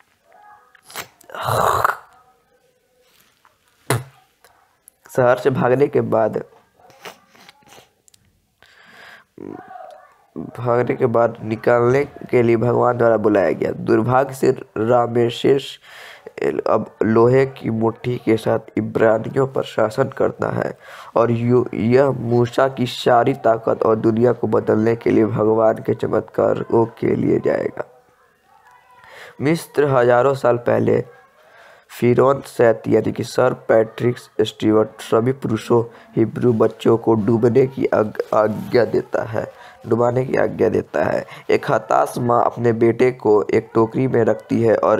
निकालने के लिए भगवान द्वारा बुलाया गया। दुर्भाग्य से रामेसेस अब लोहे की मुट्ठी के साथ इब्रानियों पर शासन करता है और यह मूसा की सारी ताकत और दुनिया को बदलने के लिए भगवान के चमत्कारों के लिए जाएगा। मिस्र हजारों साल पहले फिरौन सैती यानी कि सर पैट्रिक स्टीवर्ट सभी पुरुषों हिब्रू बच्चों को डुबाने की आज्ञा देता है। एक हताश माँ अपने बेटे को एक टोकरी में रखती है और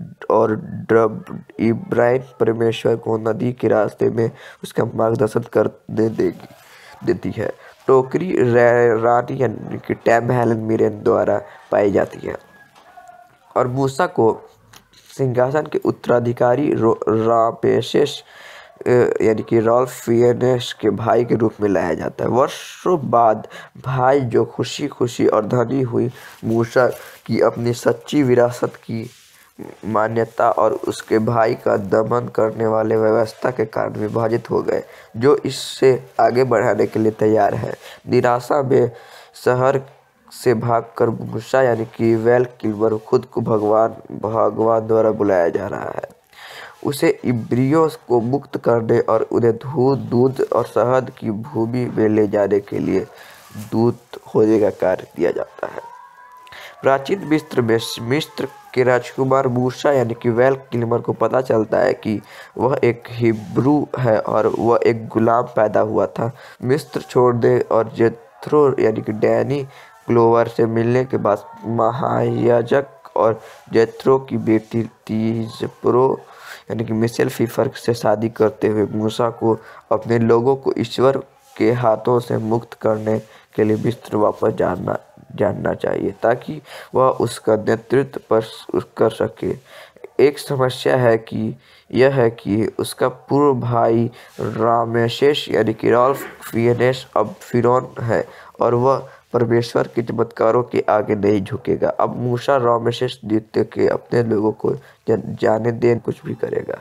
इब्राहिम परमेश्वर को नदी के रास्ते में उसका मार्गदर्शन करने देती है। टोकरी रानी यानी कि टैब हेलन मिरेन द्वारा पाई जाती है और मूसा को सिंहासन के उत्तराधिकारी रामेसेस यानी कि रॉल्फ फियनेस के भाई के रूप में लाया जाता है। वर्षों बाद भाई जो खुशी और धनी हुई मूसा की अपनी सच्ची विरासत की मान्यता और उसके भाई का दमन करने वाले व्यवस्था के कारण विभाजित हो गए, जो इससे आगे बढ़ाने के लिए तैयार है। निराशा में शहर से भागकर मूसा यानी कि वेल किल्मर खुद को भगवान द्वारा बुलाया जा रहा है। उसे इब्रियों को मुक्त करने और उन्हें दूध और शहद की भूमि में ले जाने के लिए दूत होने का कार्य दिया जाता है। प्राचीन मिस्र में मिस्र के राजकुमार मूसा यानी कि वेल किल्मर को पता चलता है कि वह एक हिब्रू है और वह एक गुलाम पैदा हुआ था। मिस्र छोड़ने और जेथ्रो यानी कि डैनी ग्लोवर से मिलने के बाद महायाजक और जेथ्रो की बेटी तीजप्रो यानी कि मिशेल फीफर से शादी करते हुए मूसा को अपने लोगों को ईश्वर के हाथों से मुक्त करने के लिए मिस्र वापस जानना चाहिए ताकि वह उसका नेतृत्व कर सके। एक समस्या यह है कि उसका पूर्व भाई रामेसेस यानी कि रॉल्फ फिनेस अब फिरौन है और वह परमेश्वर के चमत्कारों के आगे नहीं झुकेगा। अब मूसा रामेसेस द्वितीय के अपने लोगों को जाने दें कुछ भी करेगा।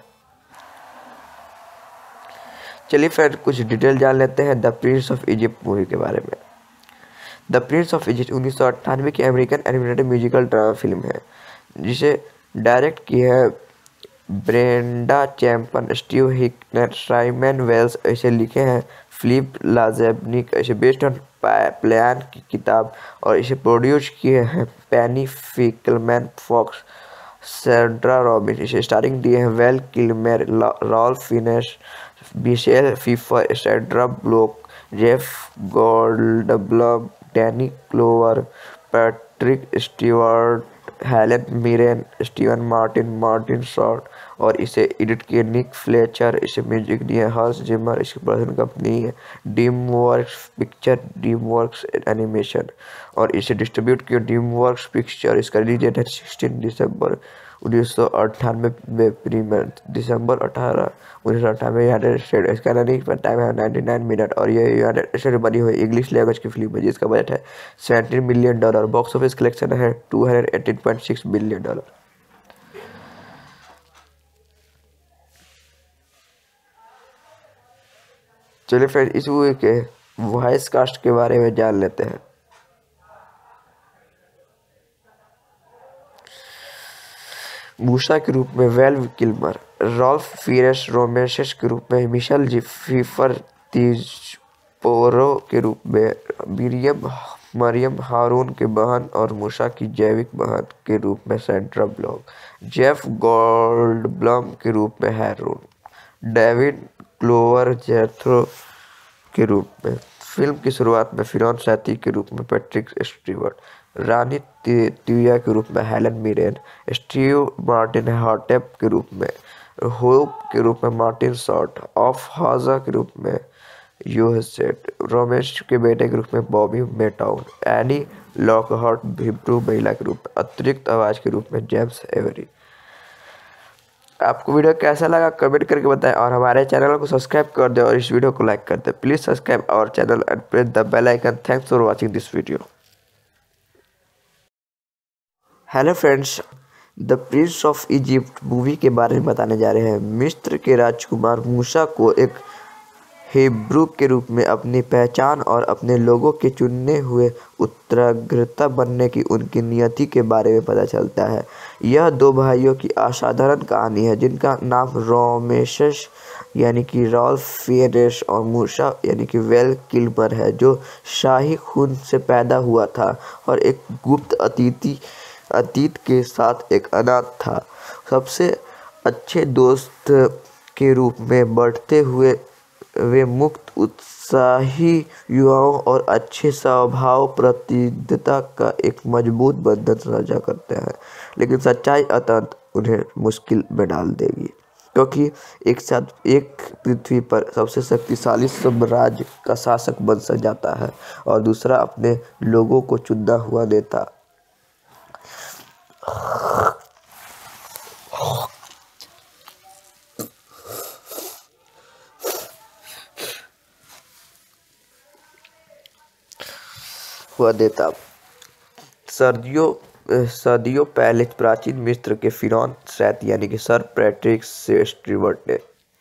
चलिए फ्रेंड कुछ डिटेल जान लेते हैं the Prince of Egypt movie के बारे में। द प्रिंस ऑफ इजिप्ट 1998 की American animated musical drama film है जिसे डायरेक्ट की है Brenda Chapman, Steve Hickner, Simon Wells ऐसे लिखे हैं फिलिप लाज़ेनिक ऐसे बेस्ड ऑन प्लान की किताब और इसे प्रोड्यूस किए हैं पेनी फिकलमैन, फॉक्स, सैंड्रा रॉबिन। इसे स्टारिंग दिए हैं Val Kilmer, Ralph Fiennes, Michelle Pfeiffer, Sandra Bullock, Jeff Goldblum, Danny Glover, Patrick Stewart, Helen Mirren, Steven Martin, Martin Short और इसे एडिट किए निक फ्लेचर। इसे म्यूजिक दिए हंस जिमर। इसकी प्रोडक्शन कंपनी है ड्रीमवर्क्स पिक्चर, ड्रीमवर्क्स एनिमेशन और इसे distribute किया ड्रीमवर्क्स पिक्चर। इसका रिलीज डेट है 16 दिसंबर 1998 में प्रीमियर दिसंबर 18 1998 यूनाइटेड स्टेट। इसका रनिंग टाइम है 99 मिनट और ये यूनाइटेड स्टेट बनी हुई इंग्लिश लैंग्वेज की फिल्म है जिसका बजट है $17 मिलियन। बॉक्स ऑफिस कलेक्शन है $218.6 बिलियन। चलिए फिर इस मूवी के वॉइस कास्ट के बारे में जान लेते हैं। मूसा के रूप में Val Kilmer, Ralph Fiennes Rameses के रूप में मिशेल फिफर, तिजपोरो के रूप में मरियम हारून की बहन और मूसा की जैविक बहन के रूप में सैंड्रा ब्लॉक, जेफ गोल्डब्लम के रूप में हैरून, डेविड क्लोवर जेथरो के रूप में। फिल्म की शुरुआत में फिरौन सैती के रूप में पैट्रिक स्टीवर्ट, रानी तिया के रूप में Helen Mirren, Steve Martin Hotep के रूप में, होप के रूप में मार्टिन शॉर्ट, ऑफ हाजा के रूप में यूहसेट, रोमेश के बेटे के रूप में Bobby Motown, Annie Lockhart Hebrew महिला के रूप में, अतिरिक्त आवाज के रूप में जेम्स एवरी। आपको वीडियो कैसा लगा कमेंट करके बताएं और हमारे चैनल को सब्सक्राइब कर दें और इस वीडियो को लाइक कर दें। Please subscribe our channel and press the bell icon. Thanks for watching this video. Hello friends, the Prince of Egypt movie के बारे में बताने जा रहे हैं। मिस्र के राजकुमार मूसा को एक हिब्रू के रूप में अपनी पहचान और अपने लोगों के चुने हुए उत्तराधिकारी बनने की उनकी नियति के बारे में पता चलता है। यह दो भाइयों की असाधारण कहानी है जिनका नाम रामेसेस यानी कि रॉल्फ फिनेस और मूसा यानी कि वेल किल्मर है, जो शाही खून से पैदा हुआ था और एक गुप्त अतीत के साथ एक अनाथ था। सबसे अच्छे दोस्त के रूप में बढ़ते हुए वे मुक्त, उत्साही युवाओं और अच्छे स्वभाव प्रतिबद्धता का एक मजबूत बंधन साझा करते हैं, लेकिन सच्चाई अंततः उन्हें मुश्किल में डाल देगी क्योंकि एक साथ एक पृथ्वी पर सबसे शक्तिशाली साम्राज्य का शासक बन जाता है और दूसरा अपने लोगों को चुना हुआ नेता। सदियों पहले प्राचीन मिस्र के फिरौन सैती यानी कि सर पैट्रिक स्टीवर्ट ने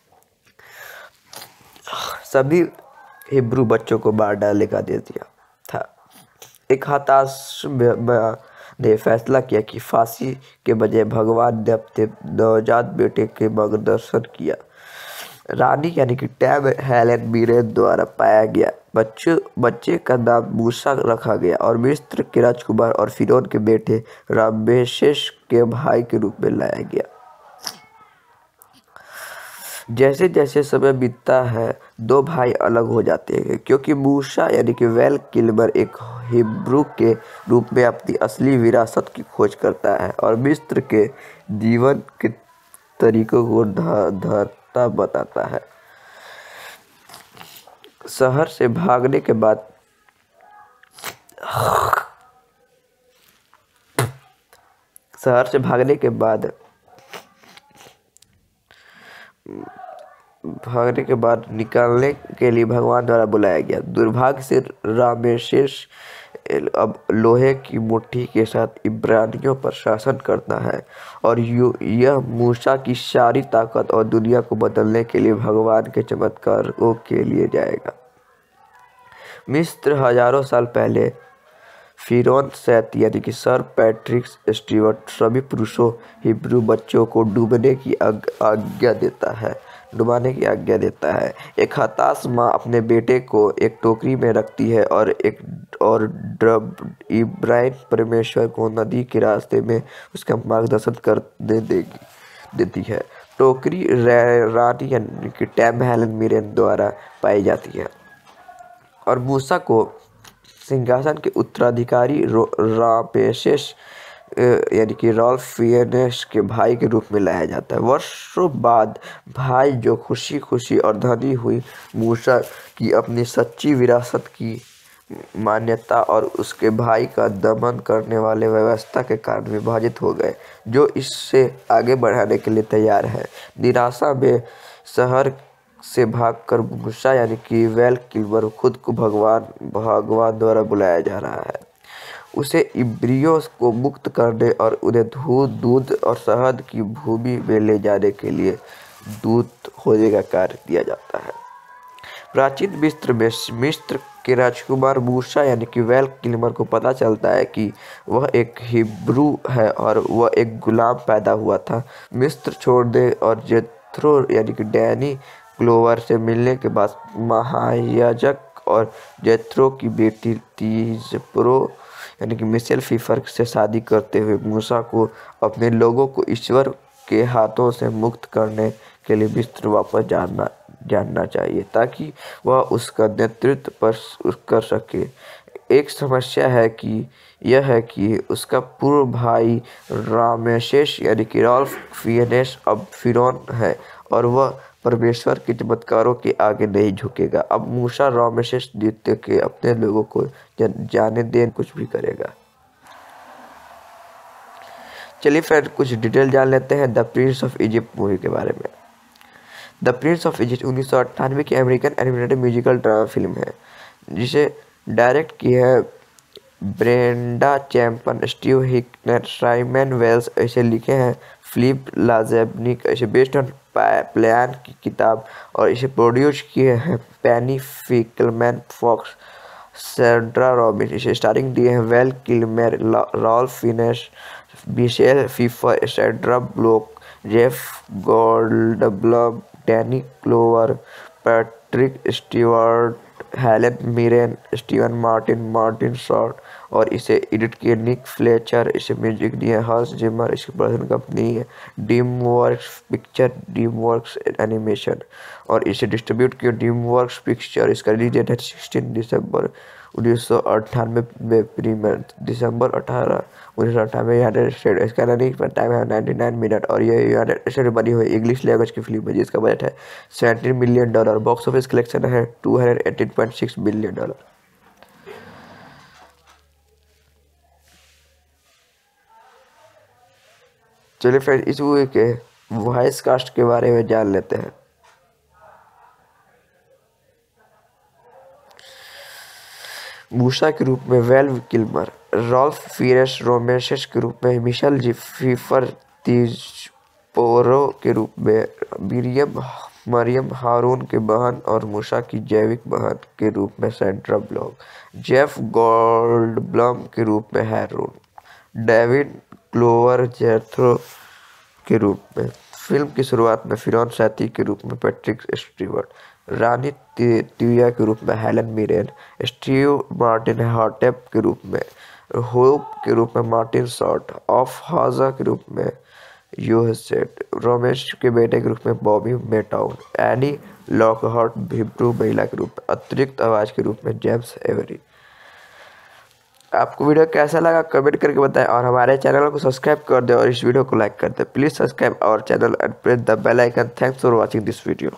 सभी हिब्रू बच्चों को मार डालने का दे दिया था। एक हताश ने फैसला किया कि फांसी के बजाय भगवान ने अपने नवजात बेटे के मार्गदर्शन किया। रानी यानी कि टैब हेलन मिरेन द्वारा पाया गया बच्चे का नाम मूसा रखा गया और मिस्र के राजकुमार और फिरौन के बेटे रामेसेस के भाई के रूप में लाया गया। जैसे जैसे समय बीतता है दो भाई अलग हो जाते हैं क्योंकि मूसा यानी कि वेल किल्मर एक हिब्रू के रूप में अपनी असली विरासत की खोज करता है और मिस्र के जीवन के तरीकों को धरता बताता है। शहर से भागने के बाद शहर से भागने के बाद निकालने के लिए भगवान द्वारा बुलाया गया। दुर्भाग्य से रामेशेस अब लोहे की मुट्ठी के साथ इब्रानियों पर शासन करता है और यह मूसा की सारी ताकत और दुनिया को बदलने के लिए भगवान के चमत्कारों के लिए जाएगा। मिस्र हजारों साल पहले फिरौन सैत यानी कि सर पैट्रिक स्टीवर्ट सभी पुरुषों हिब्रू बच्चों को डुबाने की आज्ञा देता है। एक हताश माँ अपने बेटे को एक टोकरी में रखती है और इब्राहिम परमेश्वर को नदी के रास्ते में उसका मार्गदर्शन करने देती है। टोकरी रानी यानी कि टैम हेलन मिरेन द्वारा पाई जाती है और मूसा को सिंहासन के उत्तराधिकारी रामेसेस यानी कि रॉल्फ फिनेस के भाई के रूप में लाया जाता है। वर्षों बाद भाई जो खुशी और धनी हुई मूसा की अपनी सच्ची विरासत की मान्यता और उसके भाई का दमन करने वाले व्यवस्था के कारण विभाजित हो गए, जो इससे आगे बढ़ाने के लिए तैयार है। निराशा में शहर से भागकर मूसा यानी कि वेल किल्मर खुद को भगवान द्वारा बुलाया जा रहा है। उसे इब्रियों को मुक्त करने और उन्हें दूध और शहद की भूमि में ले जाने के लिए दूत होने का कार्य दिया जाता है। प्राचीन मिस्र के राजकुमार मूसा यानी कि वेल किल्मर को पता चलता है कि वह एक हिब्रू है और वह एक गुलाम पैदा हुआ था। मिस्र छोड़ने और जेथ्रो यानी कि डैनी ग्लोवर से मिलने के बाद महायाजक और जेथ्रो की बेटी तीजप्रो यानी कि मिशेल फीफर से शादी करते हुए मूसा को अपने लोगों को ईश्वर के हाथों से मुक्त करने के लिए मिस्र वापस जानना चाहिए ताकि वह उसका नेतृत्व कर सके। एक समस्या यह है कि उसका पूर्व भाई रामेसेस यानी कि रॉल्फ फिनेस अब फिरौन है और वह परमेश्वर के चमत्कारों के आगे नहीं झुकेगा। अब मूसा रामेसेस द्वितीय के अपने लोगों को जाने दें कुछ भी करेगा। चलिए फ्रेंड कुछ डिटेल जान लेते हैं the Prince of Egypt movie के बारे में। द प्रिंस ऑफ इजिप्ट 1998 की American animated musical drama film है जिसे डायरेक्ट की है Brenda Chapman, Steve Hickner, Simon Wells ऐसे लिखे हैं फिलिप लाज़ेबनिक ऐसे बेस्ड ऑन प्लान की किताब और इसे प्रोड्यूस किए हैं पेनी फिकलमैन, फॉक्स, सैंड्रा रॉबिन। इसे स्टारिंग दिए हैं Val Kilmer, Ralph Fiennes, Michelle Pfeiffer, Sandra Bullock, Jeff Goldblum, Danny Glover, Patrick Stewart, Helen Mirren, Steven Martin Short और इसे एडिट किए निक फ्लेचर। इसे म्यूजिक दिए हंस जिमर। इसकी प्रोडक्शन कंपनी है ड्रीमवर्क्स एनिमेशन और इसे डिस्ट्रीब्यूट किया ड्रीमवर्क्स पिक्चर। इसका रिलीज डेट है 16 दिसंबर 1998 में प्रीमियर दिसंबर 18 1998 यूनाइटेड स्टेट। इसका रनिंग टाइम है 99 मिनट और ये यूनाइटेड स्टेट में बनी हुई इंग्लिश लैंग्वेज की फिल्म है जिसका बजट है $17 मिलियन। बॉक्स ऑफिस कलेक्शन है $218.6 बिलियन। चलिए फ्रेंड इस मूवी के वॉइस कास्ट के बारे में जान लेते हैं। मूसा के रूप में Val Kilmer, Ralph Fiennes Rameses के रूप में मिशेल फीफर, तीजपोरो के रूप में मरियम हारून के बहन और मूसा की जैविक बहन के रूप में सैंड्रा ब्लॉक, जेफ गोल्डब्लम के रूप में हैरून, डेविड ग्लोवर जेथ्रो के रूप में। फिल्म की शुरुआत में फिरौन सैती के रूप में पैट्रिक स्टीवर्ट, रानी तिया के रूप में Helen Mirren, Steve Martin Hotep के रूप में, होप के रूप में मार्टिन शॉर्ट, ऑफ हाजा के रूप में यूहसेट, रोमेश के बेटे के रूप में Bobby Motown, Annie Lockhart Hebrew महिला के रूप में, अतिरिक्त आवाज़ के रूप में जेम्स एवरी। आपको वीडियो कैसा लगा कमेंट करके बताएं और हमारे चैनल को सब्सक्राइब कर दें और इस वीडियो को लाइक कर दें। Please subscribe our channel and press the bell icon. Thanks for watching this video.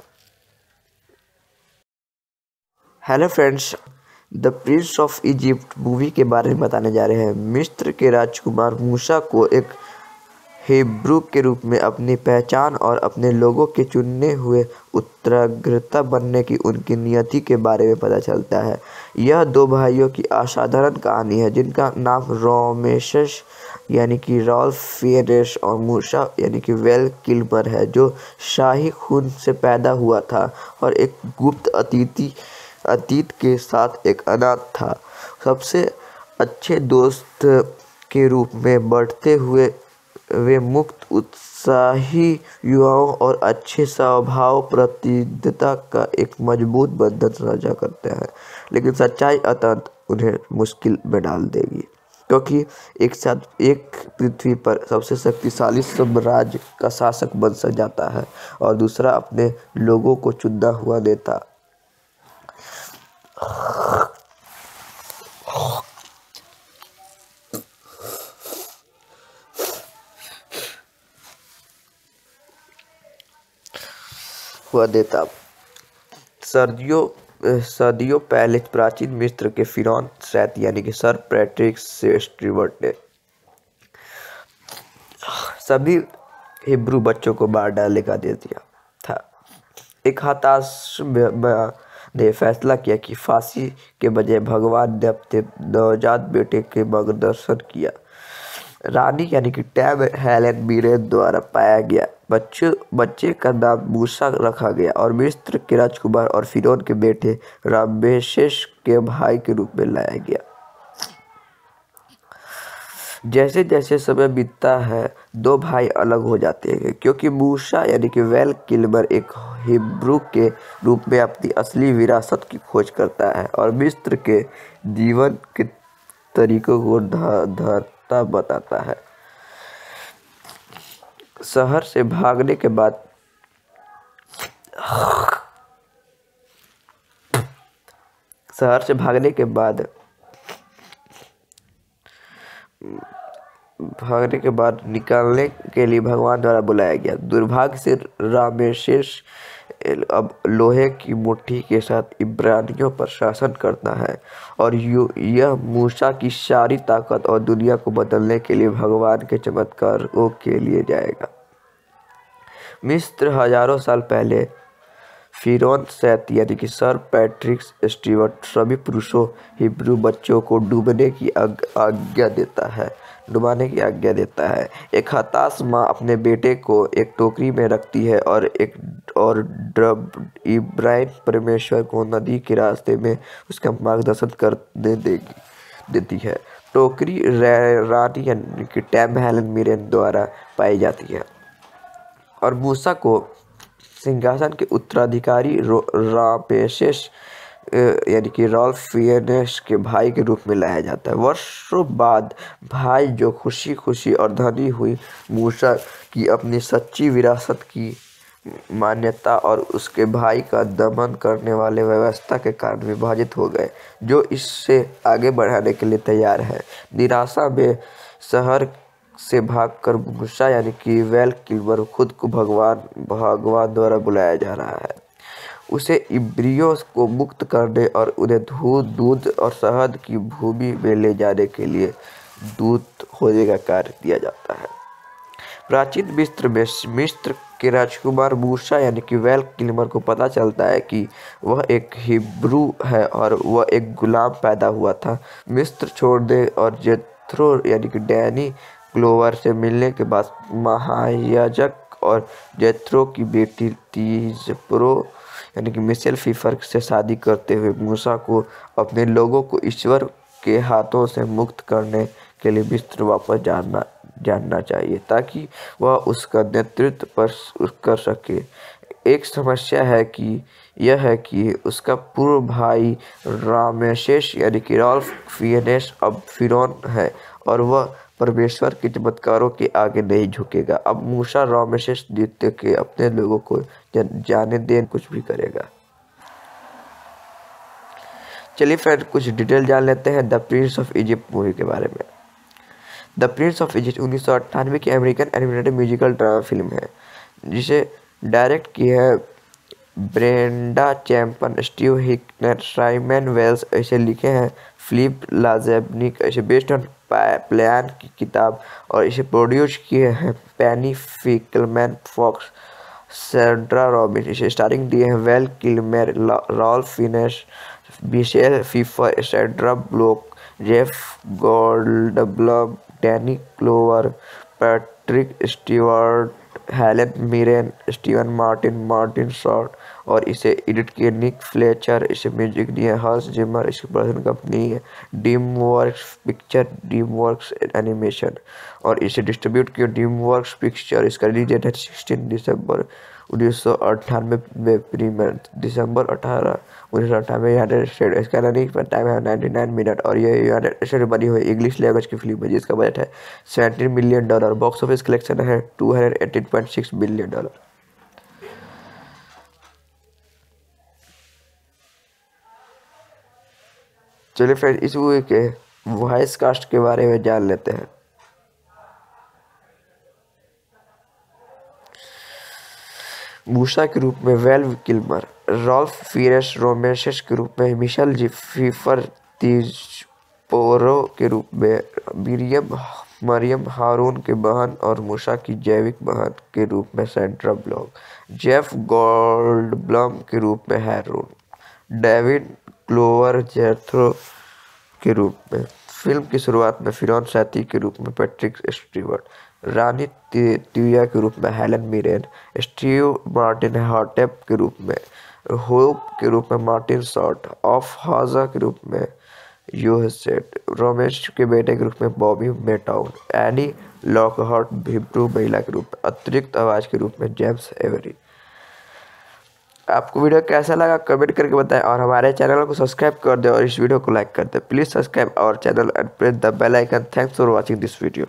Hello friends, the Prince of Egypt movie के बारे में बताने जा रहे हैं। मिस्र के राजकुमार मूसा को एक हिब्रू के रूप में अपनी पहचान और अपने लोगों के चुने हुए उत्तराधिकारी बनने की उनकी नियति के बारे में पता चलता है। यह दो भाइयों की असाधारण कहानी है जिनका नाम रामेशेस यानी कि रॉल्फ फियनेस और मूसा यानी कि वेल किल्मर है, जो शाही खून से पैदा हुआ था और एक गुप्त अतीत के साथ एक अनाथ था। सबसे अच्छे दोस्त के रूप में बढ़ते हुए वे मुक्त, उत्साही युवाओं और अच्छे स्वभाव प्रतिबद्धता का एक मजबूत बंधन साझा करते हैं। लेकिन सच्चाई अंततः उन्हें मुश्किल में डाल देगी, क्योंकि एक साथ एक पृथ्वी पर सबसे शक्तिशाली साम्राज्य का शासक बन जाता है और दूसरा अपने लोगों को चुना हुआ नेता। सदियों पहले प्राचीन मिस्र के फिरौन सेत यानी कि सर पैट्रिक स्टीवर्ट ने सभी हिब्रू बच्चों को मार डालने का आदेश दिया था। एक हताश ने फैसला किया कि फांसी के बजाय भगवान ने अपने नवजात बेटे के मार्गदर्शन किया। रानी यानी कि टैब हेलेन मीरेन द्वारा पाया गया बच्चे का नाम मूसा रखा गया और मिस्र के राजकुमार और फिरौन के बेटे रामेसेस के भाई के रूप में लाया गया। जैसे जैसे समय बीतता है दो भाई अलग हो जाते हैं, क्योंकि मूसा यानी कि वेल किल्मर एक हिब्रू के रूप में अपनी असली विरासत की खोज करता है और मिस्र के जीवन के तरीकों को धरता बताता है। शहर से भागने के बाद निकालने के लिए भगवान द्वारा बुलाया गया। दुर्भाग्य से रामेसेस अब लोहे की मुट्ठी के साथ इब्रानियों पर शासन करता है और यह मूसा की सारी ताकत और दुनिया को बदलने के लिए भगवान के चमत्कारों के लिए जाएगा। मिस्र हजारों साल पहले फिरौन सेत यानी कि सर पैट्रिक स्टीवर्ट सभी पुरुषों हिब्रू बच्चों को डुबाने की आज्ञा देता है। एक हताश माँ अपने बेटे को एक टोकरी में रखती है और इब्राहिम परमेश्वर को नदी के रास्ते में उसका मार्गदर्शन करने देती है। टोकरी रानी यानी कि टैब हेलेन मीरेन द्वारा पाई जाती है और मूसा को सिंहासन के उत्तराधिकारी रामेसेस यानी कि रॉल्फ फियनेस के भाई के रूप में लाया जाता है। वर्षों बाद भाई जो खुशी खुशी और धनी हुई मूसा की अपनी सच्ची विरासत की मान्यता और उसके भाई का दमन करने वाले व्यवस्था के कारण विभाजित हो गए, जो इससे आगे बढ़ाने के लिए तैयार है। निराशा में शहर से भागकर मूसा यानी कि वेल किल्मर खुद को भगवान द्वारा बुलाया जा रहा है। उसे इब्रियों को मुक्त करने और उन्हें दूध और शहद की भूमि में ले जाने के लिए दूत होने का कार्य दिया जाता है। प्राचीन मिस्र में मिस्र के राजकुमार मूसा यानी कि वेल किल्मर को पता चलता है कि वह एक हिब्रू है और वह एक गुलाम पैदा हुआ था। मिस्र छोड़ने और जेथ्रो यानी कि डैनी ग्लोवर से मिलने के बाद महायाजक और जेथ्रो की बेटी तीजप्रो यानी कि मिशेल फीफर से शादी करते हुए मूसा को अपने लोगों को ईश्वर के हाथों से मुक्त करने के लिए मिस्र वापस जानना चाहिए ताकि वह उसका नेतृत्व कर सके। एक समस्या यह है कि उसका पूर्व भाई रामेसेस यानी कि रॉल्फ फियनेस अब फिरौन है और वह परमेश्वर के चमत्कारों के आगे नहीं झुकेगा। अब मूसा रामेसेस द्वितीय के अपने लोगों को जाने दें कुछ भी करेगा। चलिए फ्रेंड कुछ डिटेल जान लेते हैं the Prince of Egypt movie के बारे में। द प्रिंस ऑफ इजिप्ट 1998 की American animated musical drama film है जिसे डायरेक्ट की है Brenda Chapman, Steve Hickner, Simon Wells ऐसे लिखे हैं। फिलिप लाज़ेब्निक ऐसे बेस्ड ऑन प्लान की किताब और इसे प्रोड्यूस किए हैं पेनी फिकलमैन, फॉक्स, सैंड्रा रॉबिन। इसे स्टारिंग दिए हैं Val Kilmer, Ralph Fiennes, Michelle Pfeiffer, Sandra Bullock, Jeff Goldblum, Danny Glover, Patrick Stewart, Helen Mirren, Steven Martin, Martin Short और इसे एडिट किए निक फ्लेचर। इसे म्यूजिक दिए हर्ष जिमर। इसकी प्रोडक्शन कंपनी है DreamWorks picture, DreamWorks animation और इसे distribute किया ड्रीम वर्क्स पिक्चर। इसका रिलीज डेट है 16 दिसंबर 1998 में, प्रीमियर दिसंबर 18 1998 यूनाइटेड स्टेट। इसका रनिंग टाइम है 99 मिनट और ये यूनाइटेड स्टेट में बनी हुई इंग्लिश लैंग्वेज की फिल्म है जिसका बजट है $17 मिलियन। बॉक्स ऑफिस कलेक्शन है $218.6 बिलियन। चलिए फ्रेंड, इस मूवी के वॉइस कास्ट के बारे में जान लेते हैं। मूसा के रूप में Val Kilmer, Ralph Fiennes Rameses के रूप में मिशेल फिफर, तीजपोरो के रूप में मरियम हारून के बहन और मूसा की जैविक बहन के रूप में सैंड्रा ब्लॉक, जेफ गोल्डब्लम के रूप में हैरून, डेविड क्लोवर जेथरो के रूप में। फिल्म की शुरुआत में फिरौन सैती के रूप में पैट्रिक स्टीवर्ट, रानी तिया के रूप में Helen Mirren, Steve Martin Hotep के रूप में, होप के रूप में मार्टिन शॉर्ट, ऑफ हाजा के रूप में यूहसेट, रोमेश के बेटे के रूप में Bobby Motown, Annie Lockhart Hebrew महिला के रूप में, अतिरिक्त आवाज़ के रूप में जेम्स एवरी। आपको वीडियो कैसा लगा कमेंट करके बताएं और हमारे चैनल को सब्सक्राइब कर दें और इस वीडियो को लाइक कर दें। Please subscribe our channel and press the bell icon. Thanks for watching this video.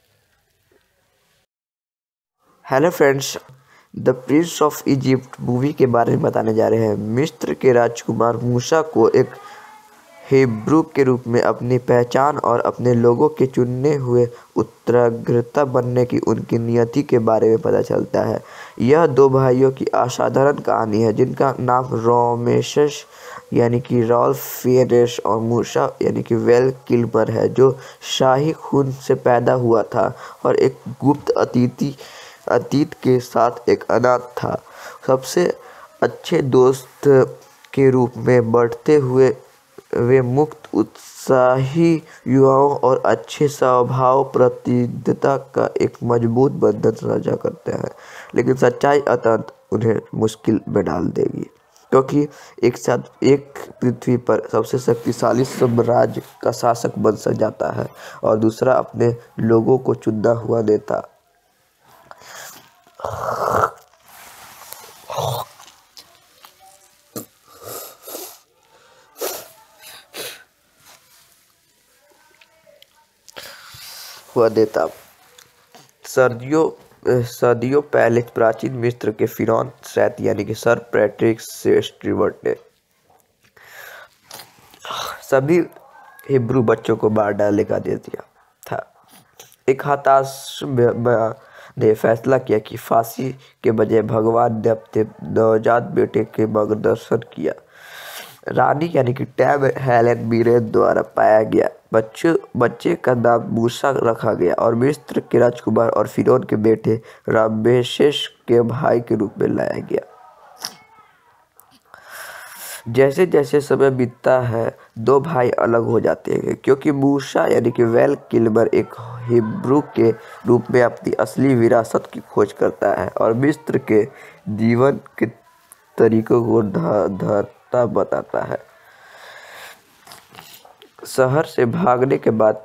Hello friends, the Prince of Egypt movie के बारे में बताने जा रहे हैं। मिस्र के राजकुमार मूसा को एक हिब्रू के रूप में अपनी पहचान और अपने लोगों के चुने हुए उत्तराधिकारी बनने की उनकी नियति के बारे में पता चलता है। यह दो भाइयों की असाधारण कहानी है जिनका नाम रोमेशस यानी कि रॉल्फ फिनेस और मूसा यानी कि वेल किल्मर है, जो शाही खून से पैदा हुआ था और एक गुप्त अतीत के साथ एक अनाथ था। सबसे अच्छे दोस्त के रूप में बढ़ते हुए वे मुक्त, उत्साही युवाओं और अच्छे स्वभाव प्रतिबद्धता का एक मजबूत बंधन साझा करते हैं, लेकिन सच्चाई अंततः उन्हें मुश्किल में डाल देगी, क्योंकि एक साथ एक पृथ्वी पर सबसे शक्तिशाली साम्राज्य का शासक बन जाता है और दूसरा अपने लोगों को चुना हुआ नेता। सदियों पहले प्राचीन मिस्र के फिरौन सैत यानी कि सर पैट्रिक स्टीवर्ट ने सभी हिब्रू बच्चों को मार डालने का आदेश दिया था। एक हताश ने फैसला किया कि फांसी के बजाय भगवान ने अपने नवजात बेटे के मार्गदर्शन किया। रानी यानी कि टैब हेलन मिरेन द्वारा पाया गया बच्चे का नाम मूसा रखा गया और मिस्र के राजकुमार और फिरौन के बेटे रामेसेस के भाई के रूप में लाया गया। जैसे जैसे समय बीतता है दो भाई अलग हो जाते हैं, क्योंकि मूसा यानी कि वेल किल्मर एक हिब्रू के रूप में अपनी असली विरासत की खोज करता है और मिस्र के जीवन के तरीकों को धर्ता बताता है। शहर से भागने के बाद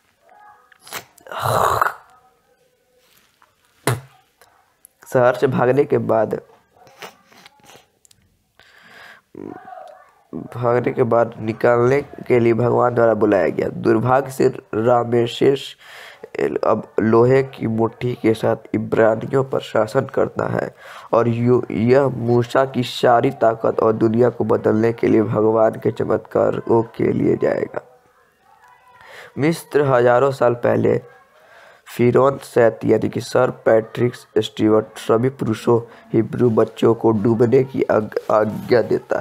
निकालने के लिए भगवान द्वारा बुलाया गया। दुर्भाग्य से रामेसेस अब लोहे की मुट्ठी के साथ इब्रानियों पर शासन करता है और यह मूसा की सारी ताकत और दुनिया को बदलने के लिए भगवान के चमत्कारों के लिए जाएगा। मिस्र हजारों साल पहले फिरौन सैती यानी कि सर पैट्रिक स्टीवर्ट सभी पुरुषों हिब्रू बच्चों को डुबाने की आज्ञा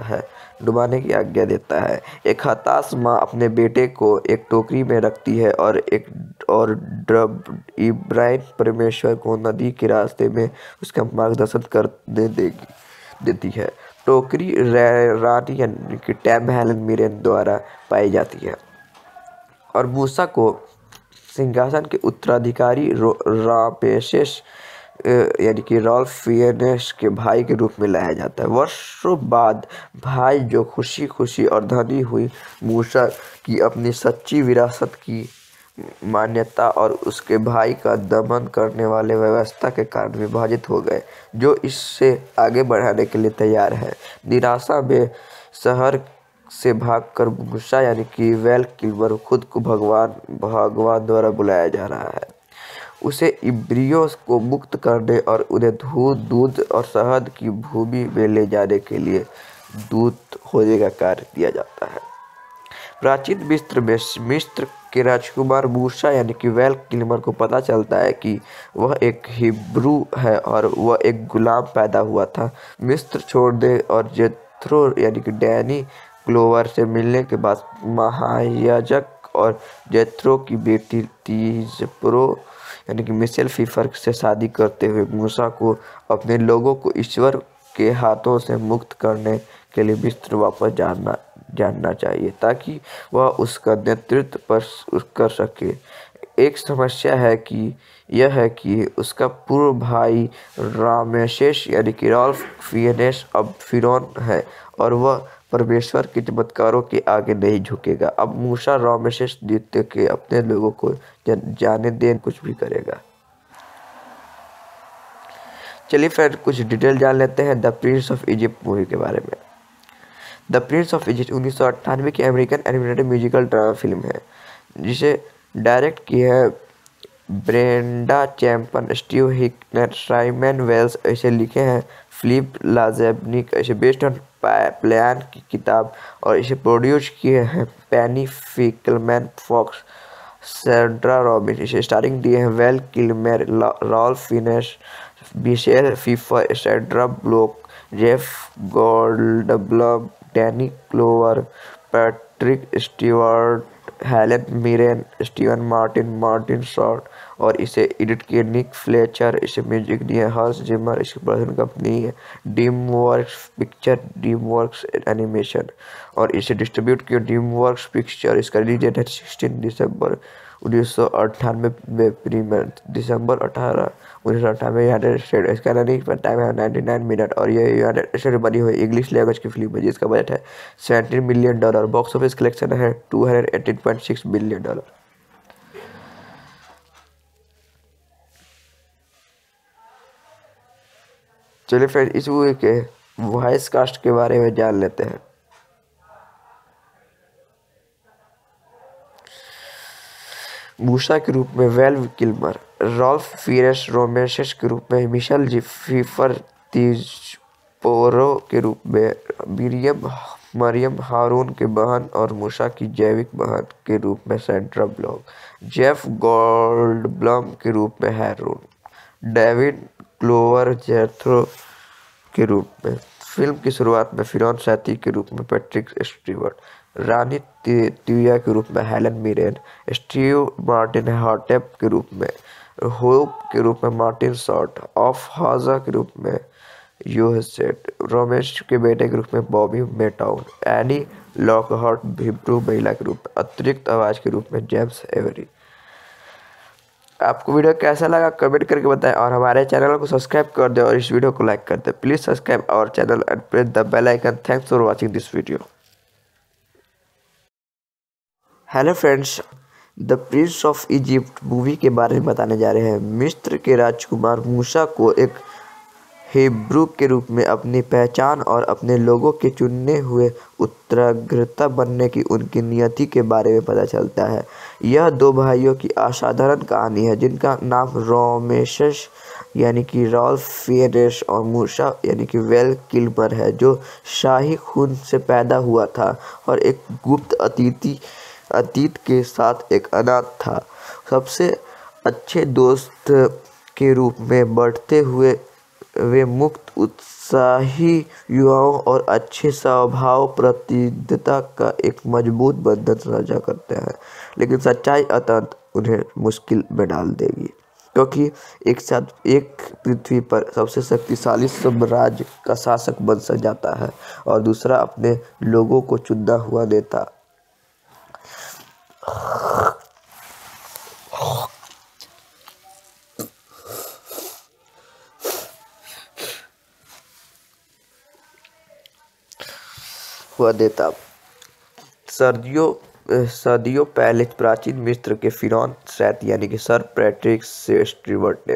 देता है। एक हताश माँ अपने बेटे को एक टोकरी में रखती है और इब्राहिम परमेश्वर को नदी के रास्ते में उसका मार्गदर्शन करने देती है। टोकरी रानी यानी कि टैम हेलन मिरेन द्वारा पाई जाती है और मूसा को सिंहासन के उत्तराधिकारी रामेसेस यानी कि रॉल्फ फिनेस के भाई के रूप में लाया जाता है। वर्षों बाद भाई जो खुशी और धनी हुई मूसा की अपनी सच्ची विरासत की मान्यता और उसके भाई का दमन करने वाले व्यवस्था के कारण विभाजित हो गए, जो इससे आगे बढ़ाने के लिए तैयार है। निराशा में शहर से भागकर मूसा यानी कि वेल किल्मर खुद को भगवान द्वारा बुलाया जा रहा है। उसे इब्रियों को मुक्त करने और उन्हें दूध और शहद की भूमि में ले जाने के लिए दूत होने का कार्य दिया जाता है। प्राचीन मिस्र के राजकुमार मूसा यानी कि वेल किल्मर को पता चलता है कि वह एक हिब्रू है और वह एक गुलाम पैदा हुआ था। मिस्र छोड़ दे और जेथ्रो यानी कि डैनी ग्लोवर से मिलने के बाद महायाजक और जेथ्रो की बेटी तीजप्रो यानी कि मिशेल फीफर से शादी करते हुए मूसा को अपने लोगों को ईश्वर के हाथों से मुक्त करने के लिए मिस्र वापस जानना चाहिए ताकि वह उसका नेतृत्व कर सके। एक समस्या यह है कि उसका पूर्व भाई रामेसेस यानी कि रॉल्फ फिनेस अब फिरौन है और वह परमेश्वर के चमत्कारों के आगे नहीं झुकेगा। अब मूसा रामेसेस द्वितीय के अपने लोगों को जाने दें कुछ भी करेगा। चलिए फ्रेंड कुछ डिटेल जान लेते हैं the Prince of Egypt movie के बारे में। द प्रिंस ऑफ इजिप्ट 1998 की American animated musical drama film है जिसे डायरेक्ट की है Brenda Chapman, Steve Hickner, Simon Wells ऐसे लिखे हैं फिलिप लाज़ेबनिक ऐसे बेस्ड ऑन प्लान की किताब और इसे प्रोड्यूस किए हैं पेनी फिकलमैन, फॉक्स, सैंड्रा रॉबिन। इसे स्टारिंग दिए हैं Val Kilmer, Ralph Fiennes, Michelle Pfeiffer, Sandra Bullock, Jeff Goldblum, Danny Glover, Patrick Stewart, Helen Mirren, Steven Martin Short और इसे एडिट किए निक फ्लेचर। इसे म्यूजिक दिए हंस जिमर। इसकी प्रोडक्शन कंपनी है ड्रीमवर्क्स पिक्चर, ड्रीमवर्क्स एनिमेशन और इसे डिस्ट्रीब्यूट किया ड्रीमवर्क्स पिक्चर। इसका रिलीज डेट है 16 दिसंबर 1998 में प्रीमियर दिसंबर 18 1998 यूनाइटेड स्टेट। इसका रनिंग टाइम है 99 मिनट और ये यूनाइटेड स्टेट बनी हुई इंग्लिश लैंग्वेज की फिल्म है जिसका बजट है $17 मिलियन। बॉक्स ऑफिस कलेक्शन है $218.6 बिलियन। चलिए फिर इस मूवी के वॉइस कास्ट के बारे में जान लेते हैं। मूसा के रूप में Val Kilmer, Ralph Fiennes Rameses के रूप में मिशेल फीफर, तीजपोरो के रूप में मरियम हारून के बहन और मूसा की जैविक बहन के रूप में सैंड्रा ब्लॉक, जेफ गोल्डब्लम के रूप में हैरून, डेविड ग्लोवर जेथ्रो के रूप में। फिल्म की शुरुआत में फिरौन सैती के रूप में पैट्रिक स्टीवर्ट, रानी तिया के रूप में Helen Mirren, Steve Martin Hotep के रूप में, होप के रूप में मार्टिन शॉर्ट, ऑफ हाजा के रूप में यूहसेट, रोमेश के बेटे के रूप में Bobby Motown, Annie Lockhart Hebrew महिला के रूप में, अतिरिक्त आवाज के रूप में जेम्स एवरी। आपको वीडियो कैसा लगा कमेंट करके बताएं और हमारे चैनल को सब्सक्राइब कर दें और इस वीडियो को लाइक कर दें। Please subscribe our channel and press the bell icon. Thanks for watching this video. Hello friends, the Prince of Egypt movie के बारे में बताने जा रहे हैं। मिस्र के राजकुमार मूसा को एक हिब्रू के रूप में अपनी पहचान और अपने लोगों के चुने हुए उत्तराधिकारी बनने की उनकी नियति के बारे में पता चलता है। यह दो भाइयों की असाधारण कहानी है जिनका नाम रामेसेस यानी कि रॉल्फ फिनेस और मूसा यानी कि वेल किल्मर है, जो शाही खून से पैदा हुआ था और एक गुप्त अतीत के साथ एक अनाथ था। सबसे अच्छे दोस्त के रूप में बढ़ते हुए वे मुक्त उत्साही युवाओं और अच्छे स्वभाव प्रतिबद्धता का एक मजबूत बंधन साझा करते हैं। लेकिन सच्चाई अंततः उन्हें मुश्किल में डाल देगी, क्योंकि एक साथ एक पृथ्वी पर सबसे शक्तिशाली साम्राज्य का शासक बन जाता है और दूसरा अपने लोगों को चुना हुआ नेता। सदियों पहले प्राचीन मिस्र के फिरौन सेत यानी कि सर पैट्रिक स्टीवर्ट ने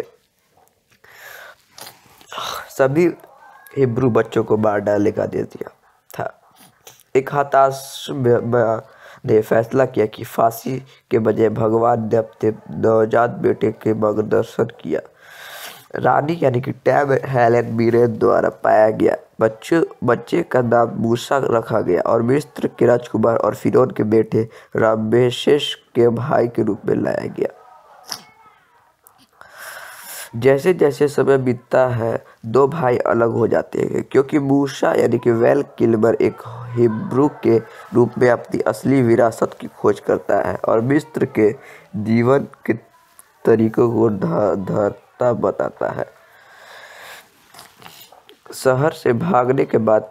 सभी हिब्रू बच्चों को मार डालने का आदेश दिया था। एक हताश ने फैसला किया कि फांसी के बजाय भगवान ने अपने नवजात बेटे के मार्गदर्शन किया। रानी यानी कि टैब हेलेन मिरेन द्वारा पाया गया बच्चे का नाम मूसा रखा गया और मिस्र के राजकुमार और फिरौन के बेटे रामेसेस के भाई के रूप में लाया गया। जैसे जैसे समय बीतता है दो भाई अलग हो जाते हैं, क्योंकि मूसा यानी कि वेल किल्मर एक हिब्रू के रूप में अपनी असली विरासत की खोज करता है और मिस्र के जीवन के तरीकों को धरता बताता है। शहर से भागने के बाद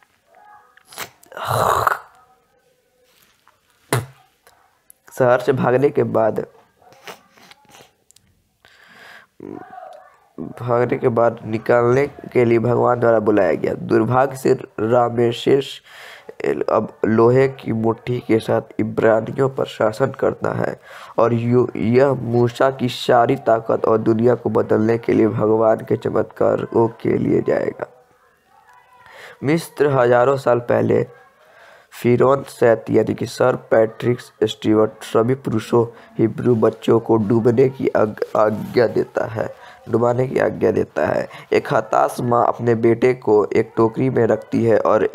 निकालने के लिए भगवान द्वारा बुलाया गया। दुर्भाग्य से रामेसेस अब लोहे की मुट्ठी के साथ इब्रानियों पर शासन करता है और यह मूसा की सारी ताकत और दुनिया को बदलने के लिए भगवान के चमत्कारों के लिए जाएगा। मिस्र हजारों साल पहले फिरौन सेत यानी कि सर पैट्रिक स्टीवर्ट सभी पुरुषों हिब्रू बच्चों को डुबाने की आज्ञा देता है। एक हताश माँ अपने बेटे को एक टोकरी में रखती है और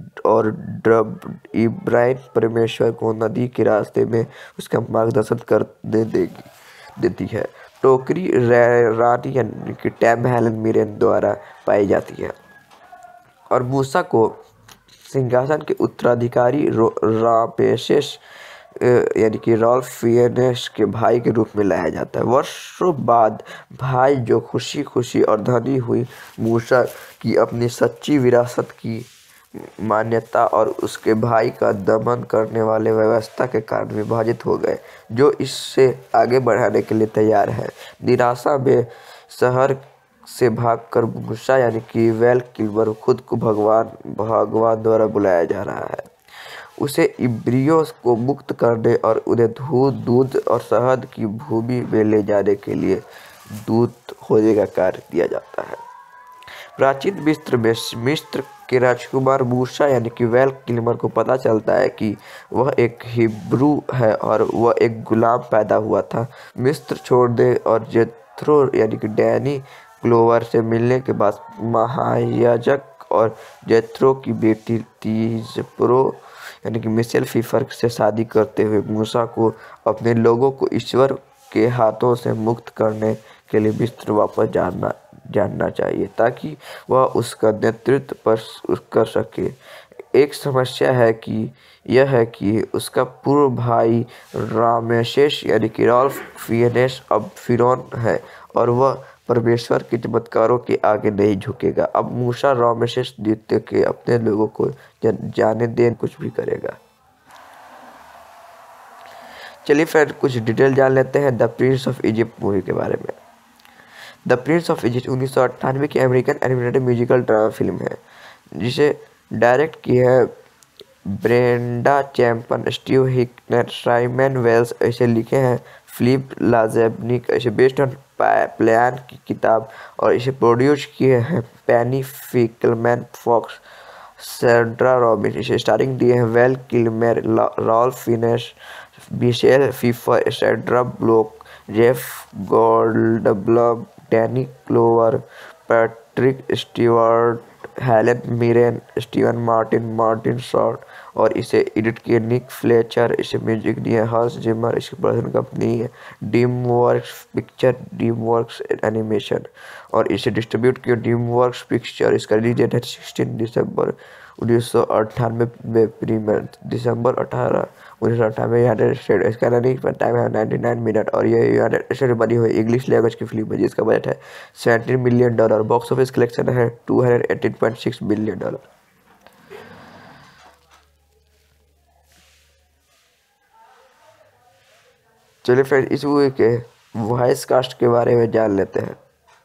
इब्राहिम परमेश्वर को नदी के रास्ते में उसका मार्गदर्शन करने देती है। टोकरी रानी यानी कि टैब हेलेन मिरेन द्वारा पाई जाती है और मूसा को सिंहासन के उत्तराधिकारी रामेसेस यानी कि रॉल्फिनेस के भाई के रूप में लाया जाता है। वर्षों बाद भाई जो खुशी और धनी हुई मूसा की अपनी सच्ची विरासत की मान्यता और उसके भाई का दमन करने वाले व्यवस्था के कारण विभाजित हो गए, जो इससे आगे बढ़ाने के लिए तैयार है। निराशा में शहर से भागकर मूसा यानी कि वेल किल्मर खुद को भगवान द्वारा बुलाया जा रहा है। उसे इब्रियों को मुक्त करने और उन्हें दूध और शहद की भूमि में ले जाने के लिए दूत होने का कार्य दिया जाता है। प्राचीन मिस्र में मिस्र के राजकुमार मूसा यानी कि वेल किल्मर को पता चलता है कि वह एक हिब्रू है और वह एक गुलाम पैदा हुआ था। मिस्र छोड़ने और जेथ्रो यानी कि डैनी ग्लोवर से मिलने के बाद महायाजक और जेथ्रो की बेटी तीजप्रो यानी कि मिशेल फीफर से शादी करते हुए मूसा को अपने लोगों को ईश्वर के हाथों से मुक्त करने के लिए मिस्र वापस जानना चाहिए ताकि वह उसका नेतृत्व कर सके। एक समस्या यह है कि उसका पूर्व भाई रामेसेस यानी कि रॉल्फिनेस अब फिरौन है और वह परमेश्वर के चमत्कारों के आगे नहीं झुकेगा। अब मूसा रामेसेस द्वितीय के अपने लोगों को जाने दें कुछ भी करेगा। चलिए फ्रेंड कुछ डिटेल जान लेते हैं the Prince of Egypt movie के बारे में। द प्रिंस ऑफ इजिप्ट 1998 की American animated musical drama film है जिसे डायरेक्ट की है Brenda Chapman, Steve Hickner, Simon Wells ऐसे लिखे हैं फिलिप लाज़ेबनिक ऐसे बेस्ड ऑन प्लान की किताब और इसे प्रोड्यूस किए हैं पेनी फिकलमैन, फॉक्स, सैंड्रा रॉबिन। इसे स्टारिंग दिए हैं Val Kilmer, Ralph Fiennes, Michelle Pfeiffer, Sandra Bullock, Jeff Goldblum, Danny Glover, Patrick Stewart Helen Mirren, Steven Martin, Martin Short और इसे एडिट किए निक फ्लेचर, इसे म्यूजिक दिए हंस जिमर, इसकी प्रोडक्शन कंपनी है ड्रीमवर्क्स पिक्चर, ड्रीमवर्क्स एनिमेशन और इसे distribute किया ड्रीमवर्क्स पिक्चर। इसका रिलीज डेट है 16 दिसंबर 1998 में प्रीमियर दिसंबर 1998 यूनाइटेड स्टेट। इसका रनिंग टाइम है 99 मिनट और ये यूनाइटेड स्टेट में बनी हुई इंग्लिश लैंग्वेज की फिल्म है जिसका बजट है $17 मिलियन। बॉक्स ऑफिस कलेक्शन है $218.6 बिलियन। चलिए फ्रेंड इस मूवी के वॉइस कास्ट के बारे में जान लेते हैं।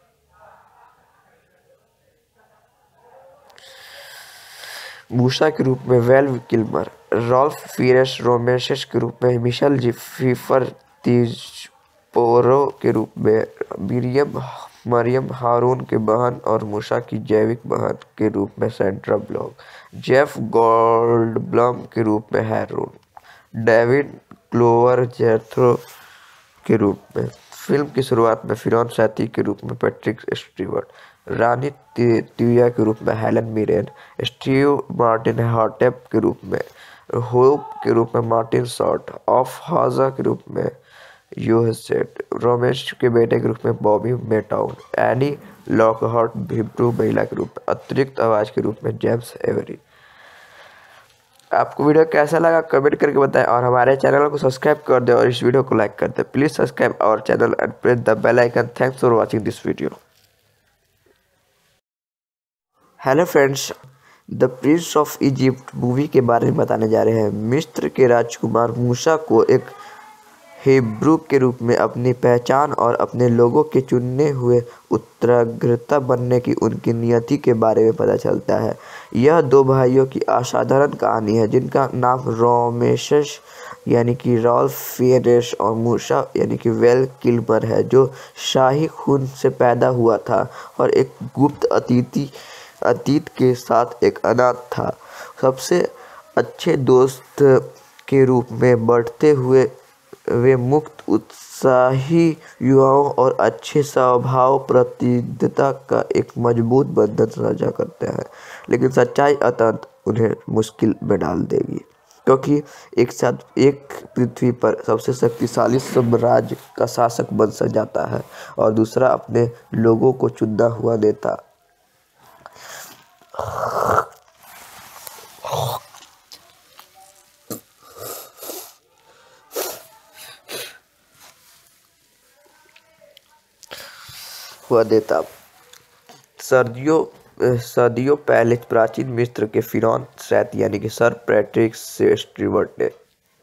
मूसा के रूप में Val Kilmer, Ralph Fiennes Rameses के रूप में मिशेल फिफर, तीजपोरो के रूप में मरियम हारून के बहन और मूसा की जैविक बहन के रूप में सैंड्रा ब्लॉक, जेफ गोल्डब्लम के रूप में हैरून, डेविड क्लोवर जेथरो के रूप में। फिल्म की शुरुआत में फिरौन सैती के रूप में पैट्रिक स्टीवर्ट, रानी तिया के रूप में Helen Mirren, Steve Martin Hotep के रूप में, होप के रूप में मार्टिन शॉर्ट, ऑफ हाजा के रूप में यूहसेट, रोमेश के बेटे के रूप में Bobby Motown, Annie Lockhart Hebrew महिला के रूप में, अतिरिक्त आवाज़ के रूप में जेम्स एवरी। आपको वीडियो कैसा लगा कमेंट करके बताएं और हमारे चैनल को सब्सक्राइब कर दें और इस वीडियो को लाइक कर दें। Please subscribe our channel and press the bell icon. Thanks for watching this video. Hello friends, the Prince of Egypt movie के बारे में बताने जा रहे हैं। मिस्र के राजकुमार मूसा को एक हिब्रू के रूप में अपनी पहचान और अपने लोगों के चुने हुए उत्तराधिकारी बनने की उनकी नियति के बारे में पता चलता है। यह दो भाइयों की असाधारण कहानी है जिनका नाम रोमेशेस यानी कि रॉल्फ फिनेस और मूसा यानी कि वेल किल्मर है, जो शाही खून से पैदा हुआ था और एक गुप्त अतीत के साथ एक अनाथ था। सबसे अच्छे दोस्त के रूप में बढ़ते हुए वे मुक्त, उत्साही युवाओं और अच्छे स्वभाव प्रतिबद्धता का एक मजबूत बंधन साझा करते हैं। लेकिन सच्चाई अंततः उन्हें मुश्किल में डाल देगी, क्योंकि एक साथ एक पृथ्वी पर सबसे शक्तिशाली साम्राज्य का शासक बन जाता है और दूसरा अपने लोगों को चुना हुआ नेता। सदियों पहले प्राचीन मिस्र के फिरौन सैती यानी कि सर पैट्रिक स्टीवर्ट ने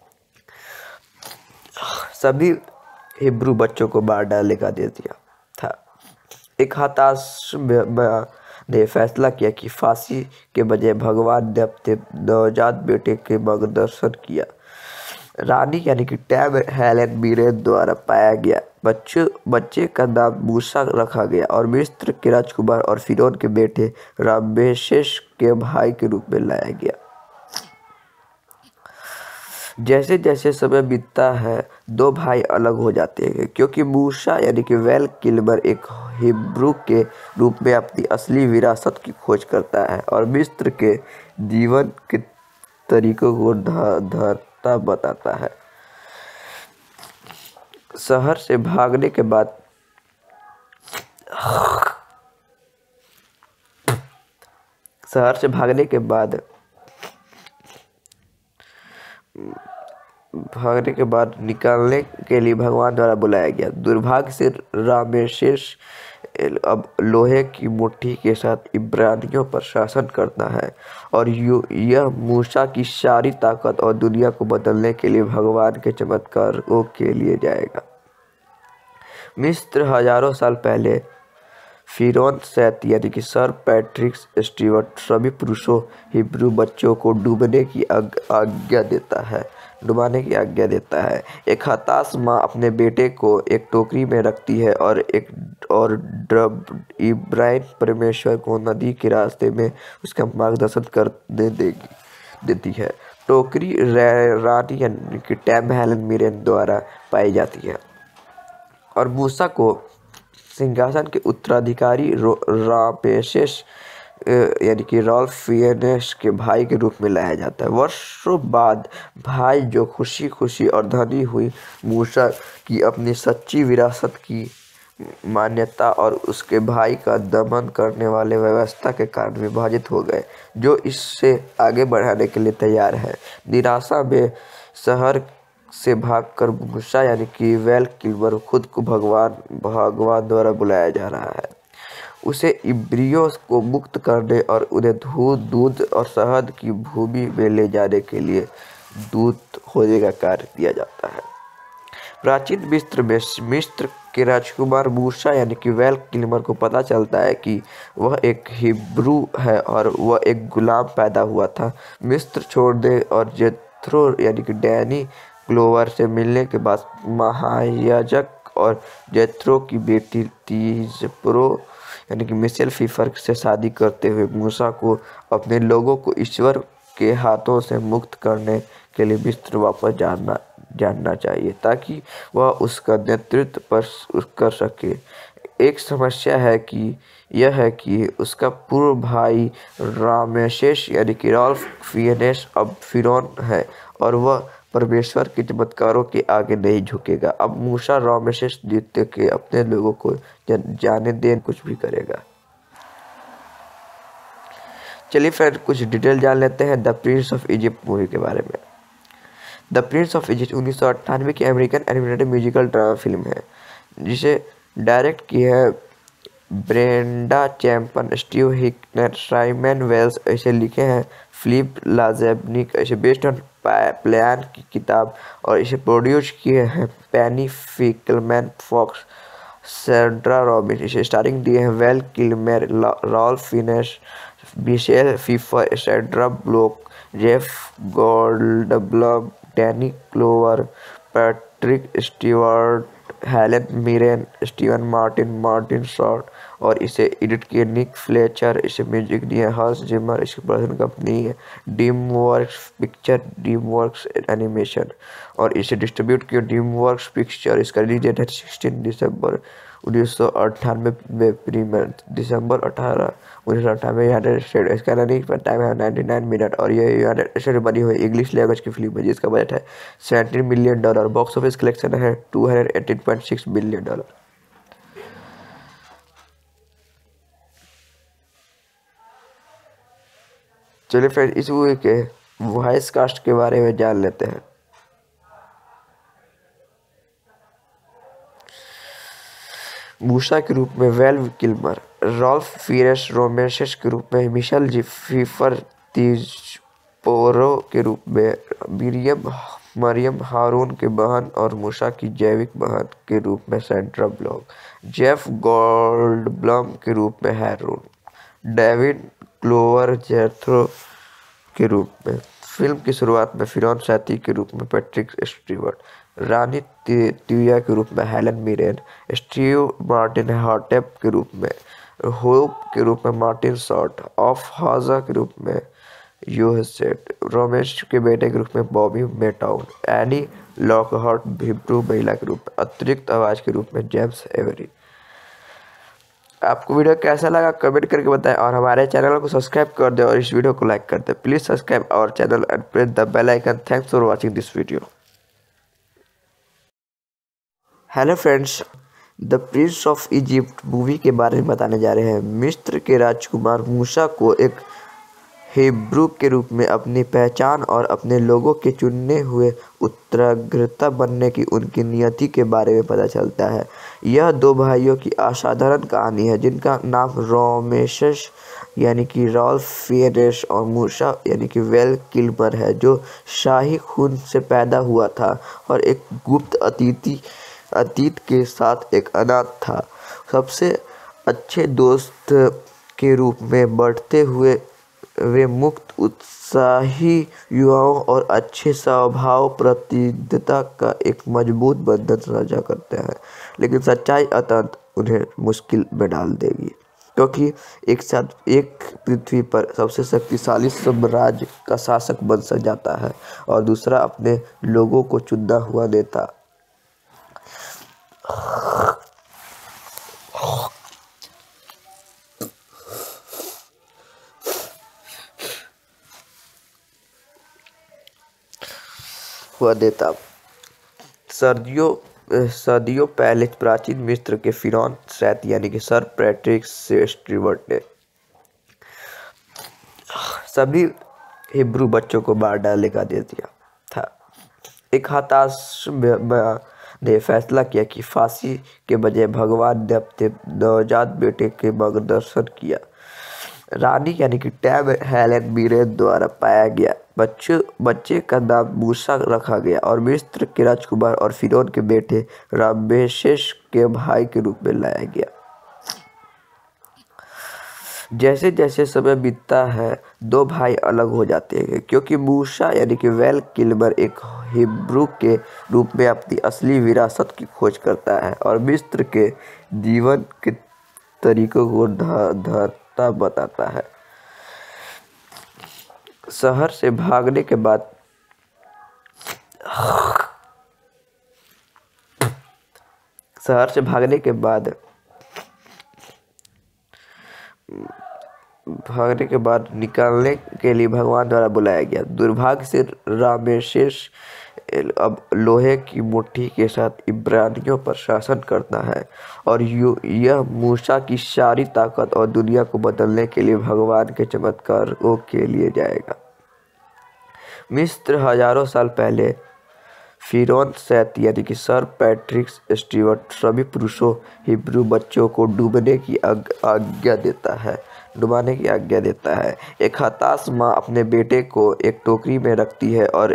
सभी हिब्रू बच्चों को मार डालने का दे दिया था। एक हताश ने फैसला किया कि फांसी के बजाय भगवान ने अपने नवजात बेटे के मार्गदर्शन किया। रानी यानी कि टैब हेलन मिरेन द्वारा पाया गया बच्चे का नाम मूसा रखा गया और मिस्र के राजकुमार और फिरौन के बेटे रामेसेस के भाई के रूप में लाया गया। जैसे जैसे समय बीतता है दो भाई अलग हो जाते हैं, क्योंकि मूसा यानी कि वेल किल्मर एक हिब्रू के रूप में अपनी असली विरासत की खोज करता है और मिस्र के जीवन के तरीकों को धरता बताता है। शहर से भागने के बाद निकालने के लिए भगवान द्वारा बुलाया गया। दुर्भाग्य से रामेसेस अब लोहे की मुट्ठी के साथ इब्रानियों पर शासन करता है और यह मूसा की सारी ताकत और दुनिया को बदलने के लिए भगवान के चमत्कारों के लिए जाएगा। मिस्र हजारों साल पहले फिरौन सैती यानी कि सर पैट्रिक स्टीवर्ट सभी पुरुषों हिब्रू बच्चों को डुबाने की आज्ञा देता है। एक हताश माँ अपने बेटे को एक टोकरी में रखती है और इब्राहिम परमेश्वर को नदी के रास्ते में उसका मार्गदर्शन करने देती है। टोकरी रानी यानी कि टैब हेलन मिरेन द्वारा पाई जाती है और मूसा को सिंहासन के उत्तराधिकारी रामेसेस यानी कि रॉल्फ फिएनेस के भाई के रूप में लाया जाता है। वर्षों बाद भाई जो खुशी खुशी और धनी हुई मूसा की अपनी सच्ची विरासत की मान्यता और उसके भाई का दमन करने वाले व्यवस्था के कारण विभाजित हो गए, जो इससे आगे बढ़ाने के लिए तैयार है। निराशा में शहर से भागकर मूसा यानी कि वैल किल्मर खुद को भगवान द्वारा बुलाया जा रहा है। उसे इब्रियों को मुक्त करने और उन्हें दूध और शहद की भूमि में ले जाने के लिए दूत होने का कार्य दिया जाता है। प्राचीन मिस्र में मिस्र के राजकुमार मूसा यानी कि वैल किल्मर को पता चलता है कि वह एक हिब्रू है और वह एक गुलाम पैदा हुआ था। मिस्र छोड़ दे और जेथ्रो यानी कि डैनी ग्लोवर से मिलने के बाद महायाजक और जेथ्रो की बेटी तीजप्रो यानी कि मिशेल फीफर से शादी करते हुए मूसा को अपने लोगों को ईश्वर के हाथों से मुक्त करने के लिए मिस्र वापस जानना चाहिए ताकि वह उसका नेतृत्व कर सके। एक समस्या है कि यह है कि उसका पूर्व भाई रामेसेस यानी कि रॉल्फ फिएनेस अब फिरौन है और वह परमेश्वर के चमत्कारों के आगे नहीं झुकेगा। अब मूसा रामेसेस द्वितीय के अपने लोगों को जाने दे कुछ भी करेगा। चलिए फ्रेंड कुछ डिटेल जान लेते हैं the Prince of Egypt movie के बारे में। द प्रिंस ऑफ इजिप्ट 1998 की American animated musical drama film है जिसे डायरेक्ट की है Brenda Chapman, Steve Hickner, Simon Wells ऐसे लिखे हैं फिलिप लाज़ेबनिक ऐसे बेस्ड ऑन प्लान की किताब और इसे प्रोड्यूस किए हैं पेनी फिकलमैन, फॉक्स, सैंड्रा रॉबिन। इसे स्टारिंग दिए हैं Val Kilmer, Ralph Fiennes, Michelle Pfeiffer, Sandra Bullock, Jeff Goldblum, Danny Glover, Patrick Stewart, Helen Mirren, Steven Martin Short और इसे एडिट किए निक फ्लेचर। इसे म्यूजिक दिए हंस जिमर। इसकी प्रोडक्शन कंपनी है ड्रीमवर्क्स पिक्चर, ड्रीमवर्क्स एनिमेशन और इसे डिस्ट्रीब्यूट किया ड्रीमवर्क्स पिक्चर। इसका रिलीज डेट है 16 दिसंबर 1998 में प्रीमियर दिसंबर 18 1998 यूनाइटेड स्टेट। इसका रनिंग टाइम है 99 मिनट और ये यूनाइटेड स्टेट बनी हुई इंग्लिश लैंग्वेज की फिल्म है जिसका बजट है $17 मिलियन। बॉक्स ऑफिस कलेक्शन है $218.6 बिलियन। चलिए फ्रेंड इस मूवी के वॉइस कास्ट के बारे में जान लेते हैं। मूसा के रूप में Val Kilmer, Ralph Fiennes Rameses के रूप में मिशेल फीफर, तीजपोरो के रूप में मरियम हारून के बहन और मूसा की जैविक बहन के रूप में सैंड्रा ब्लॉक, जेफ गोल्डब्लम के रूप में हैरून, डेविड ग्लोवर जेथ्रो के रूप में। फिल्म की शुरुआत में फिरौन साथी के रूप में पैट्रिक स्टीवर्ट, रानी तिया के रूप में Helen Mirren, Steve Martin Hotep के रूप में, होप के रूप में मार्टिन शॉर्ट, ऑफ हाजा के रूप में यूहसेट, रोमेश के बेटे के रूप में Bobby Motown, Annie Lockhart Hebrew महिला के रूप में, अतिरिक्त आवाज़ के रूप में जेम्स एवरी। आपको वीडियो कैसा लगा कमेंट करके बताएं और हमारे चैनल को सब्सक्राइब कर दें और इस वीडियो को लाइक कर दें। Please subscribe our channel and press the bell icon. Thanks for watching this video. Hello friends, the Prince of Egypt movie के बारे में बताने जा रहे हैं। मिस्र के राजकुमार मूसा को एक हिब्रू के रूप में अपनी पहचान और अपने लोगों के चुने हुए उत्तराधिकारी बनने की उनकी नियति के बारे में पता चलता है। यह दो भाइयों की असाधारण कहानी है जिनका नाम रामेसेस यानी कि रॉल्फ फिएनेस और मूसा यानी कि वैल किल्मर है, जो शाही खून से पैदा हुआ था और एक गुप्त अतीत के साथ एक अनाथ था। सबसे अच्छे दोस्त के रूप में बढ़ते हुए वे मुक्त, उत्साही युवाओं और अच्छे स्वभाव प्रतिबद्धता का एक मजबूत बंधन साझा करते हैं, लेकिन सच्चाई अंततः उन्हें मुश्किल में डाल देगी क्योंकि एक साथ एक पृथ्वी पर सबसे शक्तिशाली साम्राज्य का शासक बन जाता है और दूसरा अपने लोगों को चुना हुआ नेता। हुआ देता। सदियों पहले प्राचीन मिस्र के फिरौन सेत यानी कि सर पैट्रिक स्टीवर्ट ने सभी हिब्रू बच्चों को मार डालने का आदेश दिया था। एक हताश ने फैसला किया कि फांसी के बजाय भगवान ने अपने नवजात बेटे के मार्गदर्शन किया। रानी यानी कि टैब हेलेन मीरेन द्वारा पाया गया बच्चे का नाम मूसा रखा गया और मिस्र के राजकुमार और फिरौन के बेटे रामेसेस के भाई के रूप में लाया गया। जैसे जैसे समय बीतता है दो भाई अलग हो जाते हैं क्योंकि मूसा यानी कि वेल किल्मर एक हिब्रू के रूप में अपनी असली विरासत की खोज करता है और मिस्र के जीवन के तरीकों को धरता बताता है। शहर से भागने के बाद निकालने के लिए भगवान द्वारा बुलाया गया। दुर्भाग्य से रामेसेस अब लोहे की मुट्ठी के साथ इब्रानियों पर शासन करता है और यह मूसा की सारी ताकत और दुनिया को बदलने के लिए भगवान के चमत्कारों के लिए जाएगा। मिस्र हजारों साल पहले फिरौन सेत यानी कि सर पैट्रिक स्टीवर्ट सभी पुरुषों हिब्रू बच्चों को डुबाने की आज्ञा देता है। एक हताश माँ अपने बेटे को एक टोकरी में रखती है और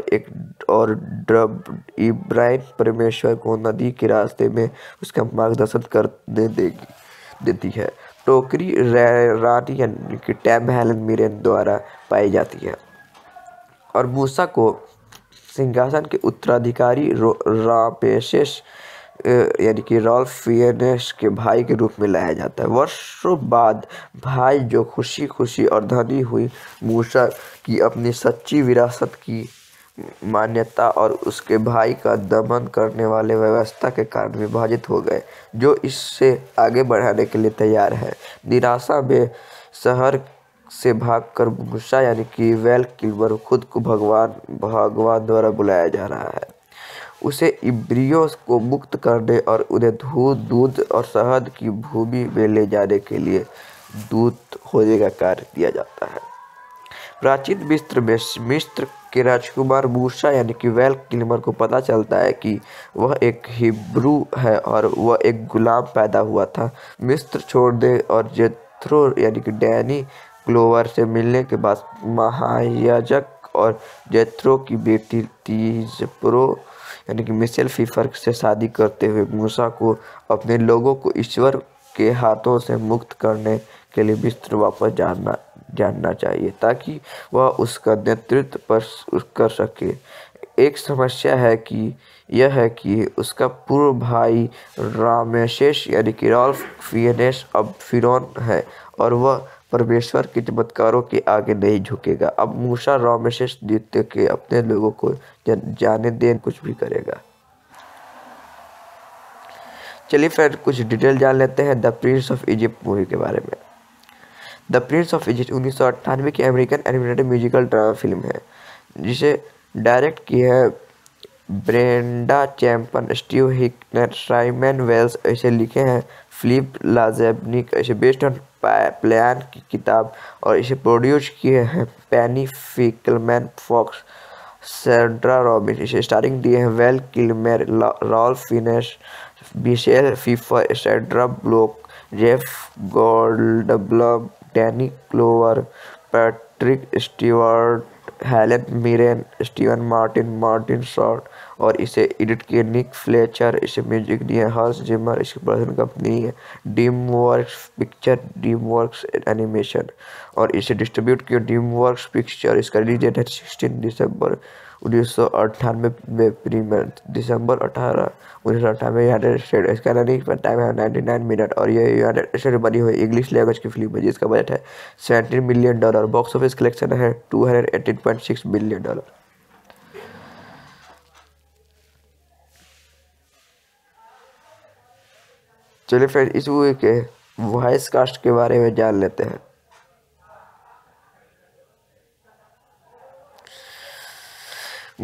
इब्राहिम परमेश्वर को नदी के रास्ते में उसका मार्गदर्शन करने देती है। टोकरी रानी यानी कि टैब हेलेन मीरेन द्वारा पाई जाती है और मूसा को सिंहासन के उत्तराधिकारी रामेसेस यानी कि रॉल्फियनेस के भाई के रूप में लाया जाता है। वर्षों बाद भाई जो खुशी और धनी हुई मूसा की अपनी सच्ची विरासत की मान्यता और उसके भाई का दमन करने वाले व्यवस्था के कारण विभाजित हो गए जो इससे आगे बढ़ाने के लिए तैयार है। निराशा में शहर से भागकर मूसा यानी कि वेल किल्मर खुद को भगवान द्वारा बुलाया जा रहा है। उसे इब्रियों को मुक्त करने और उन्हें दूध और शहद की भूमि में ले जाने के लिए दूत होने का कार्य दिया जाता है। प्राचीन मिस्र के राजकुमार मूसा यानी कि वेल किल्मर को पता चलता है कि वह एक हिब्रू है और वह एक गुलाम पैदा हुआ था। मिस्र छोड़ने और जेथ्रो यानी कि डैनी ग्लोवर से मिलने के बाद महायाजक और जेथ्रो की बेटी तीजप्रो यानी कि मिशेल फीफर से शादी करते हुए मूसा को अपने लोगों को ईश्वर के हाथों से मुक्त करने के लिए मिस्र वापस जानना चाहिए ताकि वह उसका नेतृत्व कर सके। एक समस्या यह है कि उसका पूर्व भाई रामेसेस यानी कि रॉल्फियनेस अब फिरौन है और वह परमेश्वर के चमत्कारों के आगे नहीं झुकेगा। अब मूसा रामेसेस द्वितीय के अपने लोगों को जाने दें कुछ भी करेगा। चलिए फिर कुछ डिटेल जान लेते हैं the Prince of Egypt movie के बारे में। द प्रिंस ऑफ इजिप्ट 1998 की American animated musical drama film है जिसे डायरेक्ट की है Brenda Chapman, Steve Hickner, Simon Wells ऐसे लिखे हैं फिलिप लाज़ेबनिक ऐसे बेस्ड ऑन प्लान की किताब और इसे प्रोड्यूस किए हैं पेनी फिकलमैन, फॉक्स, सैंड्रा रॉबिन। इसे स्टारिंग दिए हैं Val Kilmer, Ralph Fiennes, Michelle Pfeiffer, Sandra Bullock, Jeff Goldblum, Danny Glover, Patrick Stewart, Helen Mirren, Steven Martin Short और इसे एडिट किए निक फ्लेचर। इसे म्यूजिक दिए हंस जिमर। इसकी प्रोडक्शन कंपनी है ड्रीमवर्क्स एनिमेशन और इसे डिस्ट्रीब्यूट किया ड्रीमवर्क्स पिक्चर। इसका रिलीज डेट है 16 दिसंबर 1998 में प्रीमियर दिसंबर 18 1998 यूनाइटेड स्टेट। इसका रनिंग टाइम है 99 मिनट और ये यूनाइटेड स्टेट में बनी हुई इंग्लिश लैंग्वेज की फिल्म है जिसका बजट है $17 मिलियन। बॉक्स ऑफिस कलेक्शन है $218.6 मिलियन। चलिए फिर इस मूवी के वॉइस कास्ट के बारे में जान लेते हैं।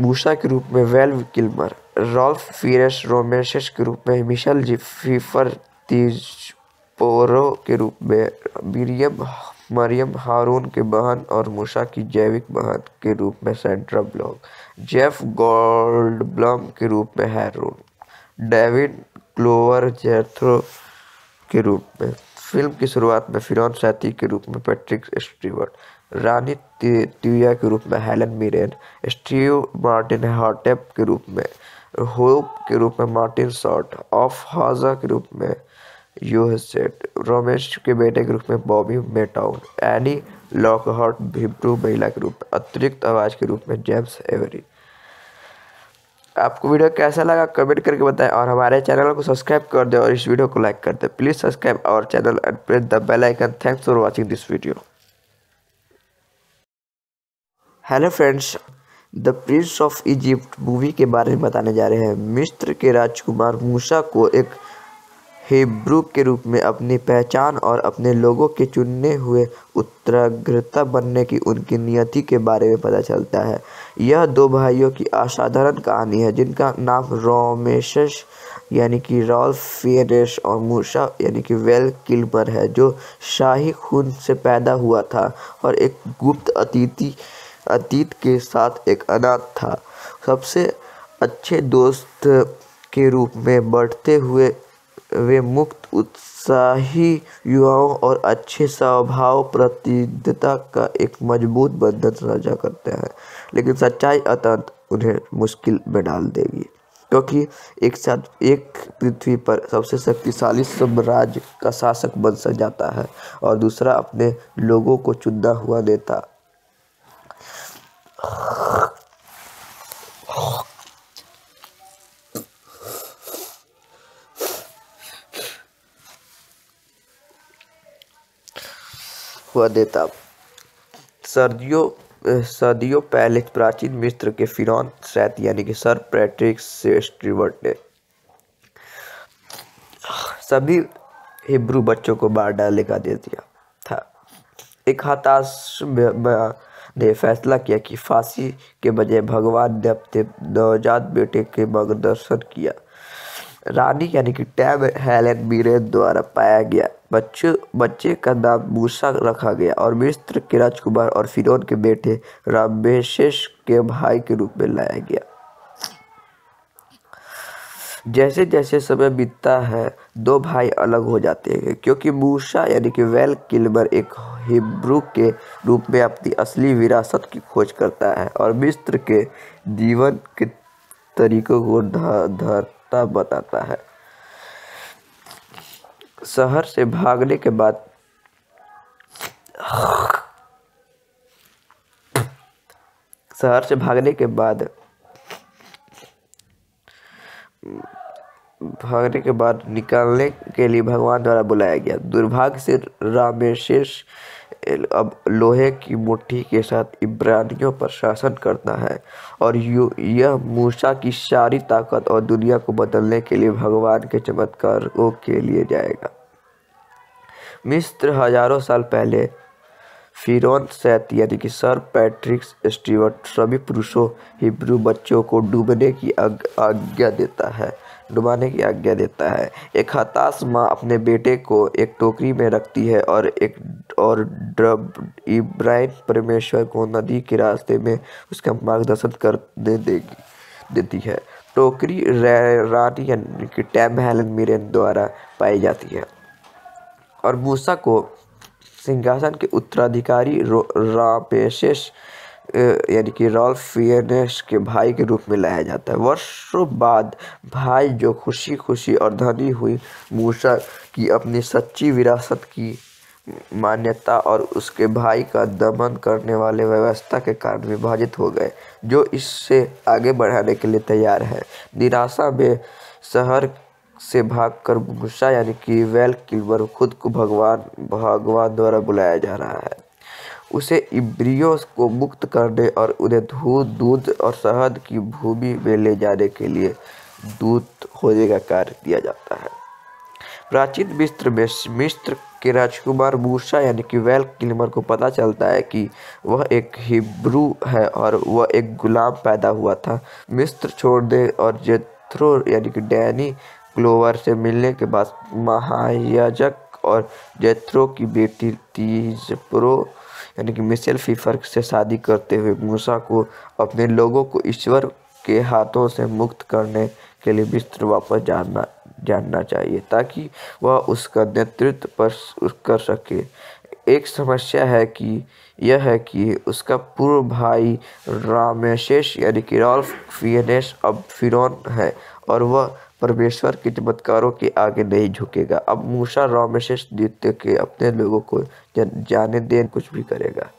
मूसा के रूप में Val Kilmer, Ralph Fiennes Rameses के रूप में मिशेल जी फिफर, तिजपोरो के रूप में मरियम हारून की बहन और मूसा की जैविक बहन के रूप में सैंड्रा ब्लॉक, जेफ गोल्डब्लम के रूप में हैरून, डेविड क्लोवर जेथरो के रूप में, फिल्म की शुरुआत में फिरौन सैती के रूप में पैट्रिक स्टीवर्ट, रानी तिया के रूप में Helen Mirren, Steve Martin Hotep के रूप में, होप के रूप में मार्टिन शॉर्ट, ऑफ हाजा के रूप में यूहसेट, रोमेश के बेटे के रूप में Bobby Motown, Annie Lockhart Hebrew महिला के रूप में, अतिरिक्त आवाज के रूप में जेम्स एवरी। आपको वीडियो कैसा लगा कमेंट करके बताएं और हमारे चैनल को सब्सक्राइब कर दें और इस वीडियो को लाइक कर दें। Please subscribe our channel and press the bell icon. Thanks for watching this video. Hello friends, the Prince of Egypt movie के बारे में बताने जा रहे हैं। मिस्र के राजकुमार मूसा को एक हिब्रू के रूप में अपनी पहचान और अपने लोगों के चुने हुए उत्तराधिकारी बनने की उनकी नियति के बारे में पता चलता है। यह दो भाइयों की असाधारण कहानी है जिनका नाम रोमेशेस यानी कि रॉल्फ फीनियस और मूसा यानी कि वेल किल्मर है, जो शाही खून से पैदा हुआ था और एक गुप्त अतीत के साथ एक अनाथ था। सबसे अच्छे दोस्त के रूप में बढ़ते हुए वे मुक्त, उत्साही युवाओं और अच्छे स्वभाव प्रतिबद्धता का एक मजबूत बंधन साझा करते हैं, लेकिन सच्चाई अंततः उन्हें मुश्किल में डाल देगी, क्योंकि एक साथ एक पृथ्वी पर सबसे शक्तिशाली साम्राज्य का शासक बन जाता है और दूसरा अपने लोगों को चुना हुआ नेता। सदियों पहले प्राचीन मिस्र के फिरौन सैती यानी कि सर पैट्रिक स्टीवर्ट ने सभी हिब्रू बच्चों को मार डालने का दे दिया था। एक हताश ने फैसला किया कि फांसी के बजाय भगवान ने अपने नवजात बेटे के मार्गदर्शन किया। रानी यानी कि टैब हेलन मिरेन द्वारा पाया गया बच्चे का नाम मूसा रखा गया और मिस्र के राजकुमार और फिरौन के बेटे रामेसेस के भाई के रूप में लाया गया। जैसे जैसे समय बीतता है दो भाई अलग हो जाते हैं, क्योंकि मूसा यानी कि वेल किल्मर एक हिब्रू के रूप में अपनी असली विरासत की खोज करता है और मिस्र के जीवन के तरीकों को धरता बताता है। शहर से भागने के बाद निकालने के लिए भगवान द्वारा बुलाया गया। दुर्भाग्य से रामेसेस अब लोहे की मुट्ठी के साथ इब्रानियों पर शासन करता है और यह मूसा की सारी ताकत और दुनिया को बदलने के लिए भगवान के चमत्कारों के लिए जाएगा। मिस्र हजारों साल पहले फिरौन सैती यानी कि सर पैट्रिक स्टीवर्ट सभी पुरुषों हिब्रू बच्चों को डुबाने की आज्ञा देता है। एक हताश माँ अपने बेटे को एक टोकरी में रखती है और इब्राहिम परमेश्वर को नदी के रास्ते में उसका मार्गदर्शन करने देती है। टोकरी रानी यानी कि टैब हेलन मिरेन द्वारा पाई जाती है और मूसा को सिंहासन के उत्तराधिकारी रामेसेस यानी कि रॉल्फ फीनियस के भाई के रूप में लाया जाता है। वर्षों बाद भाई जो खुशी और धनी हुई मूसा की अपनी सच्ची विरासत की मान्यता और उसके भाई का दमन करने वाले व्यवस्था के कारण विभाजित हो गए, जो इससे आगे बढ़ाने के लिए तैयार है। निराशा में शहर से भागकर मूसा यानी कि वेल किल्मर खुद को भगवान द्वारा बुलाया जा रहा है। उसे इब्रियों को मुक्त करने और उन्हें दूध और शहद की भूमि में ले जाने के लिए दूत होने का कार्य दिया जाता है। प्राचीन मिस्र में मिस्र के राजकुमार मूसा यानी कि वैल किल्मर को पता चलता है कि वह एक हिब्रू है और वह एक गुलाम पैदा हुआ था। मिस्र छोड़ दे और जेथ्रो यानी कि डैनी ग्लोवर से मिलने के बाद महायाजक और जेथ्रो की बेटी तीजप्रो यानी कि मिशेल फीफर से शादी करते हुए मूसा को अपने लोगों को ईश्वर के हाथों से मुक्त करने के लिए मिस्र वापस जानना चाहिए ताकि वह उसका नेतृत्व कर सके। एक समस्या यह है कि उसका पूर्व भाई रामेसेस यानी कि राल्फ फिनेस अब फिरौन है और वह परमेश्वर के चमत्कारों के आगे नहीं झुकेगा। अब मूसा रामेसेस द्वितीय के अपने लोगों को जाने दें कुछ भी करेगा।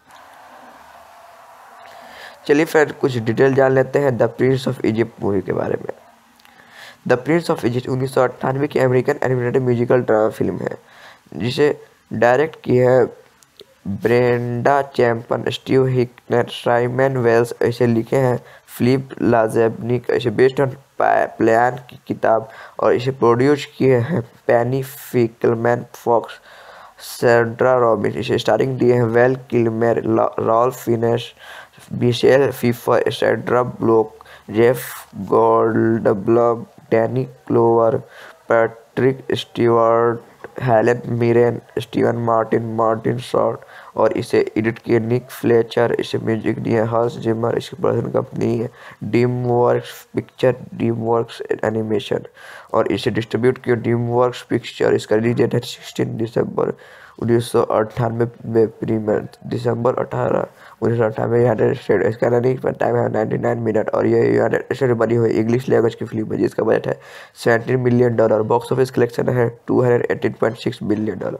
चलिए फ्रेंड कुछ डिटेल जान लेते हैं the Prince of Egypt movie के बारे में। द प्रिंस ऑफ इजिप्ट 1998 की American animated musical drama film है जिसे डायरेक्ट की है Brenda Chapman, Steve Hickner, Simon Wells ऐसे लिखे हैं फिलिप लाज़ेबनिक ऐसे बेस्ड ऑन प्लान की किताब और इसे प्रोड्यूस किए हैं पेनी फिकलमैन, फॉक्स, सैंड्रा रॉबिन। इसे स्टारिंग दिए हैं Val Kilmer, Ralph Fiennes, Michelle Pfeiffer, Sandra Bullock, Jeff Goldblum, Danny Glover, Patrick Stewart, Helen Mirren, Steven Martin Short और इसे एडिट किए निक फ्लेचर। इसे म्यूजिक दिए हंस जिमर। इसकी प्रोडक्शन कंपनी है ड्रीमवर्क्स एनिमेशन और इसे डिस्ट्रीब्यूट किया ड्रीमवर्क्स पिक्चर। इसका रिलीज डेट है 16 दिसंबर 1998 में प्रीमियर दिसंबर 18 1998 यूनाइटेड स्टेट। इसका रनिंग टाइम है 99 मिनट और ये यूनाइटेड स्टेट में बनी हुई इंग्लिश लैंग्वेज की फिल्म है जिसका बजट है $17 मिलियन। बॉक्स ऑफिस कलेक्शन है $218.6 बिलियन।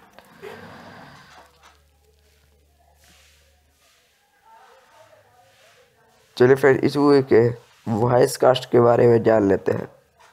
चलिए फ्रेंड इस मूवी के वॉइस कास्ट के बारे में जान लेते हैं।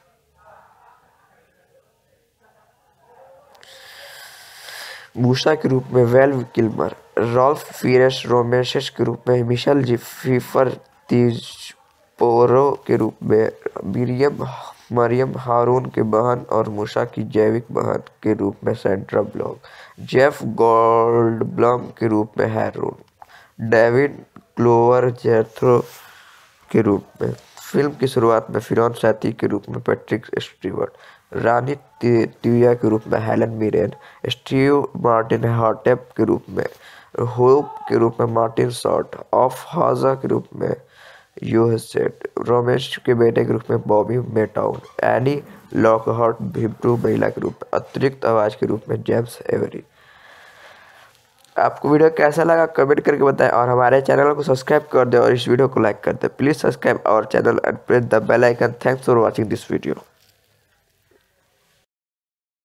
मूसा के रूप में Val Kilmer, Ralph Fiennes Rameses के रूप में मिशेल फीफर, तीजपोरो के रूप में मरियम हारून के बहन और मूसा की जैविक बहन के रूप में सैंड्रा ब्लॉक, जेफ गोल्डब्लम के रूप में हैरून, डेविड ग्लोवर जेथ्रो के रूप में। फिल्म की शुरुआत में फिरौन सैती के रूप में पैट्रिक स्टीवर्ट, रानी तिया के रूप में Helen Mirren, Steve Martin Hotep के रूप में, होप के रूप में मार्टिन शॉर्ट, ऑफ हाजा के रूप में यूहसेट, रोमेश के बेटे के रूप में Bobby Motown, Annie Lockhart Hebrew महिला के रूप में, अतिरिक्त आवाज़ के रूप में जेम्स एवरी। आपको वीडियो कैसा लगा कमेंट करके बताएं और हमारे चैनल को सब्सक्राइब कर दें और इस वीडियो को लाइक कर दें। Please subscribe our channel and press the bell icon. Thanks for watching this video.